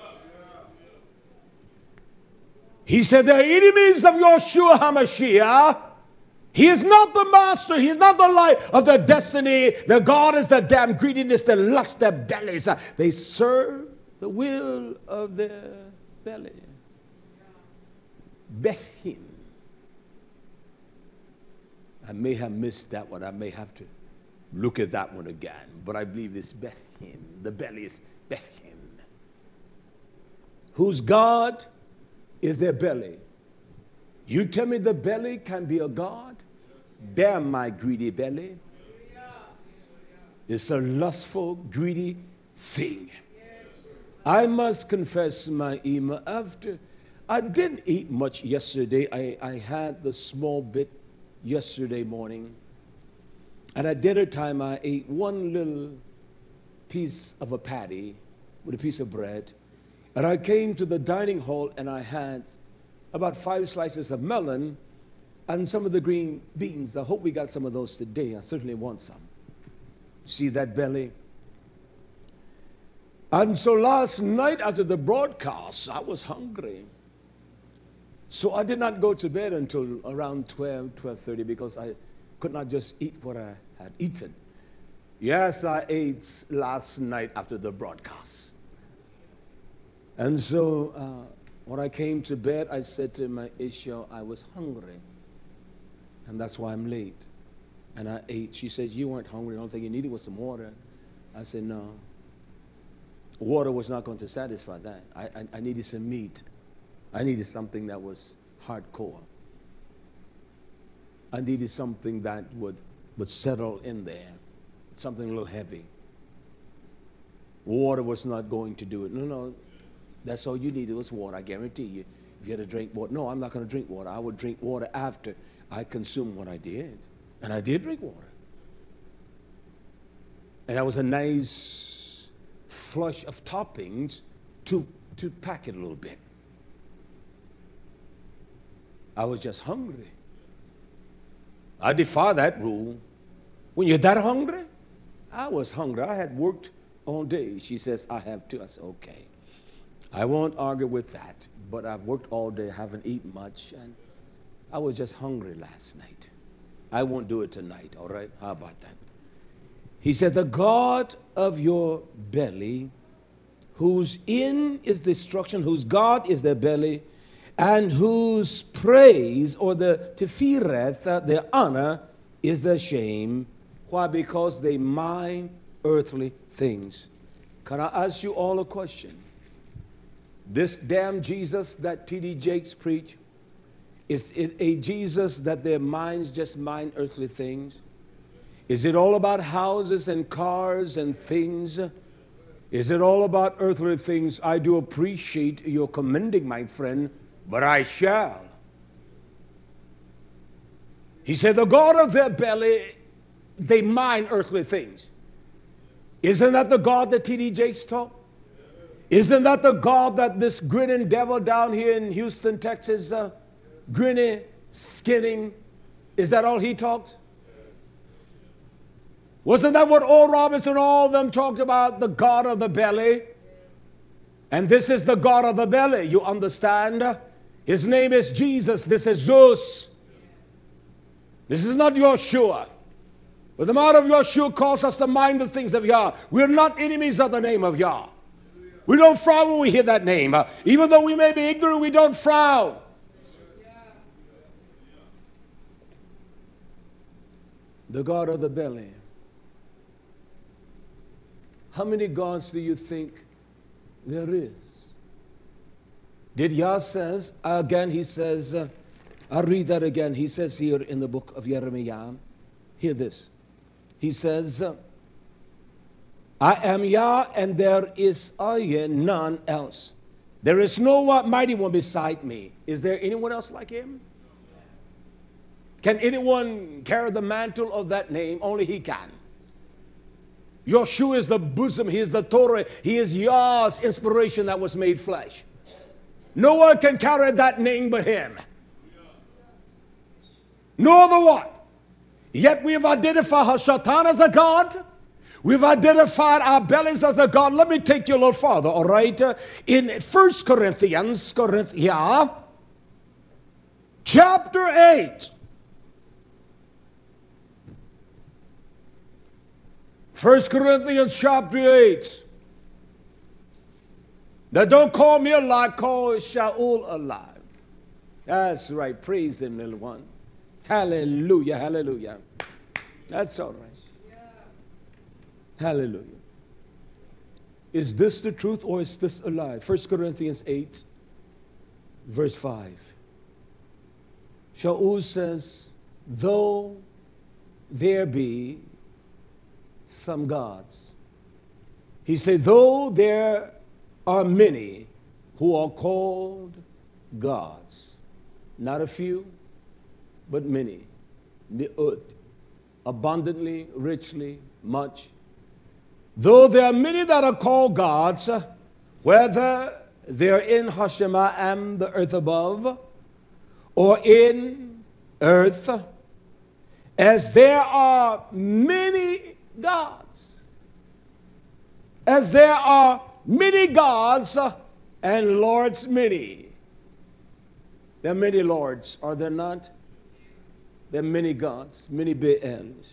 He said, the enemies of Yeshua HaMashiach, he is not the master. He is not the light of their destiny. Their God is the damn greediness, their lust, their bellies. They serve the will of their belly. Bethim. I may have missed that one. I may have to look at that one again. But I believe it's Bethim. The belly is Bethim. Whose God is their belly. You tell me the belly can be a God? Damn my greedy belly. It's a lustful, greedy thing. I must confess, my Ima, after I didn't eat much yesterday. I, I had the small bit yesterday morning. And at dinner time, I ate one little piece of a patty with a piece of bread. And I came to the dining hall and I had about five slices of melon and some of the green beans. I hope we got some of those today. I certainly want some. See that belly? And so last night after the broadcast, I was hungry. So I did not go to bed until around twelve, twelve thirty because I could not just eat what I had eaten. Yes, I ate last night after the broadcast. And so uh, when I came to bed, I said to my Isha, I was hungry. And that's why I'm late. And I ate. She said, you weren't hungry. The only thing you needed was some water. I said, no. Water was not going to satisfy that. I, I, I needed some meat. I needed something that was hardcore. I needed something that would, would settle in there. Something a little heavy. Water was not going to do it. No, no. That's all you needed was water, I guarantee you. If you had to drink water, no, I'm not going to drink water. I would drink water after I consumed what I did. And I did drink water. And that was a nice flush of toppings to, to pack it a little bit. I was just hungry. I defy that rule. When you're that hungry, I was hungry. I had worked all day. She says, I have too. I said, okay. I won't argue with that, but I've worked all day, haven't eaten much, and I was just hungry last night. I won't do it tonight, all right? How about that? He said, the God of your belly, whose in is destruction, whose God is their belly, and whose praise, or the tefireth, uh, their honor, is their shame. Why? Because they mind earthly things. Can I ask you all a question? This damn Jesus that T D Jakes preach, is it a Jesus that their minds just mind earthly things? Is it all about houses and cars and things? Is it all about earthly things? I do appreciate your commending, my friend, but I shall. He said, the God of their belly, they mind earthly things. Isn't that the God that T D Jakes taught? Isn't that the God that this grinning devil down here in Houston, Texas, uh, grinning, skinning, is that all he talks? Wasn't that what Oral Roberts and all of them talked about, the God of the belly? And this is the God of the belly, you understand? His name is Jesus. This is Zeus. This is not Yeshua. But the mouth of Yeshua calls us to mind the things of Yah. We're not enemies of the name of Yah. We don't frown when we hear that name. Uh, even though we may be ignorant, we don't frown. The God of the belly. How many gods do you think there is? Did Yah says, again he says, uh, I'll read that again. He says here in the book of Jeremiah, hear this. He says, uh, I am Yah and there is uh, none else. There is no mighty one beside me. Is there anyone else like him? Can anyone carry the mantle of that name? Only he can. Yeshua is the bosom. He is the Torah. He is Yah's inspiration that was made flesh. No one can carry that name but him. No other one. Yet we have identified Hashatan as a God. We've identified our bellies as a God. Let me take you a little farther, all right? Uh, in First Corinthians, Corinthia, chapter eight. First Corinthians chapter eight. Now don't call me a lie, call Shaul a lie. That's right. Praise him, little one. Hallelujah, hallelujah. That's all right. Hallelujah. Is this the truth or is this a lie? First Corinthians eight, verse five. Shaul says, though there be some gods. He said, though there are many who are called gods. Not a few, but many. Mi'ud. Abundantly, richly, much. Though there are many that are called gods, whether they're in Hashemayim, the earth above, or in earth, as there are many gods, as there are many gods and lords many. There are many lords, are there not? There are many gods, many Baals.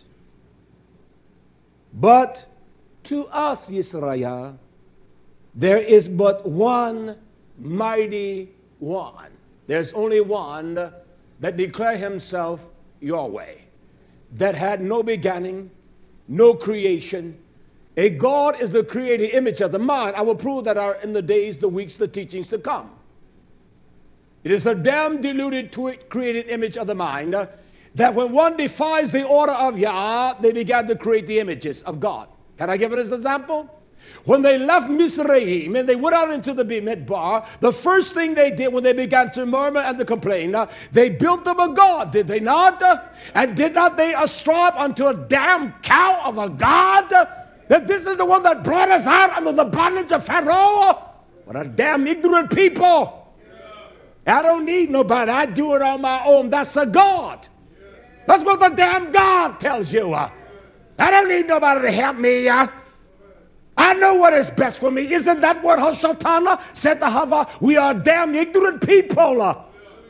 But to us, Yisrael, there is but one mighty one. There's only one that declared himself Yahweh, that had no beginning, no creation. A God is the created image of the mind. I will prove that are in the days, the weeks, the teachings to come. It is a damn deluded created image of the mind that when one defies the order of Yah, they began to create the images of God. Can I give it as an example? When they left Mizraim and they went out into the Midbar, the first thing they did when they began to murmur and to complain, uh, they built them a god, did they not? Uh, and did not they ascribe unto a damn cow of a god? Uh, that this is the one that brought us out under the bondage of Pharaoh? What a damn ignorant people. I don't need nobody. I do it on my own. That's a god. That's what the damn God tells you. Uh, I don't need nobody to help me. Uh, I know what is best for me. Isn't that what Hashatana said to Hava? We are damn ignorant people. Uh.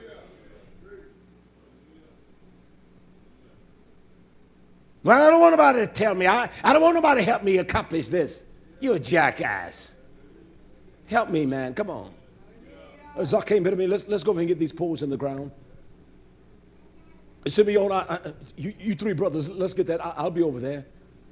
Well, I don't want nobody to tell me. I, I don't want nobody to help me accomplish this. You're a jackass. Help me, man. Come on. Zuck came to me. Let's, let's go over and get these poles in the ground. Simeon, I, I, you, you three brothers, let's get that. I, I'll be over there.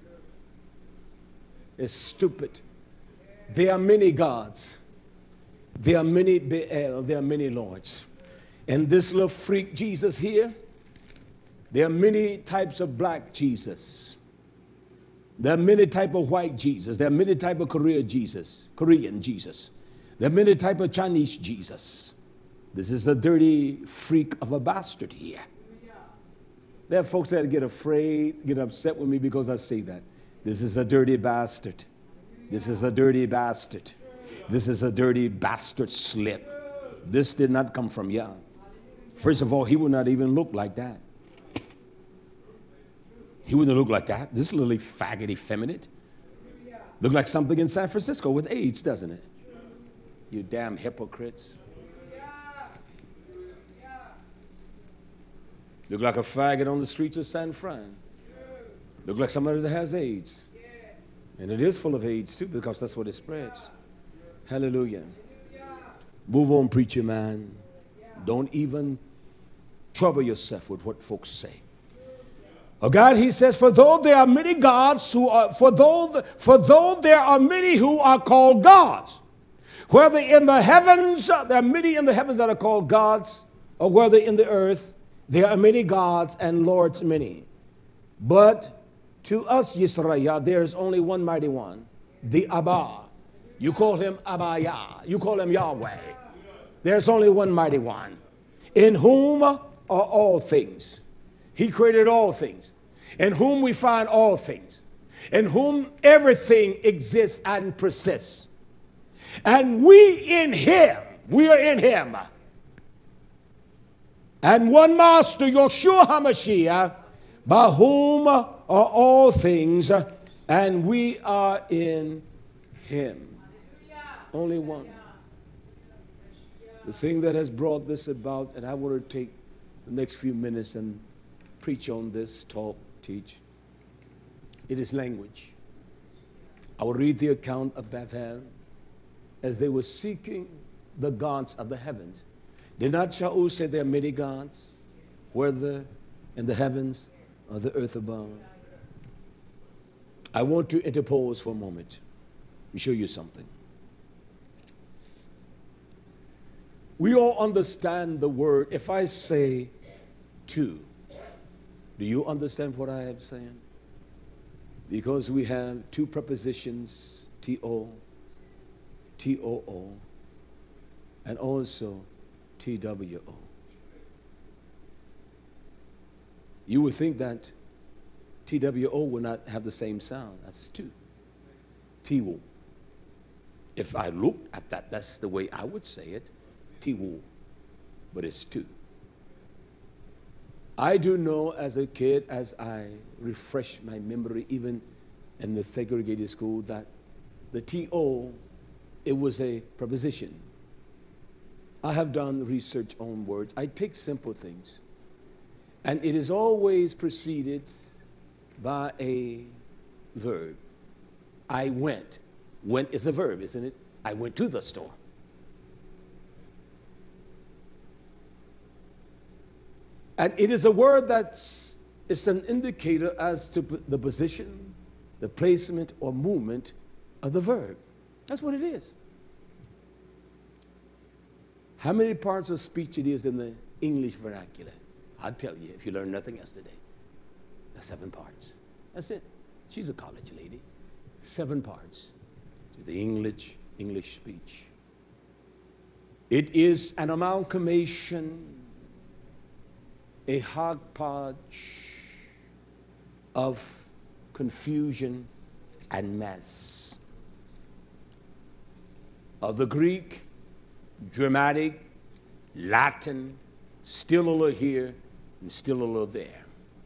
It's stupid. There are many gods. There are many Baal. There are many lords. And this little freak Jesus here, there are many types of black Jesus. There are many type of white Jesus. There are many type of Korean Jesus, Korean Jesus. There are many type of Chinese Jesus. This is a dirty freak of a bastard here. There are folks that get afraid, get upset with me because I say that. This is a dirty bastard. This is a dirty bastard. This is a dirty bastard slip. This did not come from Yah. First of all, he would not even look like that. He wouldn't look like that. This little faggot effeminate. Look like something in San Francisco with AIDS, doesn't it? You damn hypocrites. Look like a faggot on the streets of San Fran. Look like somebody that has AIDS. And it is full of AIDS too, because that's what it spreads. Hallelujah. Move on, preacher man. Don't even trouble yourself with what folks say. Oh God, he says, for though there are many gods who are, for though, for though there are many who are called gods, whether in the heavens, there are many in the heavens that are called gods, or whether in the earth, there are many gods and lords many. But to us, Yisrael, there is only one mighty one, the Abba. You call him Abaya. You call him Yahweh. There's only one mighty one, in whom are all things. He created all things, in whom we find all things, in whom everything exists and persists. And we in him, we are in him. And one master, Yeshua HaMashiach, by whom are all things, and we are in him. Only one. The thing that has brought this about, and I want to take the next few minutes and preach on this, talk, teach. It is language. I will read the account of Bethel as they were seeking the gods of the heavens. Did not Shaul say there are many gods, whether in the heavens or the earth above? I want to interpose for a moment and show you something. We all understand the word. If I say two, do you understand what I am saying? Because we have two prepositions, T O, T O O, and also T W O. You would think that T W O would not have the same sound. That's two. T W O. If I looked at that, that's the way I would say it. T W O. But it's two. I do know as a kid, as I refresh my memory, even in the segregated school, that the T O, it was a preposition. I have done research on words. I take simple things, and it is always preceded by a verb. I went. Went is a verb, isn't it? I went to the store. And it is a word that's it's an indicator as to the position, the placement, or movement of the verb. That's what it is. How many parts of speech it is in the English vernacular? I'll tell you if you learned nothing yesterday. There's seven parts. That's it. She's a college lady. Seven parts. to the English, English speech. It is an amalgamation, a hodgepodge of confusion and mess. Of the Greek, Germanic, Latin, still a little here and still a little there.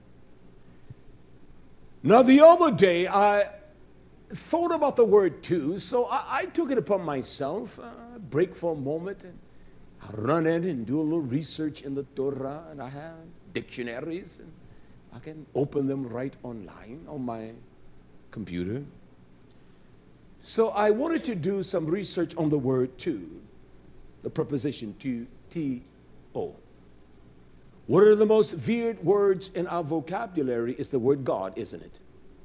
Now, the other day, I thought about the word too, so I, I took it upon myself, uh, break for a moment, and I run in and do a little research in the Torah, and I have dictionaries, and I can open them right online on my computer. So I wanted to do some research on the word to, the preposition to, T O. One of the most veered words in our vocabulary is the word God, isn't it?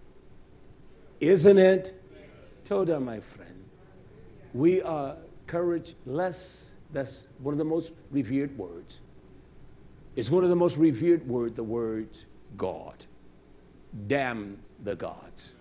Isn't it? Toda, my friend. We are courageless. That's one of the most revered words. It's one of the most revered words, the word God. Damn the gods.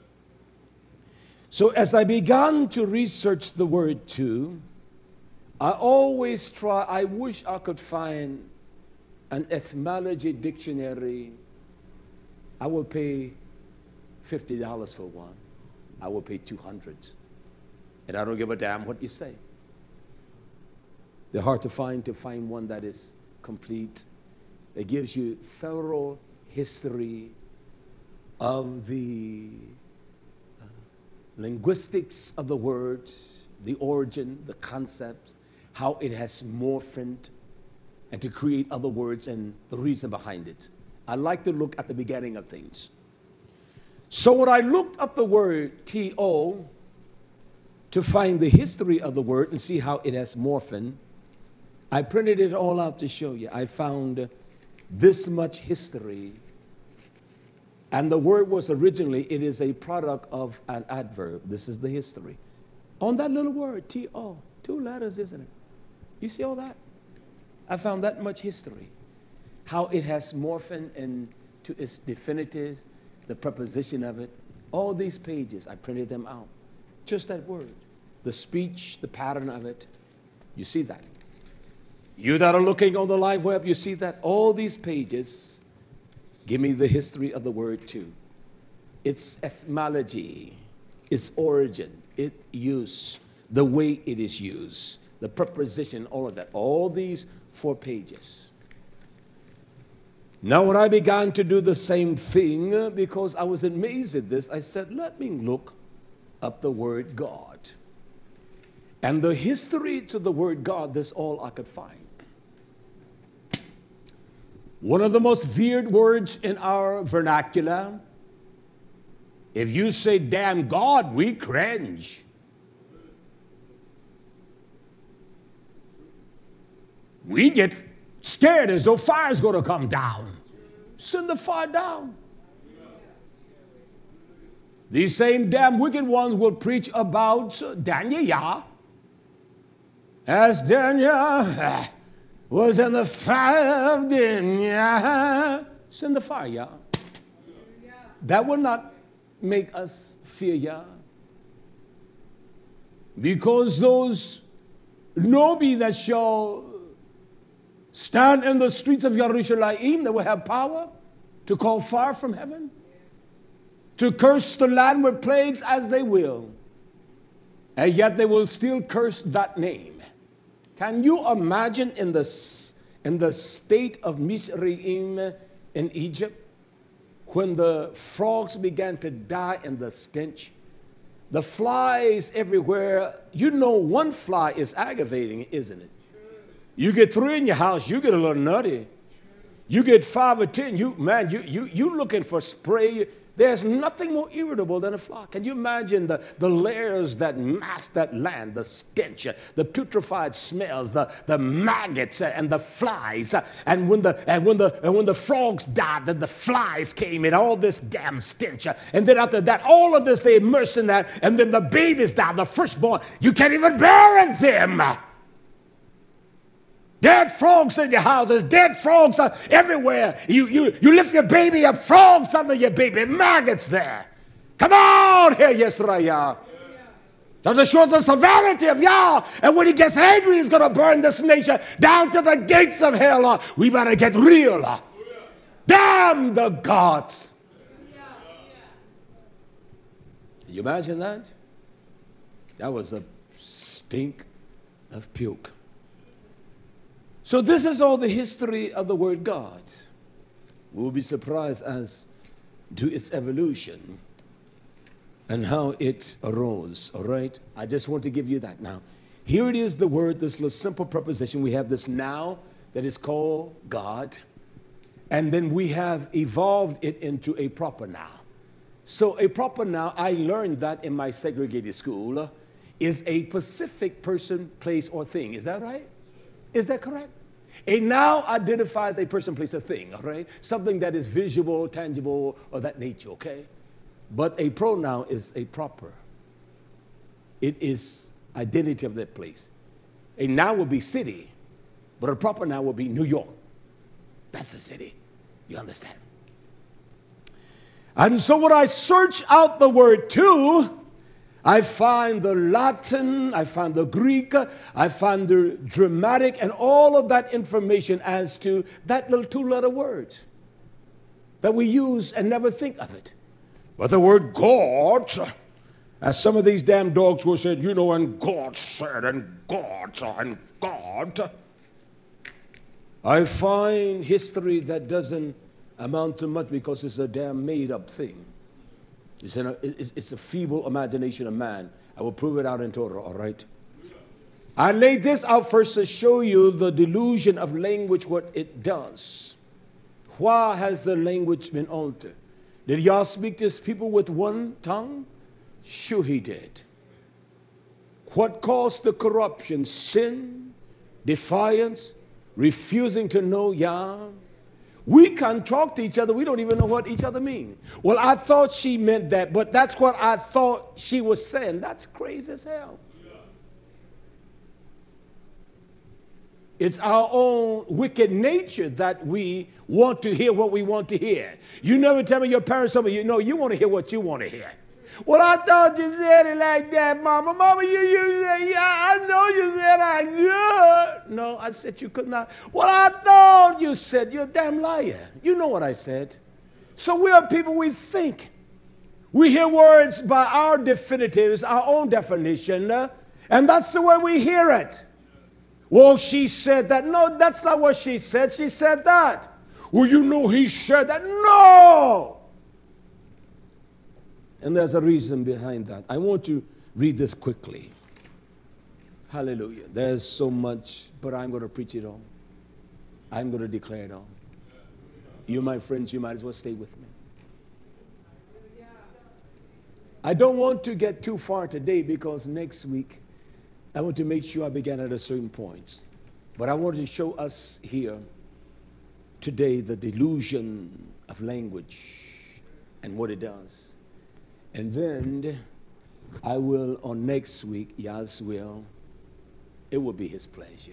So as I began to research the word to, I always try, I wish I could find an etymology dictionary. I will pay fifty dollars for one. I will pay two hundred dollars. And I don't give a damn what you say. They're hard to find, to find one that is complete. It gives you thorough history of the uh, linguistics of the word, the origin, the concept, how it has morphed, and to create other words and the reason behind it. I like to look at the beginning of things. So when I looked up the word T O to find the history of the word and see how it has morphed, I printed it all out to show you. I found this much history. And the word was originally, it is a product of an adverb. This is the history. On that little word, T O, two letters, isn't it? You see all that? I found that much history. How it has morphed into its definitive, the preposition of it. All these pages, I printed them out. Just that word. The speech, the pattern of it. You see that? You that are looking on the live web, you see that? All these pages give me the history of the word too. Its etymology, its origin, its use, the way it is used, the preposition, all of that. All these four pages. Now when I began to do the same thing, because I was amazed at this, I said, let me look up the word God. And the history to the word God, that's all I could find. One of the most veered words in our vernacular. If you say, damn God, we cringe. We get scared as though fire's going to come down. Send the fire down. These same damn wicked ones will preach about Daniel, Yah. As Daniel was in the fire of Daniel. Send the fire, Yah. That will not make us fear Yah. Because those Nobi that shall stand in the streets of Jerusalem, they will have power to call fire from heaven, to curse the land with plagues as they will, and yet they will still curse that name. Can you imagine in the, in the state of Mizraim in Egypt, when the frogs began to die in the stench, the flies everywhere? You know one fly is aggravating, isn't it? You get three in your house, you get a little nutty. You get five or ten, you man, you you you looking for spray. There's nothing more irritable than a fly. Can you imagine the, the layers that mask that land, the stench, the putrefied smells, the, the maggots and the flies. And when the and when the and when the frogs died, then the flies came in, all this damn stench. And then after that, all of this they immersed in that, and then the babies died, the firstborn. You can't even bury them. Dead frogs in your houses, dead frogs are everywhere. You, you, you lift your baby up, frogs under your baby, maggots there. Come on here, Yisrael. So to show the severity of Yah, and when he gets angry, he's going to burn this nation down to the gates of hell. We better get real. Damn the gods. Can you imagine that? That was a stink of puke. So this is all the history of the word God. We'll be surprised as to its evolution and how it arose, all right? I just want to give you that now. Here it is, the word, this little simple preposition. We have this now that is called God, and then we have evolved it into a proper noun. So a proper noun, I learned that in my segregated school, uh, is a specific person, place, or thing. Is that right? Is that correct? A noun identifies a person, place, or thing, all right? Something that is visual, tangible, or that nature, okay? But a pronoun is a proper. It is identity of that place. A noun would be city, but a proper noun would be New York. That's the city. You understand? And so when I search out the word to, I find the Latin, I find the Greek, I find the dramatic, and all of that information as to that little two-letter word that we use and never think of it. But the word God, as some of these damn dogs were said, you know, and God said, and God, and God. I find history that doesn't amount to much because it's a damn made-up thing. It's, an, it's, it's a feeble imagination of man. I will prove it out in Torah, all right? I laid this out first to show you the delusion of language, what it does. Why has the language been altered? Did Yah speak to his people with one tongue? Sure he did. What caused the corruption? Sin, defiance, refusing to know Yah. We can talk to each other. We don't even know what each other mean. Well, I thought she meant that, but that's what I thought she was saying. That's crazy as hell. It's our own wicked nature that we want to hear what we want to hear. You never tell me your parents told me, you know, you want to hear what you want to hear. Well, I thought you said it like that, Mama. Mama, you, you said, yeah, I know you said I could. No, I said you could not. Well, I thought you said, you're a damn liar. You know what I said. So we are people, we think. We hear words by our definitives, our own definition, uh, and that's the way we hear it. Well, she said that. No, that's not what she said. She said that. Well, you know he said that. No! And there's a reason behind that. I want to read this quickly. Hallelujah. There's so much, but I'm going to preach it all. I'm going to declare it all. You, my friends, you might as well stay with me. I don't want to get too far today because next week I want to make sure I begin at a certain point. But I want to show us here today the delusion of language and what it does. And then I will, on next week, Yah's will, it will be his pleasure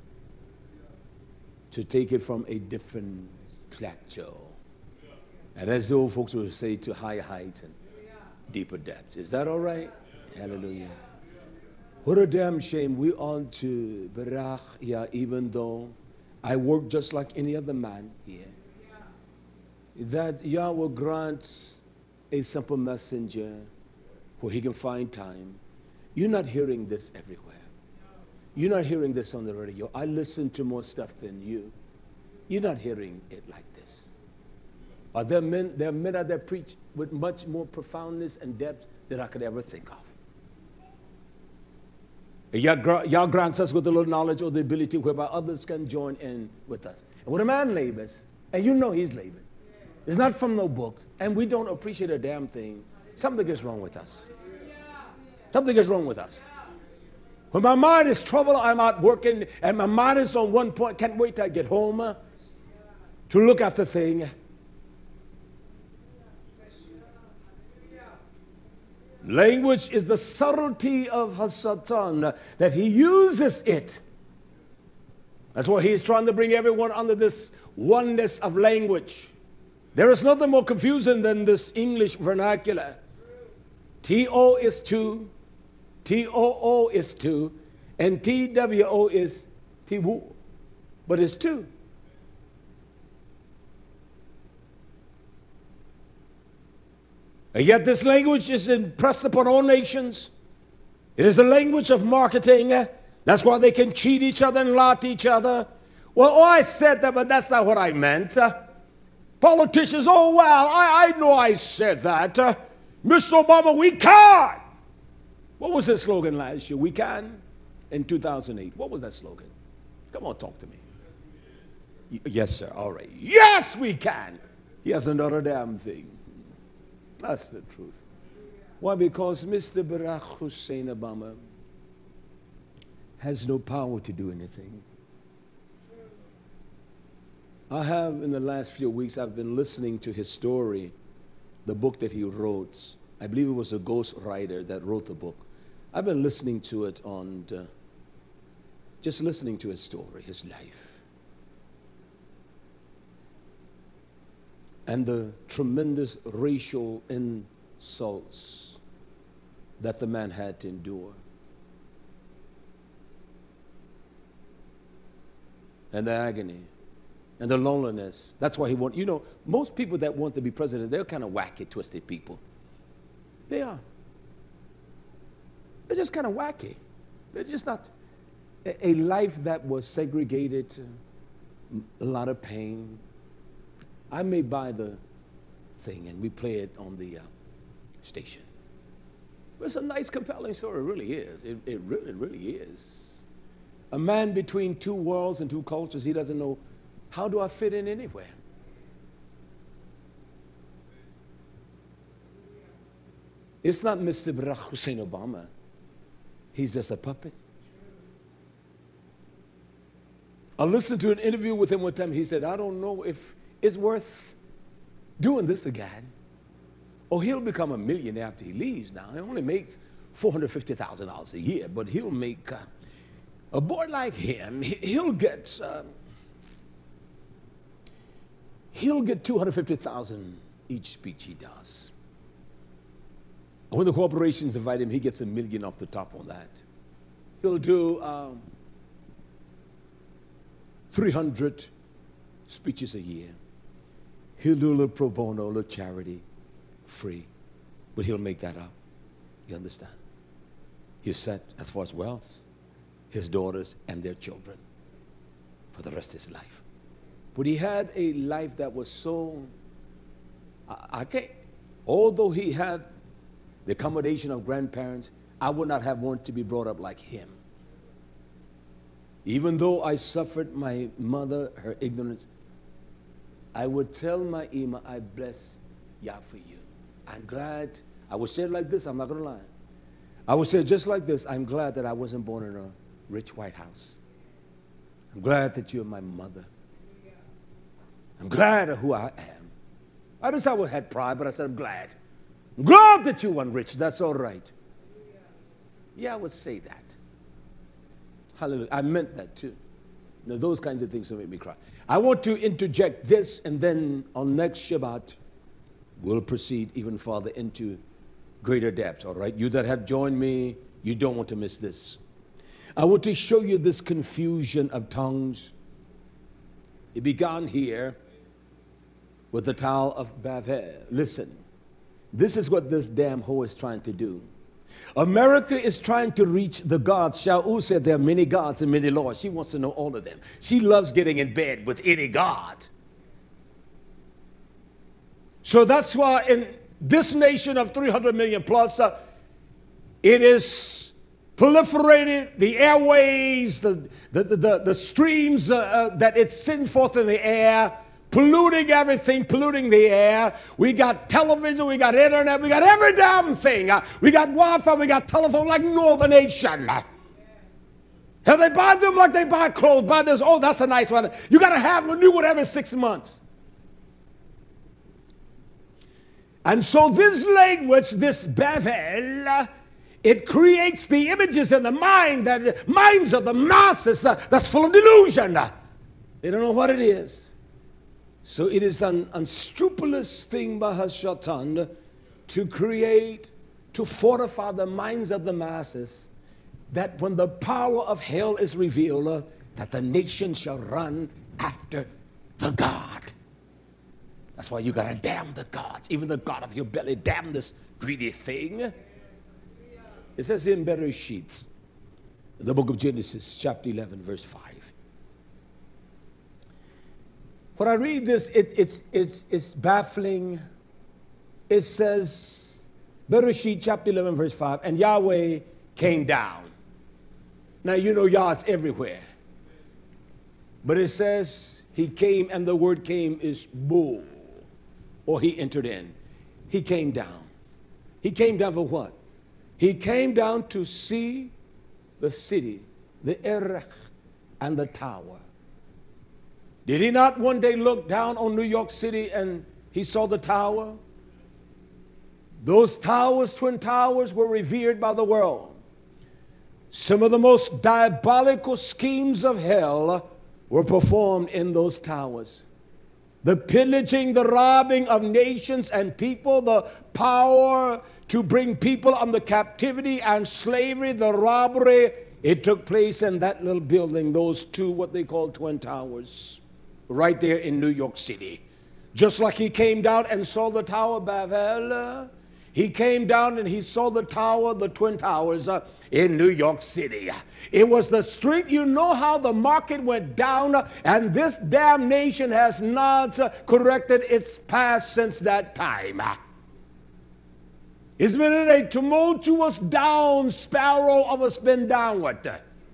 to take it from a different plateau. And as the old folks would say, to higher heights and deeper depths. Is that all right? Hallelujah. What a damn shame we ought to berach Yah, even though I work just like any other man here, that Yah will grant a simple messenger where he can find time. You're not hearing this everywhere. You're not hearing this on the radio. I listen to more stuff than you. You're not hearing it like this. Are there men, there are men out there preach with much more profoundness and depth than I could ever think of. Yah grants us with a little knowledge or the ability whereby others can join in with us. And when a man labors, and you know he's laboring, it's not from no books, and we don't appreciate a damn thing, something is wrong with us. Something is wrong with us. When my mind is troubled, I'm out working, and my mind is on one point, can't wait till I get home uh, to look after things. Language is the subtlety of Hasatan, uh, that he uses it. That's why he's trying to bring everyone under this oneness of language. There is nothing more confusing than this English vernacular. T O is two, T O O is two, and T W O is T-woo. But it's two. And yet this language is impressed upon all nations. It is the language of marketing. That's why they can cheat each other and lie to each other. Well, oh, I said that, but that's not what I meant. Uh, politicians, oh, well, I, I know I said that. Uh, Mister Obama, we can. What was his slogan last year? We can. In two thousand eight. What was that slogan? Come on, talk to me. Y- yes, sir. All right. Yes, we can. He has another damn thing. That's the truth. Why? Because Mister Barack Hussein Obama has no power to do anything. I have, in the last few weeks, I've been listening to his story, the book that he wrote. I believe it was a ghost writer that wrote the book. I've been listening to it on, uh, just listening to his story, his life. And the tremendous racial insults that the man had to endure. And the agony and the loneliness. That's why he want, you know, most people that want to be president, they're kind of wacky, twisted people. They are. They're just kind of wacky. They're just not a, a life that was segregated, a lot of pain. I may buy the thing and we play it on the uh, station. But it's a nice, compelling story. It really is. It, it really, really is. A man between two worlds and two cultures, he doesn't know, how do I fit in anywhere? It's not Mister Barack Hussein Obama. He's just a puppet. I listened to an interview with him one time. He said, I don't know if it's worth doing this again. Oh, he'll become a millionaire after he leaves now. He only makes four hundred fifty thousand dollars a year, but he'll make, uh, a boy like him, he, he'll get, uh, he'll get two hundred fifty thousand dollars each speech he does. When the corporations invite him, he gets a million off the top on that. He'll do um, three hundred speeches a year. He'll do a little pro bono, a little charity, free. But he'll make that up. You understand? He's set as far as wealth, his daughters and their children for the rest of his life. But he had a life that was so, I, I can't, although he had the accommodation of grandparents, I would not have wanted to be brought up like him. Even though I suffered my mother, her ignorance, I would tell my Ima, I bless Yah for you. I'm glad, I would say it like this, I'm not going to lie. I would say it just like this, I'm glad that I wasn't born in a rich white house. I'm glad that you're my mother. I'm glad of who I am. I just always had pride, but I said I'm glad. I'm glad that you weren't rich, that's all right. Yeah, I would say that. Hallelujah. I meant that too. Now, those kinds of things will make me cry. I want to interject this, and then on next Shabbat, we'll proceed even farther into greater depths, all right? You that have joined me, you don't want to miss this. I want to show you this confusion of tongues. It began here with the Tower of Babel. Listen, this is what this damn hoe is trying to do. America is trying to reach the gods. Shaul said there are many gods and many lords. She wants to know all of them. She loves getting in bed with any god. So that's why in this nation of three hundred million plus, uh, it is proliferated, the airways, the, the, the, the, the streams uh, uh, that it's sending forth in the air, polluting everything, polluting the air. We got television, we got internet, we got every damn thing. Uh, we got Wi-Fi, we got telephone like no other nation. Uh, and they buy them like they buy clothes, buy this, oh, that's a nice one. You got to have a new one every six months. And so this language, this Babel, uh, it creates the images in the mind, that minds of the masses uh, that's full of delusion. Uh, they don't know what it is. So it is an unscrupulous thing by Hashatan to create to fortify the minds of the masses, that when the power of hell is revealed, uh, that the nation shall run after the God. That's why you got to damn the gods, even the God of your belly. Damn this greedy thing. It says in Bereshit, the book of Genesis, chapter eleven, verse five. When I read this, it, it's, it's, it's baffling. It says, Bereshit, chapter eleven, verse five, and Yahweh came down. Now, you know Yah's everywhere. But it says he came, and the word came is bull, or he entered in. He came down. He came down for what? He came down to see the city, the Erech, and the tower. Did he not one day look down on New York City and he saw the tower? Those towers, twin towers, were revered by the world. Some of the most diabolical schemes of hell were performed in those towers. The pillaging, the robbing of nations and people, the power to bring people under captivity and slavery, the robbery, it took place in that little building, those two, what they call twin towers, right there in New York City. Just like he came down and saw the Tower of Babel, he came down and he saw the tower, the twin towers, uh, in New York City. It was the street. You know how the market went down, uh, and this damn nation has not uh, corrected its past since that time. It's been in a tumultuous down spiral of a spin downward.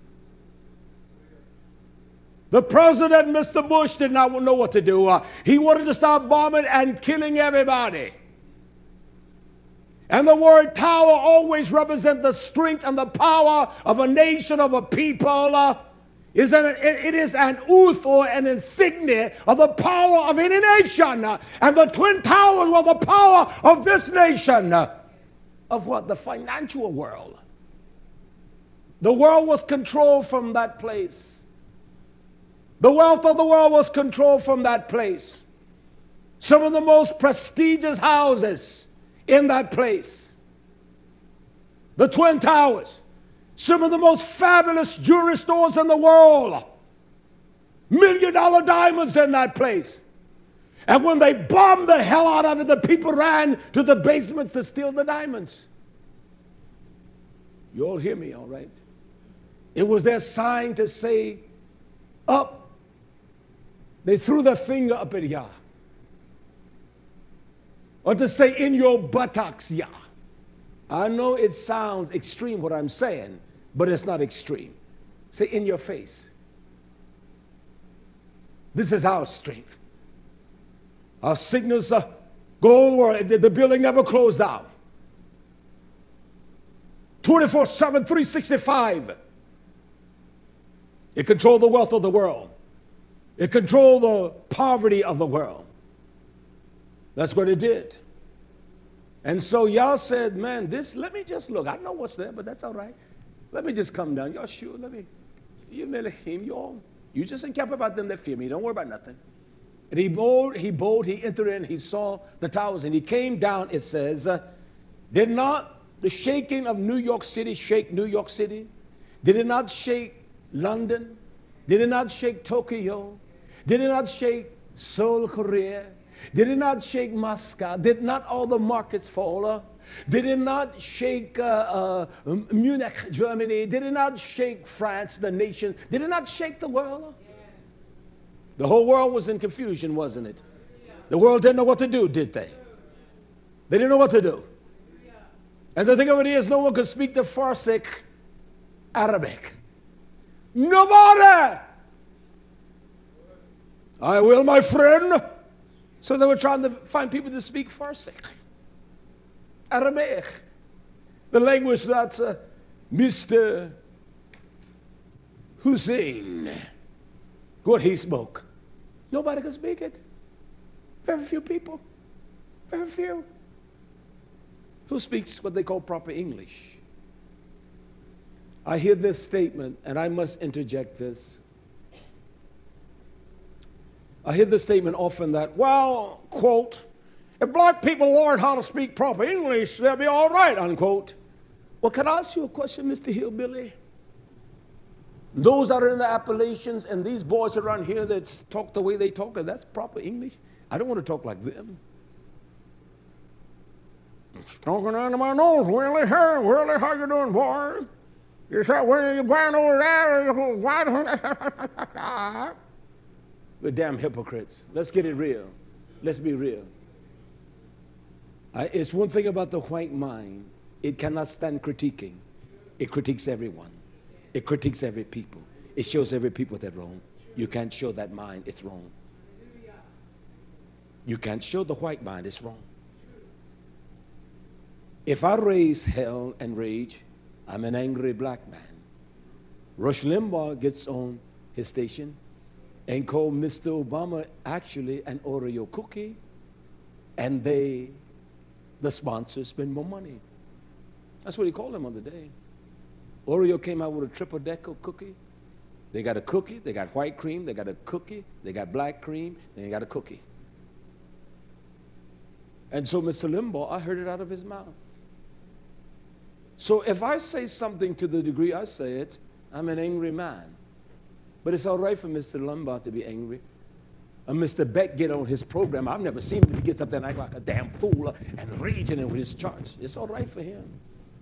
The president, Mister Bush, did not know what to do. Uh, he wanted to start bombing and killing everybody. And the word tower always represents the strength and the power of a nation, of a people. Uh, is an, it is an oath or an insignia of the power of any nation. Uh, and the twin towers were the power of this nation. Uh, of what? The financial world. The world was controlled from that place. The wealth of the world was controlled from that place. Some of the most prestigious houses in that place. The Twin Towers. Some of the most fabulous jewelry stores in the world. Million dollar diamonds in that place. And when they bombed the hell out of it, the people ran to the basement to steal the diamonds. You all hear me, all right? It was their sign to say, up. They threw their finger up at Yah. Or to say, in your buttocks, Yah. I know it sounds extreme what I'm saying, but it's not extreme. Say, in your face. This is our strength. Our signals uh, go over. The building never closed down. twenty-four seven, three sixty-five. It controlled the wealth of the world. It controlled the poverty of the world. That's what it did. And so y'all said, man, this, let me just look. I know what's there, but that's all right. Let me just come down. Y'all sure, let me, you melechim, y'all. You just encamp about them that fear me. Don't worry about nothing. And he bowed, he bowed, he entered in, he saw the towers, and he came down, it says, uh, did not the shaking of New York City shake New York City? Did it not shake London? Did it not shake Tokyo? Did it not shake Seoul, Korea? Did it not shake Moscow? Did not all the markets fall? Uh, did it not shake uh, uh, Munich, Germany? Did it not shake France, the nation? Did it not shake the world? Yes. The whole world was in confusion, wasn't it? Yeah. The world didn't know what to do, did they? They didn't know what to do. Yeah. And the thing of it is, no one could speak the Farsi Arabic. Nobody! I will, my friend. So they were trying to find people to speak Farsi, Aramaic, the language that uh, Mister Hussein, what he spoke. Nobody could speak it. Very few people. Very few. Who speaks what they call proper English? I hear this statement, and I must interject this. I hear this statement often that, well, quote, If black people learn how to speak proper English, they'll be all right, unquote. Well, can I ask you a question, Mister Hillbilly? Those that are in the Appalachians and these boys around here that talk the way they talk, and that's proper English. I don't want to talk like them. It's talking under my nose, Willie. Hey, Willie, how you doing, boy? You said, when you going over there, why don't we're damn hypocrites. Let's get it real. Let's be real. I, it's one thing about the white mind. It cannot stand critiquing. It critiques everyone. It critiques every people. It shows every people they're wrong. You can't show that mind it's wrong. You can't show the white mind it's wrong. If I raise hell and rage, I'm an angry black man. Rush Limbaugh gets on his station and called Mister Obama actually an Oreo cookie, and they, the sponsors, spend more money. That's what he called him on the day. Oreo came out with a triple decker cookie. They got a cookie, they got white cream, they got a cookie, they got black cream, and they got a cookie. And so Mister Limbaugh, I heard it out of his mouth. So if I say something to the degree I say it, I'm an angry man. But it's all right for Mister Limbaugh to be angry. And Mister Beck get on his program. I've never seen him. He gets up there and act like a damn fool and raging with his charge. It's all right for him.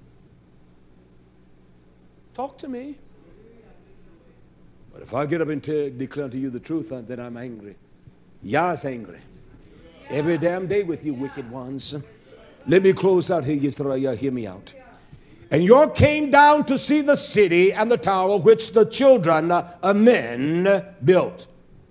Talk to me. But if I get up and te- declare to you the truth, then I'm angry. Yah's angry. Every damn day with you wicked ones. Let me close out here, Yisrael. Hear me out. And Yah came down to see the city and the tower which the children of men built.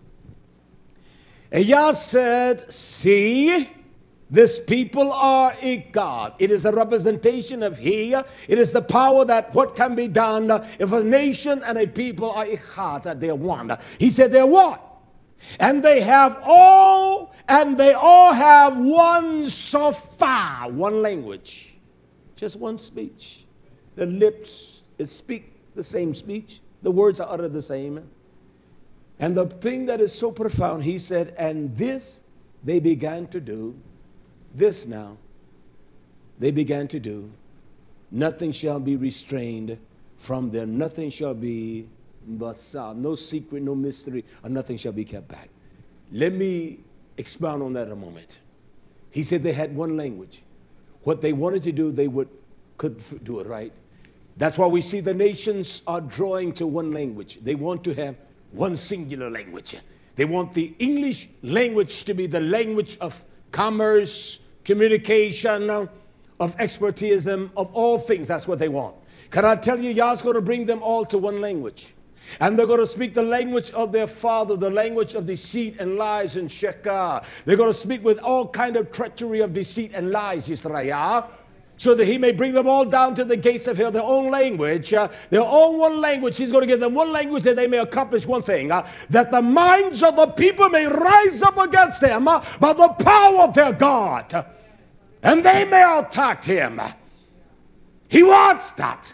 And Yah said, see, this people are a God. It is a representation of He. It is the power that what can be done if a nation and a people are ichad, that they're one. He said they're one. And they have all, and they all have one safa, one language, just one speech. The lips speak the same speech. The words are uttered the same. And the thing that is so profound, he said, and this they began to do, this now, they began to do, nothing shall be restrained from them, nothing shall be basar, no secret, no mystery, or nothing shall be kept back. Let me expound on that a moment. He said they had one language. What they wanted to do, they would could do it, right? That's why we see the nations are drawing to one language. They want to have one singular language. They want the English language to be the language of commerce, communication, of expertism, of all things. That's what they want. Can I tell you, Yah's going to bring them all to one language. And they're going to speak the language of their father, the language of deceit and lies and shekah. They're going to speak with all kind of treachery of deceit and lies, Yisrael, so that he may bring them all down to the gates of hell, their own language, uh, their own one language. He's going to give them one language that they may accomplish one thing, uh, that the minds of the people may rise up against them uh, by the power of their God, uh, and they may attack him. He wants that.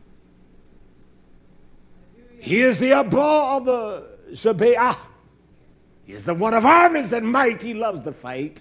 He is the Abba of the Sabaoth. He is the one of armies and might. He loves the fight.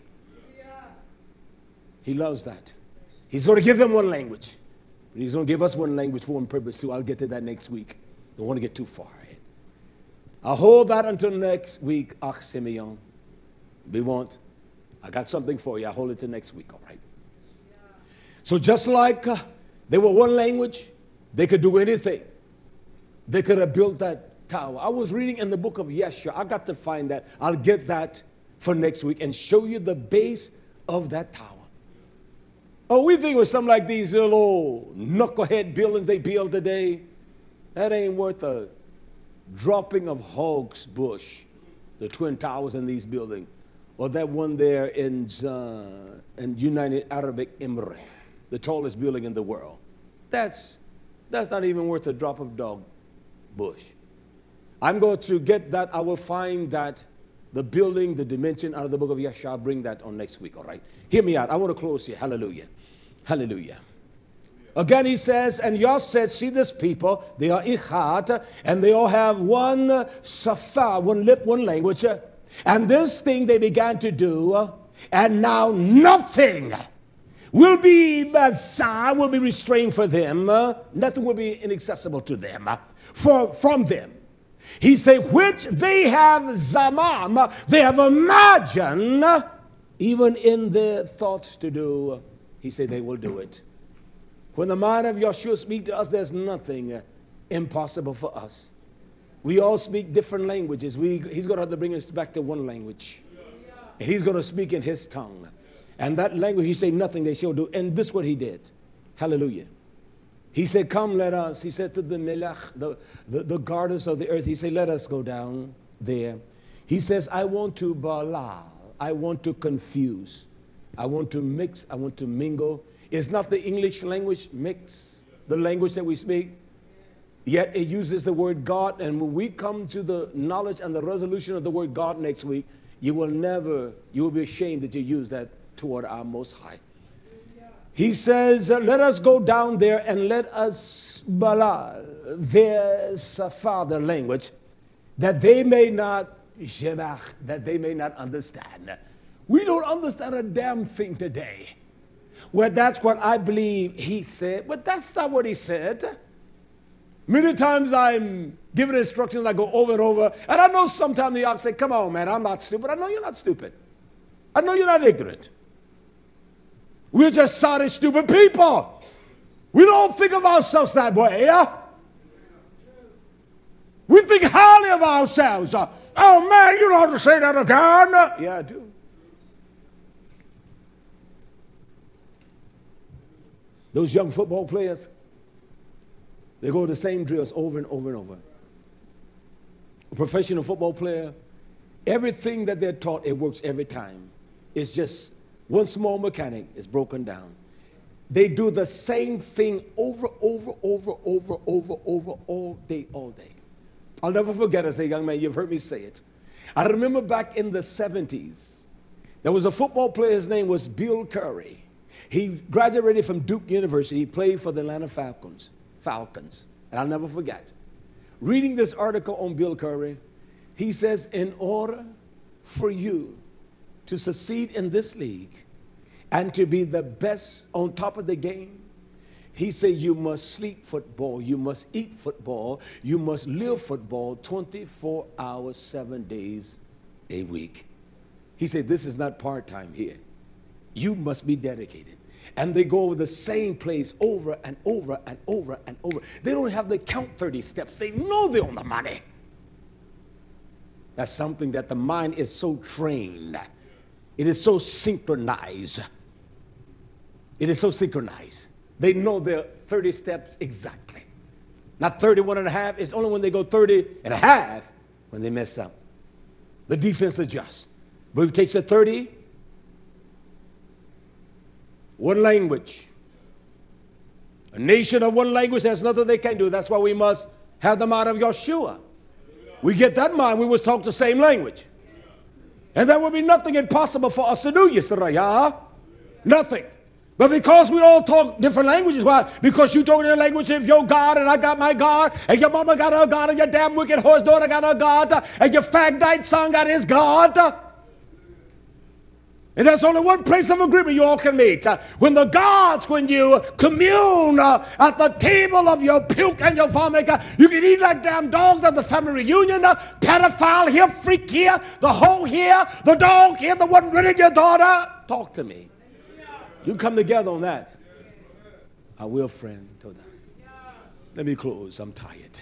He loves that. He's going to give them one language. He's going to give us one language for one purpose too. I'll get to that next week. Don't want to get too far ahead. I'll hold that until next week, Ach Simeon. We won't. I got something for you. I'll hold it till next week, all right? So just like uh, they were one language, they could do anything. They could have built that tower. I was reading in the book of Yeshua. I got to find that. I'll get that for next week and show you the base of that tower. Oh, we think it was something like these little knucklehead buildings they build today. That ain't worth a dropping of hog's bush, the Twin Towers in these buildings. Or that one there in, uh, in United Arab Emirates, the tallest building in the world. That's, that's not even worth a drop of dog bush. I'm going to get that. I will find that, the building, the dimension out of the book of Yeshua. I'll bring that on next week, all right? Hear me out. I want to close here. Hallelujah. Hallelujah. Again, he says, and Yah said, see this people, they are ichad, and they all have one safa, one lip, one language. And this thing they began to do, And now nothing will be, uh, will be restrained for them. Uh, nothing will be inaccessible to them, uh, for, from them. He said, which they have zamam, they have imagined, even in their thoughts to do. He said they will do it. When the mind of Yeshua speaks to us, there's nothing impossible for us. We all speak different languages. We, he's going to have to bring us back to one language. And he's going to speak in his tongue. And that language, he said, nothing they shall do. And this is what he did. Hallelujah. He said, come, let us. He said to the melech, the, the, the guardians of the earth, he said, let us go down there. He says, I want to balal. I want to confuse. I want to mix. I want to mingle. It's not the English language mix, the language that we speak. Yet it uses the word God. And when we come to the knowledge and the resolution of the word God next week, you will never, you will be ashamed that you use that toward our Most High. He says, let us go down there and let us balal their father language, that they may not, that they may not understand. We don't understand a damn thing today. Well, that's what I believe he said, but that's not what he said. Many times I'm given instructions, I go over and over, and I know sometimes the ox say, come on, man, I'm not stupid. I know you're not stupid. I know you're not ignorant. We're just sorry, stupid people. We don't think of ourselves that way. Uh. We think highly of ourselves. Uh, oh, man, you don't have to say that again. Yeah, I do. Those young football players, they go to the same drills over and over and over. A professional football player, everything that they're taught, it works every time. It's just one small mechanic is broken down. They do the same thing over, over, over, over, over, over, all day, all day. I'll never forget, as a young man, you've heard me say it. I remember back in the seventies, there was a football player, his name was Bill Curry. He graduated from Duke University. He played for the Atlanta Falcons. Falcons. And I'll never forget. Reading this article on Bill Curry, he says, in order for you to succeed in this league and to be the best on top of the game, he said you must sleep football, you must eat football, you must live football twenty-four hours, seven days a week. He said this is not part-time here. You must be dedicated. And they go over the same place over and over and over and over. They don't have to count thirty steps. They know they're on the money. That's something that the mind is so trained. It is so synchronized. It is so synchronized. They know their thirty steps exactly. Not thirty-one and a half. It's only when they go thirty and a half when they mess up. The defense adjusts. But if it takes a thirty, one language. A nation of one language, there's nothing they can do. That's why we must have the mind of Yeshua. We get that mind, we must talk the same language. And there will be nothing impossible for us to do, Yisrael. Nothing. But because we all talk different languages, why? Because you talk in the language of your God and I got my God, and your mama got her God, and your damn wicked horse daughter got her God, and your fag-died son got his God. And there's only one place of agreement you all can meet. Uh, when the gods, when you commune uh, at the table of your puke and your vomit, uh, you can eat like damn dogs at the family reunion. Uh, pedophile here, freak here, the hoe here, the dog here, the one running your daughter. Talk to me. You come together on that. I will, friend. Let me close. I'm tired.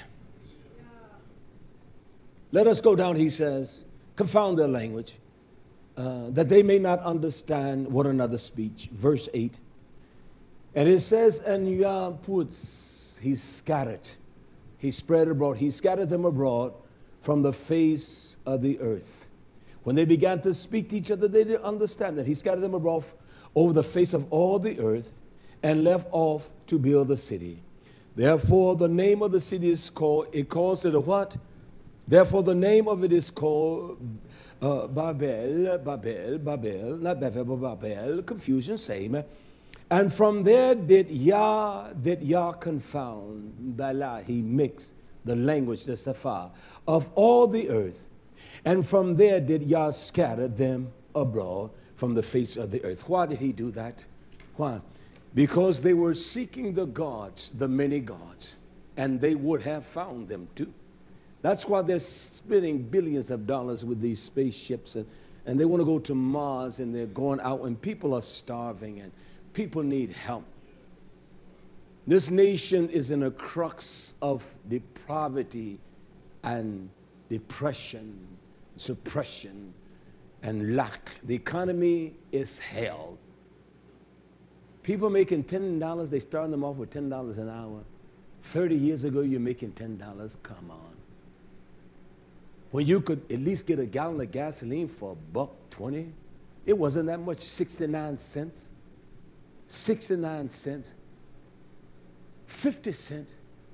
Let us go down, he says, confound their language. Uh, that they may not understand one another's speech. Verse eight. And it says, and Yah puts, he scattered, he spread abroad, he scattered them abroad from the face of the earth. When they began to speak to each other, they didn't understand that. He scattered them abroad over the face of all the earth and left off to build a city. Therefore, the name of the city is called, it calls it a what? Therefore, the name of it is called Uh, Babel, Babel, Babel, not Babel, but Babel, confusion, same. And from there did Yah, did Yah confound, Bala, he mixed the language, the Safar, of all the earth. And from there did Yah scatter them abroad from the face of the earth. Why did he do that? Why? Because they were seeking the gods, the many gods, and they would have found them too. That's why they're spending billions of dollars with these spaceships, and, and they want to go to Mars, and they're going out, and people are starving, and people need help. This nation is in a crux of depravity and depression, suppression, and lack. The economy is hell. People making ten dollars, they start them off with ten dollars an hour. thirty years ago, you're making ten dollars. Come on. When you could at least get a gallon of gasoline for a buck twenty, it wasn't that much, sixty-nine cents. sixty-nine cents. fifty cents.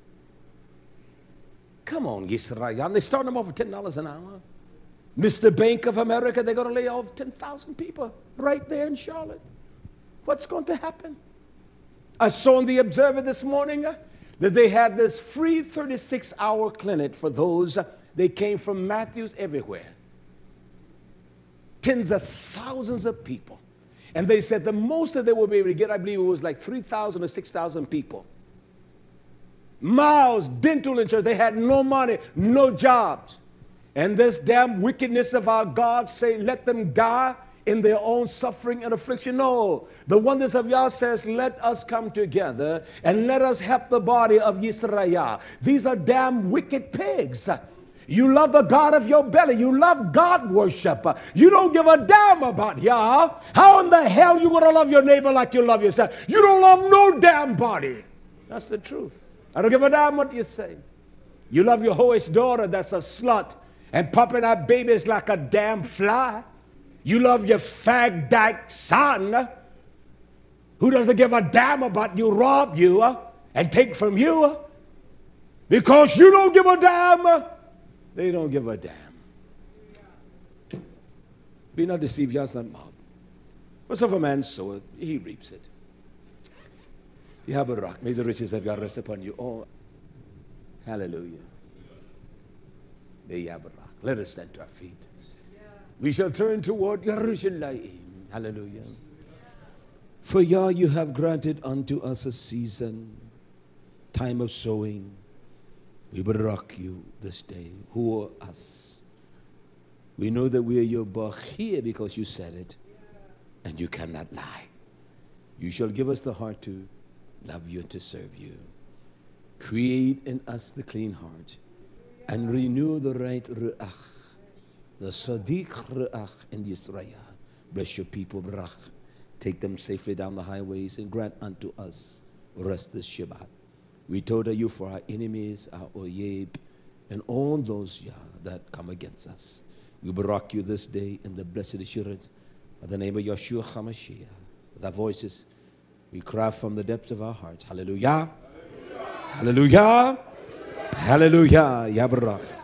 Come on, Yisrael. They start them off with ten dollars an hour. Mister Bank of America, they're going to lay off ten thousand people right there in Charlotte. What's going to happen? I saw in the Observer this morning uh, that they had this free thirty-six hour clinic for those. Uh, they came from Matthews everywhere. Tens of thousands of people. And they said the most that they will be able to get, I believe it was like three thousand or six thousand people. Miles, dental insurance, they had no money, no jobs. And this damn wickedness of our God say, let them die in their own suffering and affliction. No, the oneness of Yah says, let us come together and let us help the body of Yisrael. These are damn wicked pigs. You love the God of your belly. You love God worship. You don't give a damn about Yah. How in the hell you going to love your neighbor like you love yourself? You don't love no damn body. That's the truth. I don't give a damn what you say. You love your hoest daughter that's a slut and popping out babies like a damn fly. You love your fag dyke son who doesn't give a damn about you, rob you uh, and take from you. Uh, because you don't give a damn, uh, they don't give a damn. Be not deceived, Yah's not mocked. Whatsoever a man soweth, he reaps it. You have a rock. May the riches of God rest upon you. Oh, hallelujah. May you have a rock. Let us stand to our feet. We shall turn toward Yerushalayim. Hallelujah. For Yah, you have granted unto us a season, time of sowing. We barak you this day. Who are us? We know that we are your bachir because you said it, and you cannot lie. You shall give us the heart to love you and to serve you. Create in us the clean heart and renew the right ruach, the sadiq ruach in Yisrael. Bless your people, brach. Take them safely down the highways and grant unto us rest this Shabbat. We told you for our enemies, our oyeb, and all those Yah that come against us. We barak you this day in the blessed assurance of the name of Yeshua HaMashiach. With our voices, we cry from the depths of our hearts. Hallelujah. Hallelujah. Hallelujah. Hallelujah. Ya barak.